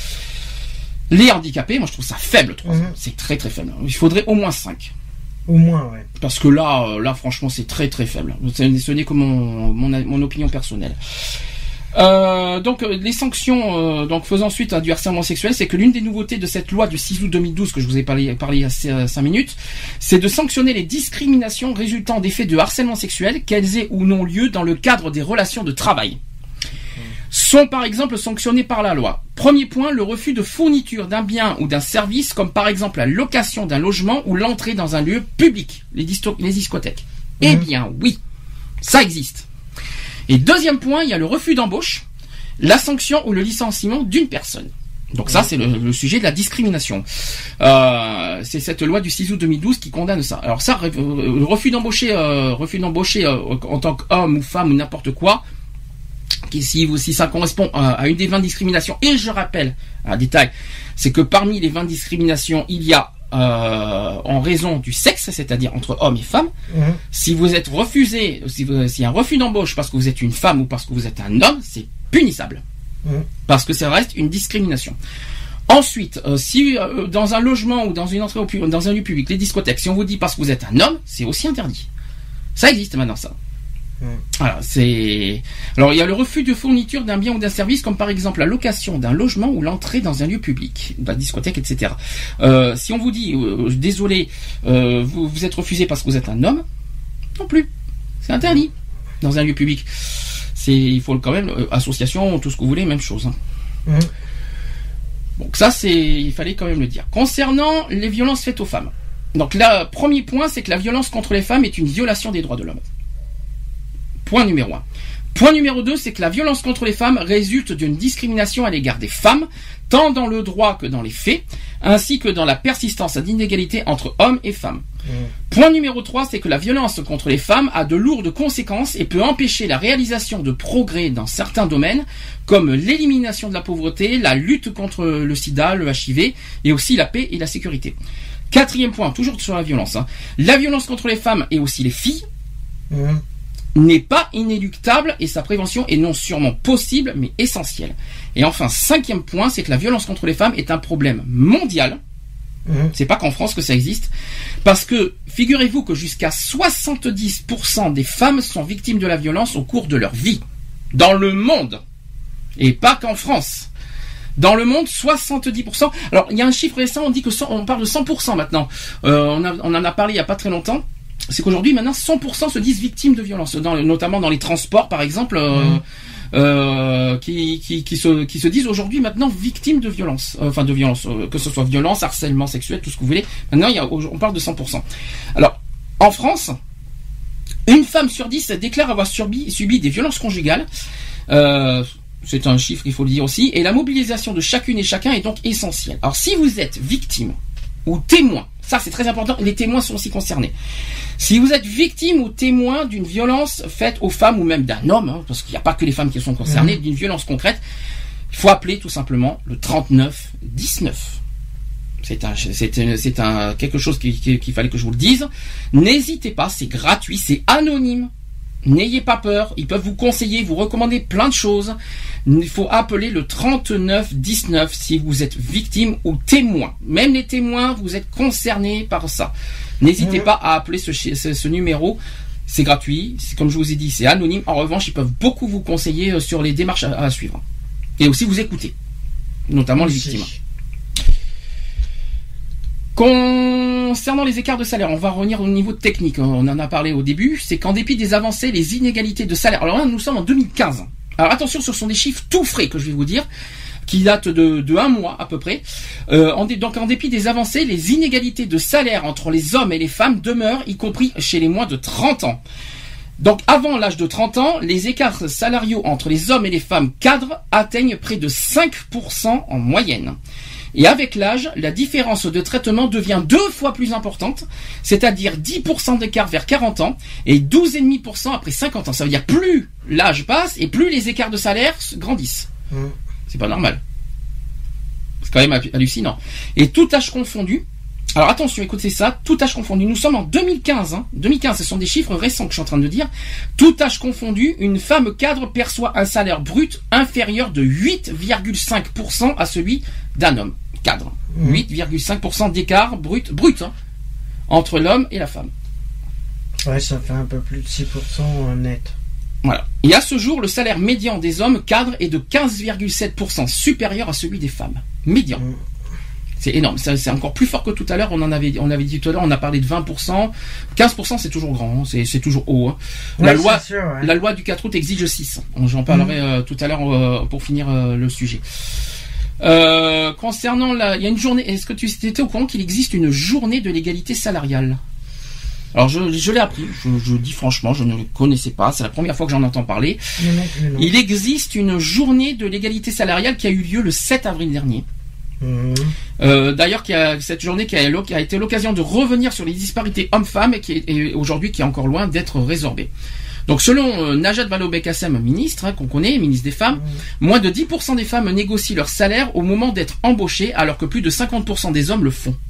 les handicapés, moi je trouve ça faible, trois mmh. C'est très très faible. Il faudrait au moins cinq. Au moins, ouais. Parce que là, euh, là franchement, c'est très très faible. Ce n'est que mon, mon, mon opinion personnelle. Euh, donc les sanctions euh, donc faisant suite à du harcèlement sexuel, c'est que l'une des nouveautés de cette loi du six août deux mille douze que je vous ai parlé, parlé il y a cinq minutes, c'est de sanctionner les discriminations résultant des faits de harcèlement sexuel, qu'elles aient ou non lieu dans le cadre des relations de travail. Sont par exemple sanctionnés par la loi. Premier point, le refus de fourniture d'un bien ou d'un service, comme par exemple la location d'un logement ou l'entrée dans un lieu public, les, disto- les discothèques. Mmh. Eh bien oui, ça existe. Et deuxième point, il y a le refus d'embauche, la sanction ou le licenciement d'une personne. Donc ça, c'est le, le sujet de la discrimination. Euh, c'est cette loi du six août deux mille douze qui condamne ça. Alors ça, le refus d'embaucher, euh, refus d'embaucher euh, en tant qu'homme ou femme ou n'importe quoi, qui, si, si ça correspond à, à une des vingt discriminations, et je rappelle un détail, c'est que parmi les vingt discriminations, il y a Euh, en raison du sexe, c'est-à-dire entre hommes et femmes. Mmh. Si vous êtes refusé, si vous, s'il y a un refus d'embauche parce que vous êtes une femme ou parce que vous êtes un homme, c'est punissable. Mmh. Parce que ça reste une discrimination. Ensuite, euh, si euh, dans un logement ou dans une entrée au pu- dans un lieu public, les discothèques, si on vous dit parce que vous êtes un homme, c'est aussi interdit. Ça existe maintenant, ça. Voilà, c'est. Alors il y a le refus de fourniture d'un bien ou d'un service, comme par exemple la location d'un logement ou l'entrée dans un lieu public, la discothèque, et cetera. Euh, si on vous dit euh, désolé, euh, vous, vous êtes refusé parce que vous êtes un homme, non plus, c'est interdit dans un lieu public. C'est, il faut quand même euh, association, tout ce que vous voulez, même chose. Hein. Mmh. Donc ça, c'est, il fallait quand même le dire. Concernant les violences faites aux femmes. Donc là, premier point, c'est que la violence contre les femmes est une violation des droits de l'homme. Point numéro un. Point numéro deux, c'est que la violence contre les femmes résulte d'une discrimination à l'égard des femmes, tant dans le droit que dans les faits, ainsi que dans la persistance d'inégalités entre hommes et femmes. Mmh. Point numéro trois, c'est que la violence contre les femmes a de lourdes conséquences et peut empêcher la réalisation de progrès dans certains domaines, comme l'élimination de la pauvreté, la lutte contre le sida, le H I V, et aussi la paix et la sécurité. Quatrième point, toujours sur la violence, hein. La violence contre les femmes et aussi les filles, mmh. n'est pas inéluctable et sa prévention est non sûrement possible mais essentielle. Et enfin, cinquième point, c'est que la violence contre les femmes est un problème mondial. Mmh. C'est pas qu'en France que ça existe, parce que figurez-vous que jusqu'à soixante-dix pour cent des femmes sont victimes de la violence au cours de leur vie dans le monde. Et pas qu'en France. Dans le monde, soixante-dix pour cent. Alors, il y a un chiffre récent, on dit que cent, on parle de cent pour cent maintenant. Euh, on, a, on en a parlé il y a pas très longtemps. C'est qu'aujourd'hui, maintenant, cent pour cent se disent victimes de violences, dans, notamment dans les transports, par exemple, euh, mmh. euh, qui, qui, qui, se, qui se disent aujourd'hui maintenant victimes de violences, euh, enfin de violences, euh, que ce soit violence, harcèlement sexuel, tout ce que vous voulez. Maintenant, il y a, on parle de cent pour cent. Alors, en France, une femme sur dix déclare avoir subi, subi des violences conjugales. Euh, C'est un chiffre, il faut le dire aussi. Et la mobilisation de chacune et chacun est donc essentielle. Alors, si vous êtes victime ou témoin, ça c'est très important, les témoins sont aussi concernés. Si vous êtes victime ou témoin d'une violence faite aux femmes ou même d'un homme, hein, parce qu'il n'y a pas que les femmes qui sont concernées, mmh. d'une violence concrète, il faut appeler tout simplement le trente-neuf dix-neuf. C'est un, c'est un, c'est un, quelque chose qu'il, qu'il fallait que je vous le dise. N'hésitez pas, c'est gratuit, c'est anonyme. N'ayez pas peur, ils peuvent vous conseiller, vous recommander plein de choses. Il faut appeler le trente-neuf dix-neuf si vous êtes victime ou témoin. Même les témoins, vous êtes concernés par ça. N'hésitez mmh. pas à appeler ce, ce, ce numéro. C'est gratuit, c'est, comme je vous ai dit, c'est anonyme. En revanche, ils peuvent beaucoup vous conseiller sur les démarches à, à suivre. Et aussi vous écouter, notamment les victimes. Concernant les écarts de salaire, on va revenir au niveau technique, on en a parlé au début, c'est qu'en dépit des avancées, les inégalités de salaire, alors là nous sommes en deux mille quinze, alors attention, ce sont des chiffres tout frais que je vais vous dire, qui datent de, de un mois à peu près, euh, en dé, donc en dépit des avancées, les inégalités de salaire entre les hommes et les femmes demeurent, y compris chez les moins de trente ans. Donc avant l'âge de trente ans, les écarts salariaux entre les hommes et les femmes cadres atteignent près de cinq pour cent en moyenne. Et avec l'âge, la différence de traitement devient deux fois plus importante, c'est-à-dire dix pour cent d'écart vers quarante ans et douze virgule cinq pour cent après cinquante ans. Ça veut dire plus l'âge passe et plus les écarts de salaire grandissent. Mmh. C'est pas normal. C'est quand même hallucinant. Et tout âge confondu, alors attention, écoutez ça, tout âge confondu, nous sommes en deux mille quinze, hein. deux mille quinze, ce sont des chiffres récents que je suis en train de dire. Tout âge confondu, une femme cadre perçoit un salaire brut inférieur de huit virgule cinq pour cent à celui d'un homme cadre. Mmh. huit virgule cinq pour cent d'écart brut, brut hein, entre l'homme et la femme. Ouais, ça fait un peu plus de six pour cent net. Voilà. Et à ce jour, le salaire médian des hommes cadres est de quinze virgule sept pour cent supérieur à celui des femmes. Médian. Mmh. C'est énorme, c'est, c'est encore plus fort que tout à l'heure, on en avait, on avait dit tout à l'heure, on a parlé de vingt pour cent, quinze pour cent c'est toujours grand, hein, c'est, c'est toujours haut. Hein. La, ouais, loi, sûr, ouais. la loi du quatre août exige six, j'en parlerai mmh. euh, tout à l'heure euh, pour finir euh, le sujet. Euh, concernant la, il y a une journée, est-ce que tu étais au courant qu'il existe une journée de l'égalité salariale? Alors je, je l'ai appris, je, je dis franchement, je ne le connaissais pas, c'est la première fois que j'en entends parler. Mais non, mais non. Il existe une journée de l'égalité salariale qui a eu lieu le sept avril dernier. Mmh. Euh, d'ailleurs, qui a, cette journée qui a, qui a été l'occasion de revenir sur les disparités hommes-femmes et qui est et aujourd'hui qui est encore loin d'être résorbée. Donc selon euh, Najat Vallaud-Belkacem, ministre hein, qu'on connaît, ministre des Femmes, mmh. moins de dix pour cent des femmes négocient leur salaire au moment d'être embauchées, alors que plus de cinquante pour cent des hommes le font.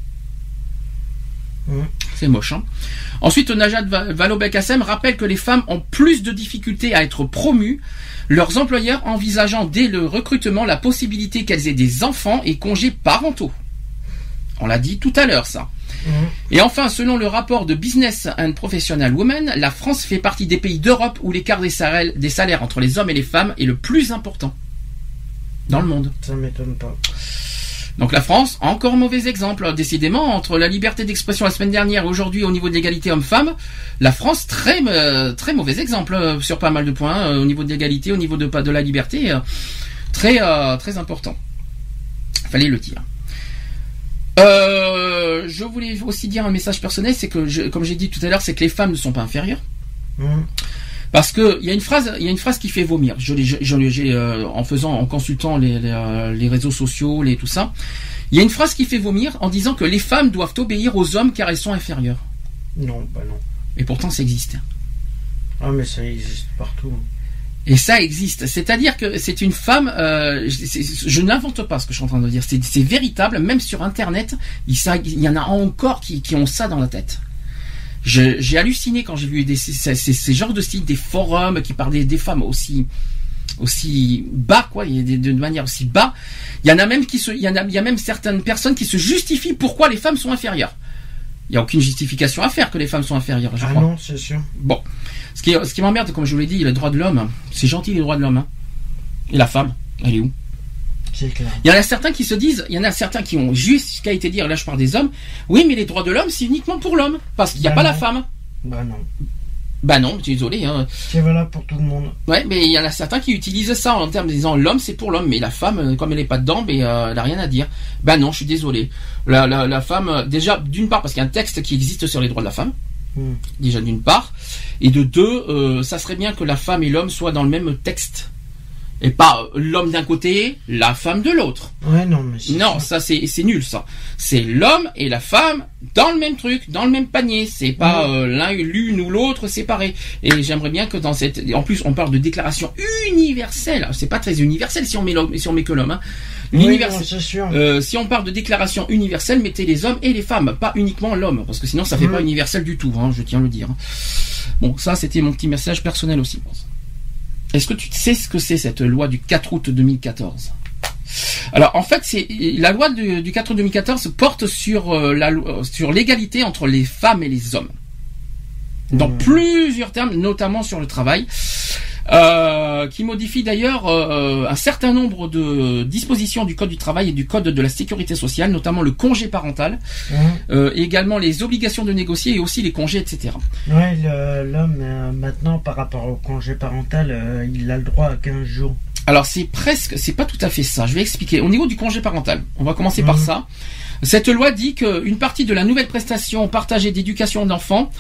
Mmh. C'est moche, hein. Ensuite, Najat Vallaud-Belkacem rappelle que les femmes ont plus de difficultés à être promues, leurs employeurs envisageant dès le recrutement la possibilité qu'elles aient des enfants et congés parentaux. On l'a dit tout à l'heure, ça. Mmh. Et enfin, selon le rapport de Business and Professional Women, la France fait partie des pays d'Europe où l'écart des salaires, des salaires entre les hommes et les femmes est le plus important dans mmh. le monde. Ça m'étonne pas. Donc la France, encore mauvais exemple, décidément, entre la liberté d'expression la semaine dernière et aujourd'hui au niveau de l'égalité homme-femme, la France, très euh, très mauvais exemple euh, sur pas mal de points, euh, au niveau de l'égalité, au niveau de, de la liberté, euh, très, euh, très important. Fallait le dire. Euh, je voulais aussi dire un message personnel, c'est que, je, comme j'ai dit tout à l'heure, c'est que les femmes ne sont pas inférieures. Mmh. Parce que il y a une phrase, il y a une phrase qui fait vomir. Je l'ai, je, je l'ai euh, en faisant, en consultant les, les, euh, les réseaux sociaux, les tout ça. Il y a une phrase qui fait vomir en disant que les femmes doivent obéir aux hommes car elles sont inférieures. Non, bah non. Et pourtant, ça existe. Ah, mais ça existe partout. Et ça existe. C'est-à-dire que c'est une femme. Euh, c'est, je n'invente pas ce que je suis en train de dire. C'est, c'est véritable. Même sur Internet, il, ça, il y en a encore qui, qui ont ça dans la tête. Je, j'ai halluciné quand j'ai vu des, ces, ces, ces genres de sites, des forums qui parlaient des femmes aussi, aussi bas, quoi, de, de manière aussi bas. Il y en a même qui se, il y en a, il y a même certaines personnes qui se justifient pourquoi les femmes sont inférieures. Il n'y a aucune justification à faire que les femmes sont inférieures, je ah crois. Ah non, c'est sûr. Bon. Ce qui, ce qui m'emmerde, comme je vous l'ai dit, les droits de l'homme, c'est gentil les droits de l'homme, hein. Et la femme. Elle est où? C'est clair. Il y en a certains qui se disent, il y en a certains qui ont jusqu'à été dire, là je parle des hommes, oui mais les droits de l'homme c'est uniquement pour l'homme, parce qu'il n'y a bah pas non. la femme. Bah non. Bah non, je suis désolé. Hein. C'est valable pour tout le monde. Ouais, mais il y en a certains qui utilisent ça en termes de disant l'homme c'est pour l'homme, mais la femme, comme elle n'est pas dedans, mais euh, elle n'a rien à dire. Bah non, je suis désolé. La, la, la femme, déjà d'une part parce qu'il y a un texte qui existe sur les droits de la femme, mmh. déjà d'une part, et de deux, euh, ça serait bien que la femme et l'homme soient dans le même texte. Et pas l'homme d'un côté, la femme de l'autre. Ouais, non, mais c'est non, ça, ça c'est, c'est nul, ça. C'est l'homme et la femme dans le même truc, dans le même panier. C'est pas euh, l'un, l'une ou l'autre séparés. Et j'aimerais bien que dans cette, en plus, on parle de déclaration universelle. C'est pas très universel si on met l'homme, si on met que l'homme, hein. L'universel. Oui, non, c'est sûr. Euh, si on parle de déclaration universelle, mettez les hommes et les femmes, pas uniquement l'homme, parce que sinon ça fait mmh. pas universel du tout, hein, je tiens à le dire. Bon, ça c'était mon petit message personnel aussi. Est-ce que tu sais ce que c'est cette loi du quatre août deux mille quatorze? Alors en fait, c'est la loi du, du quatre août deux mille quatorze porte sur euh, la sur l'égalité entre les femmes et les hommes dans mmh. plusieurs termes, notamment sur le travail, euh, qui modifie d'ailleurs euh, un certain nombre de dispositions du code du travail et du code de la sécurité sociale, notamment le congé parental, mmh. euh, et également les obligations de négocier et aussi les congés, et cetera. Ouais, le, l'homme euh, maintenant par rapport au congé parental, euh, il a le droit à quinze jours. Alors c'est presque, c'est pas tout à fait ça. Je vais expliquer. Au niveau du congé parental, on va commencer mmh. par ça. Cette loi dit qu'une partie de la nouvelle prestation partagée d'éducation d'enfants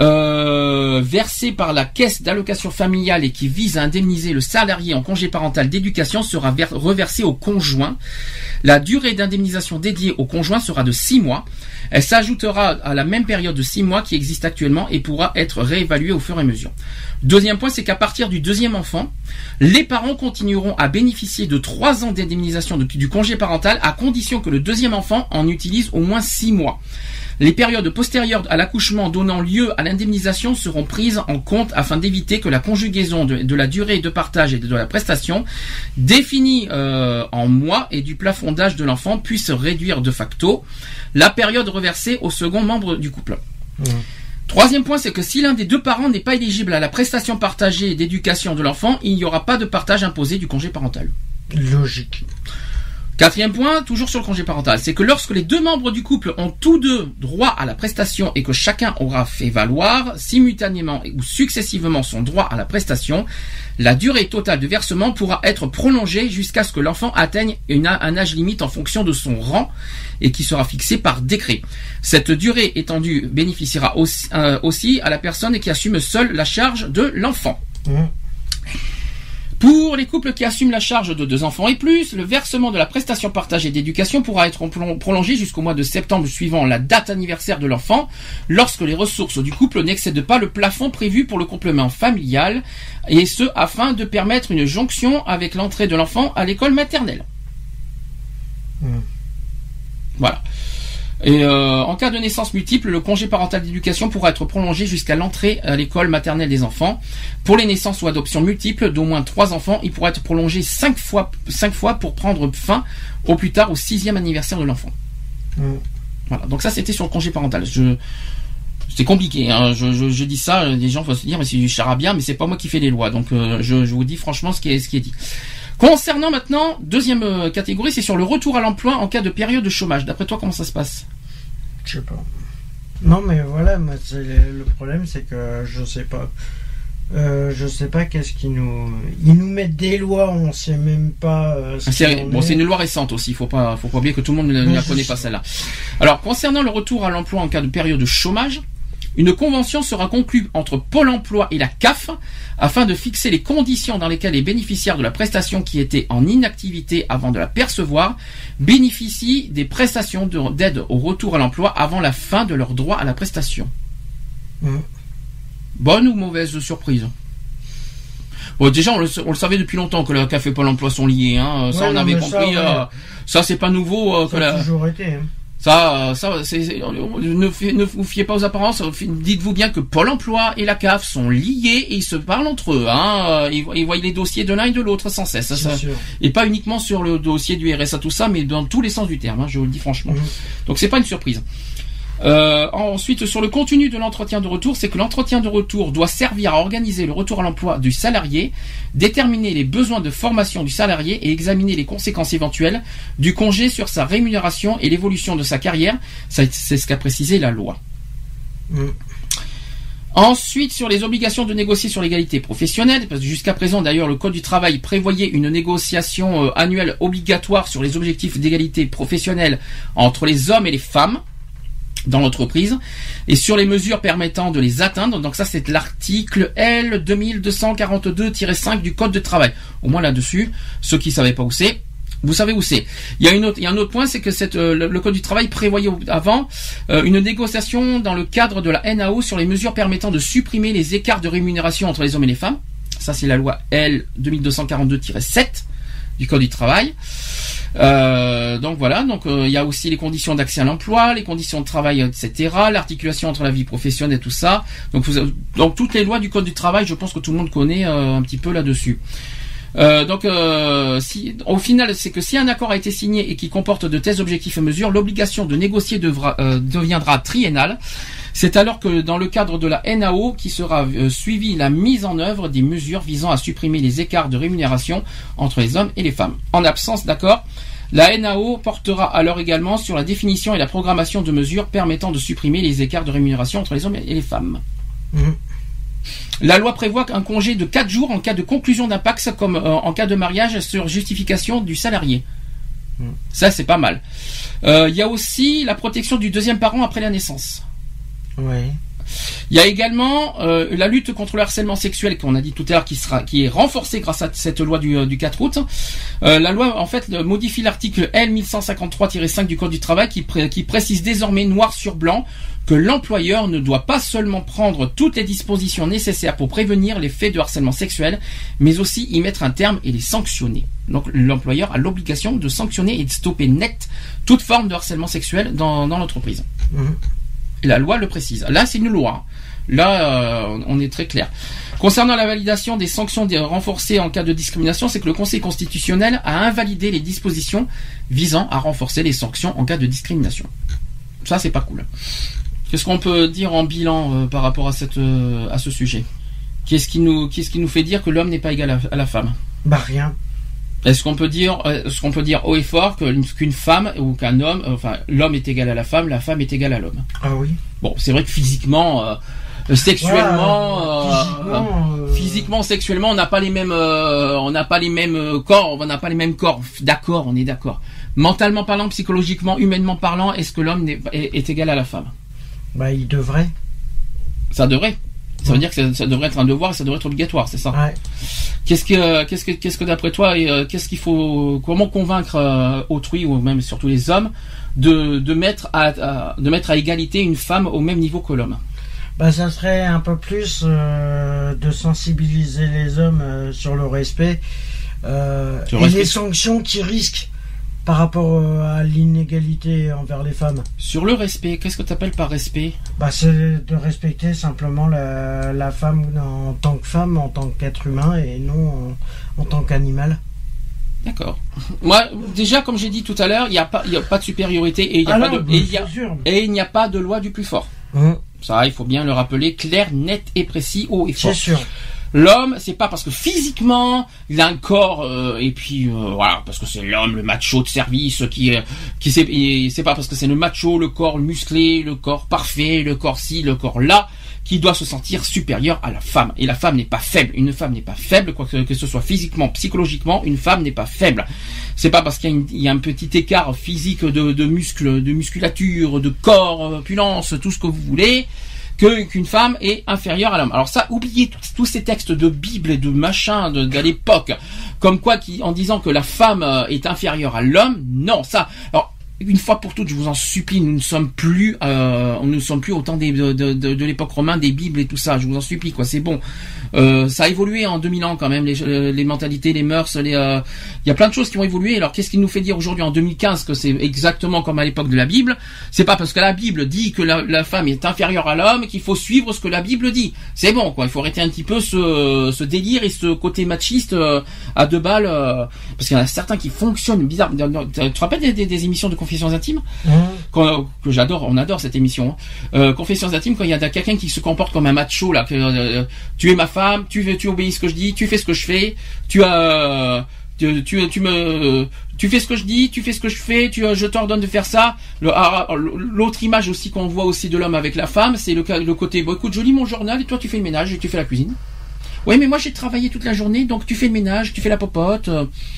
euh, versée par la caisse d'allocation familiale et qui vise à indemniser le salarié en congé parental d'éducation sera ver- reversée au conjoint. La durée d'indemnisation dédiée au conjoint sera de six mois. Elle s'ajoutera à la même période de six mois qui existe actuellement et pourra être réévaluée au fur et à mesure. Deuxième point, c'est qu'à partir du deuxième enfant, les parents continueront à bénéficier de trois ans d'indemnisation de, du congé parental à condition que le deuxième enfant en utilise au moins six mois. Les périodes postérieures à l'accouchement donnant lieu à l'indemnisation seront prises en compte afin d'éviter que la conjugaison de, de la durée de partage et de la prestation définie euh, en mois et du plafond d'âge de l'enfant puisse réduire de facto la période reversée au second membre du couple. Mmh. Troisième point, c'est que si l'un des deux parents n'est pas éligible à la prestation partagée d'éducation de l'enfant, il n'y aura pas de partage imposé du congé parental. Logique. Quatrième point, toujours sur le congé parental, c'est que lorsque les deux membres du couple ont tous deux droit à la prestation et que chacun aura fait valoir simultanément ou successivement son droit à la prestation, la durée totale de versement pourra être prolongée jusqu'à ce que l'enfant atteigne une, un âge limite en fonction de son rang et qui sera fixé par décret. Cette durée étendue bénéficiera aussi, euh, aussi à la personne qui assume seule la charge de l'enfant. Mmh. Pour les couples qui assument la charge de deux enfants et plus, le versement de la prestation partagée d'éducation pourra être prolongé jusqu'au mois de septembre suivant la date anniversaire de l'enfant, lorsque les ressources du couple n'excèdent pas le plafond prévu pour le complément familial, et ce afin de permettre une jonction avec l'entrée de l'enfant à l'école maternelle. Mmh. Voilà. Et euh, en cas de naissance multiple, le congé parental d'éducation pourra être prolongé jusqu'à l'entrée à l'école maternelle des enfants. Pour les naissances ou adoptions multiples d'au moins trois enfants, il pourra être prolongé cinq fois, cinq fois pour prendre fin au plus tard au sixième anniversaire de l'enfant. Mmh. Voilà. Donc ça, c'était sur le congé parental. Je, c'est compliqué. Hein. Je, je, je dis ça, les gens vont se dire mais c'est du charabia, mais c'est pas moi qui fais les lois. Donc euh, je, je vous dis franchement ce qui est, ce qui est dit. Concernant maintenant, deuxième euh, catégorie, c'est sur le retour à l'emploi en cas de période de chômage. D'après toi, comment ça se passe? Je sais pas. Non, mais voilà, moi, c'est le, le problème, c'est que je sais pas. Euh, je sais pas qu'est-ce qu'ils nous. Ils nous mettent des lois, on sait même pas. Euh, ce c'est, bon, est. c'est une loi récente aussi. Faut pas, faut pas oublier que tout le monde ne la connaît pas celle-là. Alors, concernant le retour à l'emploi en cas de période de chômage, une convention sera conclue entre Pôle emploi et la C A F afin de fixer les conditions dans lesquelles les bénéficiaires de la prestation qui étaient en inactivité avant de la percevoir bénéficient des prestations de, d'aide au retour à l'emploi avant la fin de leur droit à la prestation. Mmh. Bonne ou mauvaise surprise? Bon, déjà, on le, on le savait depuis longtemps que la C A F et Pôle emploi sont liés. Hein. Ça, ouais, on avait compris. Ça, ouais. euh, ça, c'est pas nouveau. Euh, ça que a la... toujours été. Hein. Ça, ça, c'est, c'est, ne, ne vous fiez pas aux apparences. Dites-vous bien que Pôle emploi et la C A F sont liés et ils se parlent entre eux. Hein. Ils, ils voient les dossiers de l'un et de l'autre sans cesse. Ça, et pas uniquement sur le dossier du R S A, tout ça, mais dans tous les sens du terme. Hein, je vous le dis franchement. Mmh. Donc c'est pas une surprise. Euh, ensuite, sur le contenu de l'entretien de retour, c'est que l'entretien de retour doit servir à organiser le retour à l'emploi du salarié, déterminer les besoins de formation du salarié et examiner les conséquences éventuelles du congé sur sa rémunération et l'évolution de sa carrière. Ça, c'est ce qu'a précisé la loi. Mmh. Ensuite, sur les obligations de négocier sur l'égalité professionnelle, parce que jusqu'à présent, d'ailleurs, le Code du travail prévoyait une négociation euh, annuelle obligatoire sur les objectifs d'égalité professionnelle entre les hommes et les femmes dans l'entreprise, et sur les mesures permettant de les atteindre. Donc ça, c'est l'article L deux mille deux cent quarante-deux tiret cinq du Code du travail. Au moins là-dessus, ceux qui ne savaient pas où c'est, vous savez où c'est. Il y a une autre, il y a un autre point, c'est que cette, euh, le, le Code du travail prévoyait avant euh, une négociation dans le cadre de la N A O sur les mesures permettant de supprimer les écarts de rémunération entre les hommes et les femmes. Ça, c'est la loi L deux mille deux cent quarante-deux tiret sept du Code du travail. Euh, donc voilà, donc euh, il y a aussi les conditions d'accès à l'emploi, les conditions de travail, et cetera, l'articulation entre la vie professionnelle et tout ça. Donc, vous, donc toutes les lois du Code du travail, je pense que tout le monde connaît euh, un petit peu là-dessus. Euh, donc, euh, si, au final, c'est que si un accord a été signé et qui comporte de tels objectifs et mesures, l'obligation de négocier devra, euh, deviendra triennale. C'est alors que dans le cadre de la N A O qui sera euh, suivie la mise en œuvre des mesures visant à supprimer les écarts de rémunération entre les hommes et les femmes. En absence d'accord, la N A O portera alors également sur la définition et la programmation de mesures permettant de supprimer les écarts de rémunération entre les hommes et les femmes. Mmh. La loi prévoit un congé de quatre jours en cas de conclusion d'un P A C comme euh, en cas de mariage sur justification du salarié. Mmh. Ça, c'est pas mal. Il euh, y a aussi la protection du deuxième parent après la naissance. Ouais. Il y a également euh, la lutte contre le harcèlement sexuel qu'on a dit tout à l'heure qui sera qui est renforcée grâce à cette loi du, du quatre août. Euh, la loi en fait modifie l'article L mille cent cinquante-trois tiret cinq du Code du travail qui, pré, qui précise désormais noir sur blanc que l'employeur ne doit pas seulement prendre toutes les dispositions nécessaires pour prévenir les faits de harcèlement sexuel, mais aussi y mettre un terme et les sanctionner. Donc l'employeur a l'obligation de sanctionner et de stopper net toute forme de harcèlement sexuel dans, dans l'entreprise. Mmh. La loi le précise. Là, c'est une loi. Là, euh, on est très clair. Concernant la validation des sanctions renforcées en cas de discrimination, c'est que le Conseil constitutionnel a invalidé les dispositions visant à renforcer les sanctions en cas de discrimination. Ça, c'est pas cool. Qu'est-ce qu'on peut dire en bilan euh, par rapport à cette euh, à ce sujet? Qu'est-ce qui nous qu'est-ce qui nous fait dire que l'homme n'est pas égal à, à la femme? Bah rien. Est-ce qu'on peut dire, est-ce qu'on peut dire haut et fort que, qu'une femme ou qu'un homme, enfin l'homme est égal à la femme, la femme est égale à l'homme? Ah oui. Bon, c'est vrai que physiquement, euh, sexuellement, ouais, physiquement, euh, euh, physiquement, sexuellement, on n'a pas les mêmes, euh, on n'a pas les mêmes corps, on n'a pas les mêmes corps. D'accord, on est d'accord. Mentalement parlant, psychologiquement, humainement parlant, est-ce que l'homme est, est, est égal à la femme? Bah, il devrait. Ça devrait. Ça veut dire que ça, ça devrait être un devoir et ça devrait être obligatoire, c'est ça? Ouais. Qu'est-ce que, qu'est-ce que, qu'est-ce que d'après toi, et, euh, qu'est-ce qu'il faut, comment convaincre euh, autrui ou même surtout les hommes de, de mettre à, à, de mettre à égalité une femme au même niveau que l'homme? Bah, ça serait un peu plus euh, de sensibiliser les hommes euh, sur le respect euh, sur et respect. Les sanctions qu'ils risquent par rapport à l'inégalité envers les femmes. Sur le respect, qu'est-ce que tu appelles par respect? Bah, c'est de respecter simplement la, la femme en tant que femme, en tant qu'être humain et non en, en tant qu'animal. D'accord. Moi, déjà, comme j'ai dit tout à l'heure, il n'y a pas, il y a pas de supériorité et il n'y a ah pas non, de, et il y a, et il n'y a pas de loi du plus fort. Hum. Ça, il faut bien le rappeler, clair, net et précis, haut et fort. C'est sûr. L'homme, c'est pas parce que physiquement il a un corps euh, et puis euh, voilà, parce que c'est l'homme, le macho de service qui euh, qui c'est c'est pas parce que c'est le macho, le corps musclé, le corps parfait, le corps ci, le corps là, qui doit se sentir supérieur à la femme. Et la femme n'est pas faible. Une femme n'est pas faible, quoi que, que ce soit physiquement, psychologiquement, une femme n'est pas faible. C'est pas parce qu'il y a, une, il y a un petit écart physique de, de muscles, de musculature, de corps, opulence, tout ce que vous voulez, que qu'une femme est inférieure à l'homme. Alors ça, oubliez tous, tous ces textes de Bible et de machin de, de l'époque, comme quoi qui en disant que la femme est inférieure à l'homme. Non, ça. Alors une fois pour toutes, je vous en supplie, nous ne sommes plus, euh, nous ne sommes plus au temps des, de, de, de, de l'époque romaine, des Bibles et tout ça. Je vous en supplie, quoi. C'est bon. Euh, ça a évolué en deux mille ans quand même, les, les mentalités, les mœurs, les. Euh, il y a plein de choses qui ont évolué. Alors qu'est-ce qui nous fait dire aujourd'hui en deux mille quinze que c'est exactement comme à l'époque de la Bible? C'est pas parce que la Bible dit que la, la femme est inférieure à l'homme qu'il faut suivre ce que la Bible dit. C'est bon, quoi. Il faut arrêter un petit peu ce, ce délire et ce côté machiste euh, à deux balles, euh, parce qu'il y en a certains qui fonctionnent bizarre. Tu te rappelles des, des, des émissions de confessions intimes? Mmh. quand, que j'adore, on adore cette émission. Hein. Euh, Confessions intimes, quand il y a quelqu'un qui se comporte comme un macho là, que euh, tu es ma femme, tu tu obéis ce que je dis, tu fais ce que je fais, tu as Tu, tu, tu me, tu fais ce que je dis, tu fais ce que je fais, tu, je t'ordonne de faire ça. Le, l'autre image aussi qu'on voit aussi de l'homme avec la femme, c'est le, le côté, bon, écoute, je lis mon journal et toi tu fais le ménage et tu fais la cuisine. Oui, mais moi j'ai travaillé toute la journée, donc tu fais le ménage, tu fais la popote.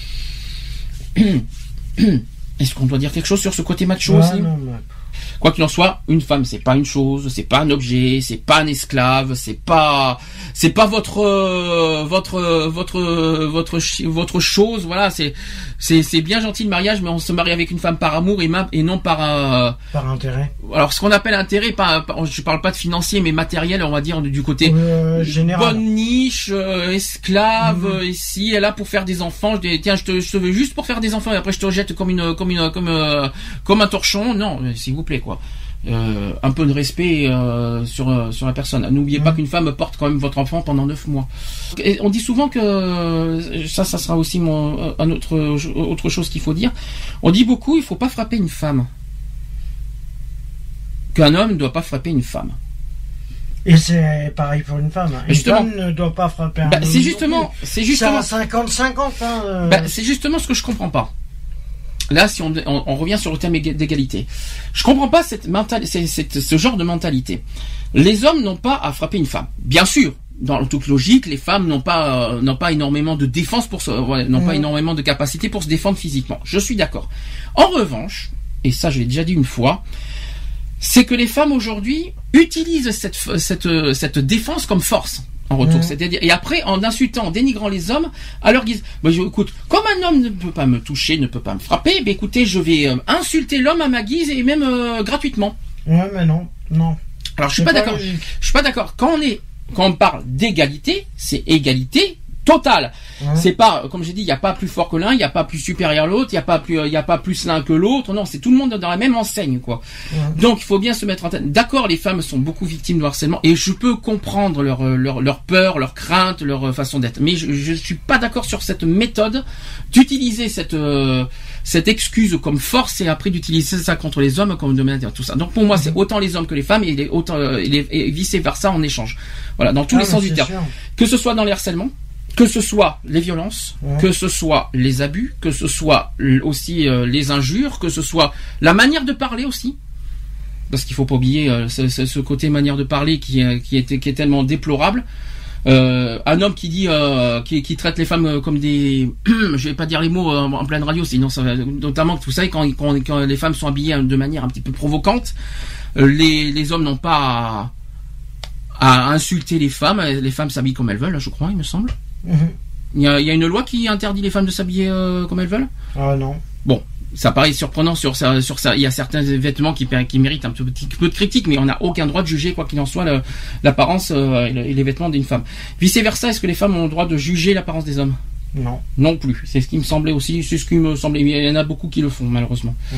Est-ce qu'on doit dire quelque chose sur ce côté macho ouais, aussi? non, non. Quoi qu'il en soit, une femme, c'est pas une chose, c'est pas un objet, c'est pas un esclave, c'est pas, c'est pas votre, euh, votre, votre, votre, votre chose. Voilà, c'est, c'est, c'est bien gentil le mariage, mais on se marie avec une femme par amour et, ma, et non par euh, par intérêt. Alors, ce qu'on appelle intérêt, pas, pas, je parle pas de financier, mais matériel, on va dire du côté euh, général. Bonne niche, euh, esclave, mmh. Ici, elle est là pour faire des enfants. Je dis, tiens, je te, je te veux juste pour faire des enfants et après je te rejette comme une, comme une, comme, euh, comme un torchon. Non, s'il vous plaît, quoi. Euh, un peu de respect euh, sur euh, sur la personne. N'oubliez mmh. pas qu'une femme porte quand même votre enfant pendant neuf mois. Et on dit souvent que ça, ça sera aussi mon, un autre autre chose qu'il faut dire. On dit beaucoup, il faut pas frapper une femme. Qu'un homme ne doit pas frapper une femme. Et c'est pareil pour une femme. Une justement, femme ne doit pas frapper un bah, homme. C'est justement, c'est justement. C'est à cinquante cinquante. Hein, euh... bah, c'est justement ce que je comprends pas. Là, si on, on, on revient sur le thème d'égalité, je comprends pas cette mentalité, cette, cette, ce genre de mentalité. Les hommes n'ont pas à frapper une femme. Bien sûr, dans toute logique, les femmes n'ont pas euh, n'ont pas énormément de défense pour se, ouais, n'ont mmh. pas énormément de capacité pour se défendre physiquement. Je suis d'accord. En revanche, et ça, je l'ai déjà dit une fois, c'est que les femmes aujourd'hui utilisent cette cette cette défense comme force. En retour, mmh. c'est-à-dire, et après, en insultant, en dénigrant les hommes, à leur guise, bah, je, écoute, comme un homme ne peut pas me toucher, ne peut pas me frapper, bah, écoutez, je vais euh, insulter l'homme à ma guise et même euh, gratuitement. Ouais, mais non, non. Alors, je suis pas, pas d'accord. Logique. Je suis pas d'accord. Quand on est, quand on parle d'égalité, c'est égalité totale. Ouais. C'est pas, comme j'ai dit, il y a pas plus fort que l'un, il y a pas plus supérieur à l'autre, il y a pas plus, il y a pas plus l'un que l'autre. Non, c'est tout le monde dans la même enseigne, quoi. Ouais. Donc, il faut bien se mettre en tête. D'accord, les femmes sont beaucoup victimes de harcèlement et je peux comprendre leur leur leur peur, leur crainte, leur façon d'être. Mais je je suis pas d'accord sur cette méthode d'utiliser cette euh, cette excuse comme force et après d'utiliser ça contre les hommes comme domaine tout ça. Donc pour moi, c'est autant les hommes que les femmes et les, autant euh, et, les, et vice versa en échange. Voilà, dans tous ah, les sens du terme. Que ce soit dans les harcèlements, que ce soit les violences, ouais. que ce soit les abus, que ce soit aussi euh, les injures, que ce soit la manière de parler aussi, parce qu'il faut pas oublier euh, ce, ce côté manière de parler qui, qui, est, qui est tellement déplorable. Euh, un homme qui dit, euh, qui, qui traite les femmes comme des, je vais pas dire les mots en, en pleine radio, sinon ça va, notamment que vous savez quand, quand, quand les femmes sont habillées de manière un petit peu provocante, euh, les, les hommes n'ont pas à, à insulter les femmes. Les femmes s'habillent comme elles veulent, je crois, il me semble. Mmh. Il y a, il y a une loi qui interdit les femmes de s'habiller euh, comme elles veulent. Ah non. Bon, ça paraît surprenant sur ça, sur ça. Il y a certains vêtements qui, qui méritent un petit peu de critique, mais on n'a aucun droit de juger, quoi qu'il en soit, le, l'apparence euh, et, le, et les vêtements d'une femme. Vice versa, est-ce que les femmes ont le droit de juger l'apparence des hommes? Non. Non plus. C'est ce qui me semblait aussi. C'est ce qui me semblait. Il y en a beaucoup qui le font, malheureusement. Mmh.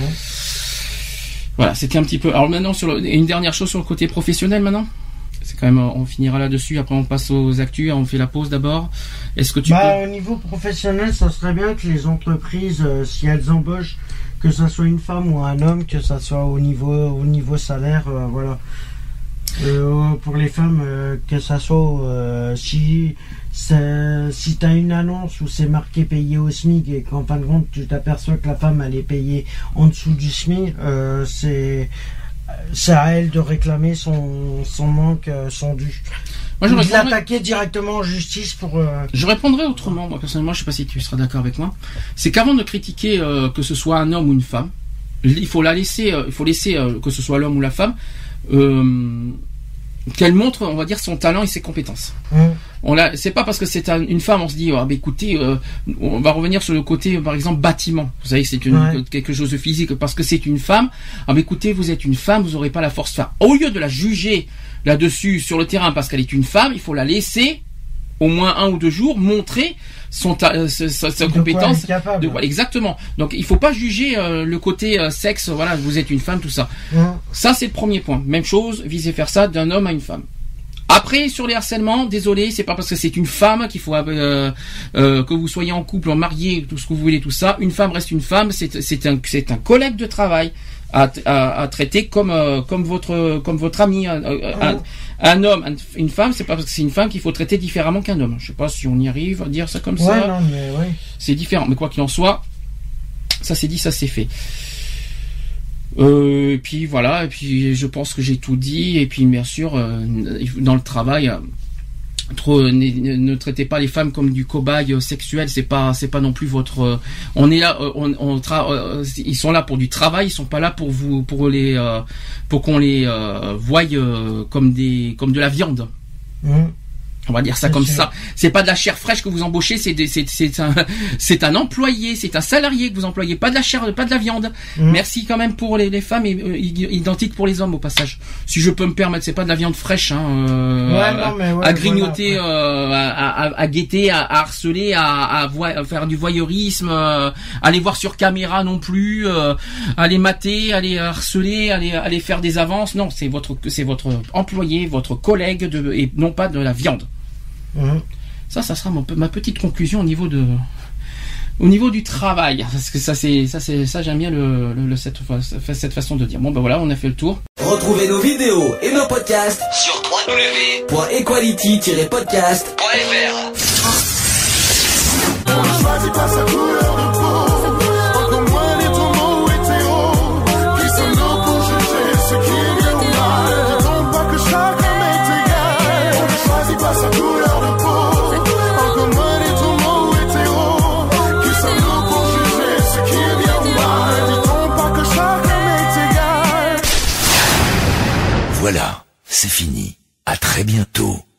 Voilà, c'était un petit peu. Alors maintenant, sur le, une dernière chose sur le côté professionnel, maintenant. C'est quand même, on finira là-dessus. Après, on passe aux actus. On fait la pause d'abord. Est-ce que tu bah, peux... Au niveau professionnel, ça serait bien que les entreprises, euh, si elles embauchent, que ça soit une femme ou un homme, que ça soit au niveau, au niveau salaire, euh, voilà. Euh, pour les femmes, euh, que ça soit euh, si si t'as une annonce où c'est marqué payé au SMIC et qu'en fin de compte tu t'aperçois que la femme elle est payée en dessous du SMIC, euh, c'est c'est à elle de réclamer son son manque, son dû. Moi, je répondrai... l'attaquer directement en justice pour. Euh... Je répondrai autrement. Moi personnellement, je sais pas si tu seras d'accord avec moi. C'est qu'avant de critiquer euh, que ce soit un homme ou une femme, il faut la laisser, euh, il faut laisser euh, que ce soit l'homme ou la femme. Euh, qu'elle montre, on va dire, son talent et ses compétences. Mmh. On l'a, c'est pas parce que c'est un, une femme, on se dit, ah, bah, écoutez, euh, on va revenir sur le côté, par exemple, bâtiment. Vous savez que c'est une, ouais. quelque chose de physique, parce que c'est une femme. Ah, bah, écoutez, vous êtes une femme, vous n'aurez pas la force de faire. Au lieu de la juger là-dessus, sur le terrain, parce qu'elle est une femme, il faut la laisser, au moins un ou deux jours, montrer son ta, euh, sa, sa, sa compétence. Quoi capable. De, voilà, exactement. Donc, il faut pas juger euh, le côté euh, sexe, voilà, vous êtes une femme, tout ça. Mmh. Ça, c'est le premier point. Même chose, vice versa, d'un homme à une femme. Après, sur les harcèlements, désolé, c'est pas parce que c'est une femme qu'il faut euh, euh, que vous soyez en couple, marié, tout ce que vous voulez, tout ça. Une femme reste une femme. C'est, c'est un, c'est un collègue de travail à, à, à traiter comme euh, comme votre comme votre ami. Un, un, un homme, un, une femme, c'est pas parce que c'est une femme qu'il faut traiter différemment qu'un homme. Je sais pas si on y arrive à dire ça comme ouais, ça. Non, mais ouais. C'est différent, mais quoi qu'il en soit, ça c'est dit, ça c'est fait. Euh, et puis voilà, et puis je pense que j'ai tout dit, et puis bien sûr, euh, dans le travail, euh, trop, ne, ne traitez pas les femmes comme du cobaye sexuel, c'est pas, c'est pas non plus votre, euh, on est là, on, on tra, euh, ils sont là pour du travail, ils sont pas là pour vous, pour les, euh, pour qu'on les euh, voie euh, comme des, comme de la viande. Mmh. On va dire ça comme ça. C'est pas de la chair fraîche que vous embauchez, c'est des, c'est, c'est un, c'est un employé, c'est un salarié que vous employez, pas de la chair, pas de la viande. Mmh. Merci quand même pour les, les femmes et euh, identique pour les hommes au passage. Si je peux me permettre, c'est pas de la viande fraîche, hein, euh, ouais, à, non, mais ouais, à grignoter, voilà, euh, à, à, à guetter, à, à harceler, à, à, voi- à faire du voyeurisme, euh, à les voir sur caméra non plus, euh, à les mater, à les harceler, à les, à les faire des avances. Non, c'est votre, c'est votre employé, votre collègue de, et non pas de la viande. Mmh. Ça, ça sera mon, ma petite conclusion au niveau de, au niveau du travail, parce que ça, c'est, ça, c'est, ça, j'aime bien le, le, le cette, cette façon de dire. Bon, ben voilà, on a fait le tour. Retrouvez nos vidéos et nos podcasts sur w w w point equality tiret podcast point f r. On choisit pas sa couleur de peau, encore moins les tourments hétéros. Qui sommes-nous pour juger ce qui est bien ou mal? Disons pas que chacun est égal. On ne choisit pas sa couleur de peau, encore moins les tourments hétéros. Qui sommes-nous pour juger ce qui est bien ou mal? Disons pas que chacun est égal. Voilà, c'est fini. À très bientôt.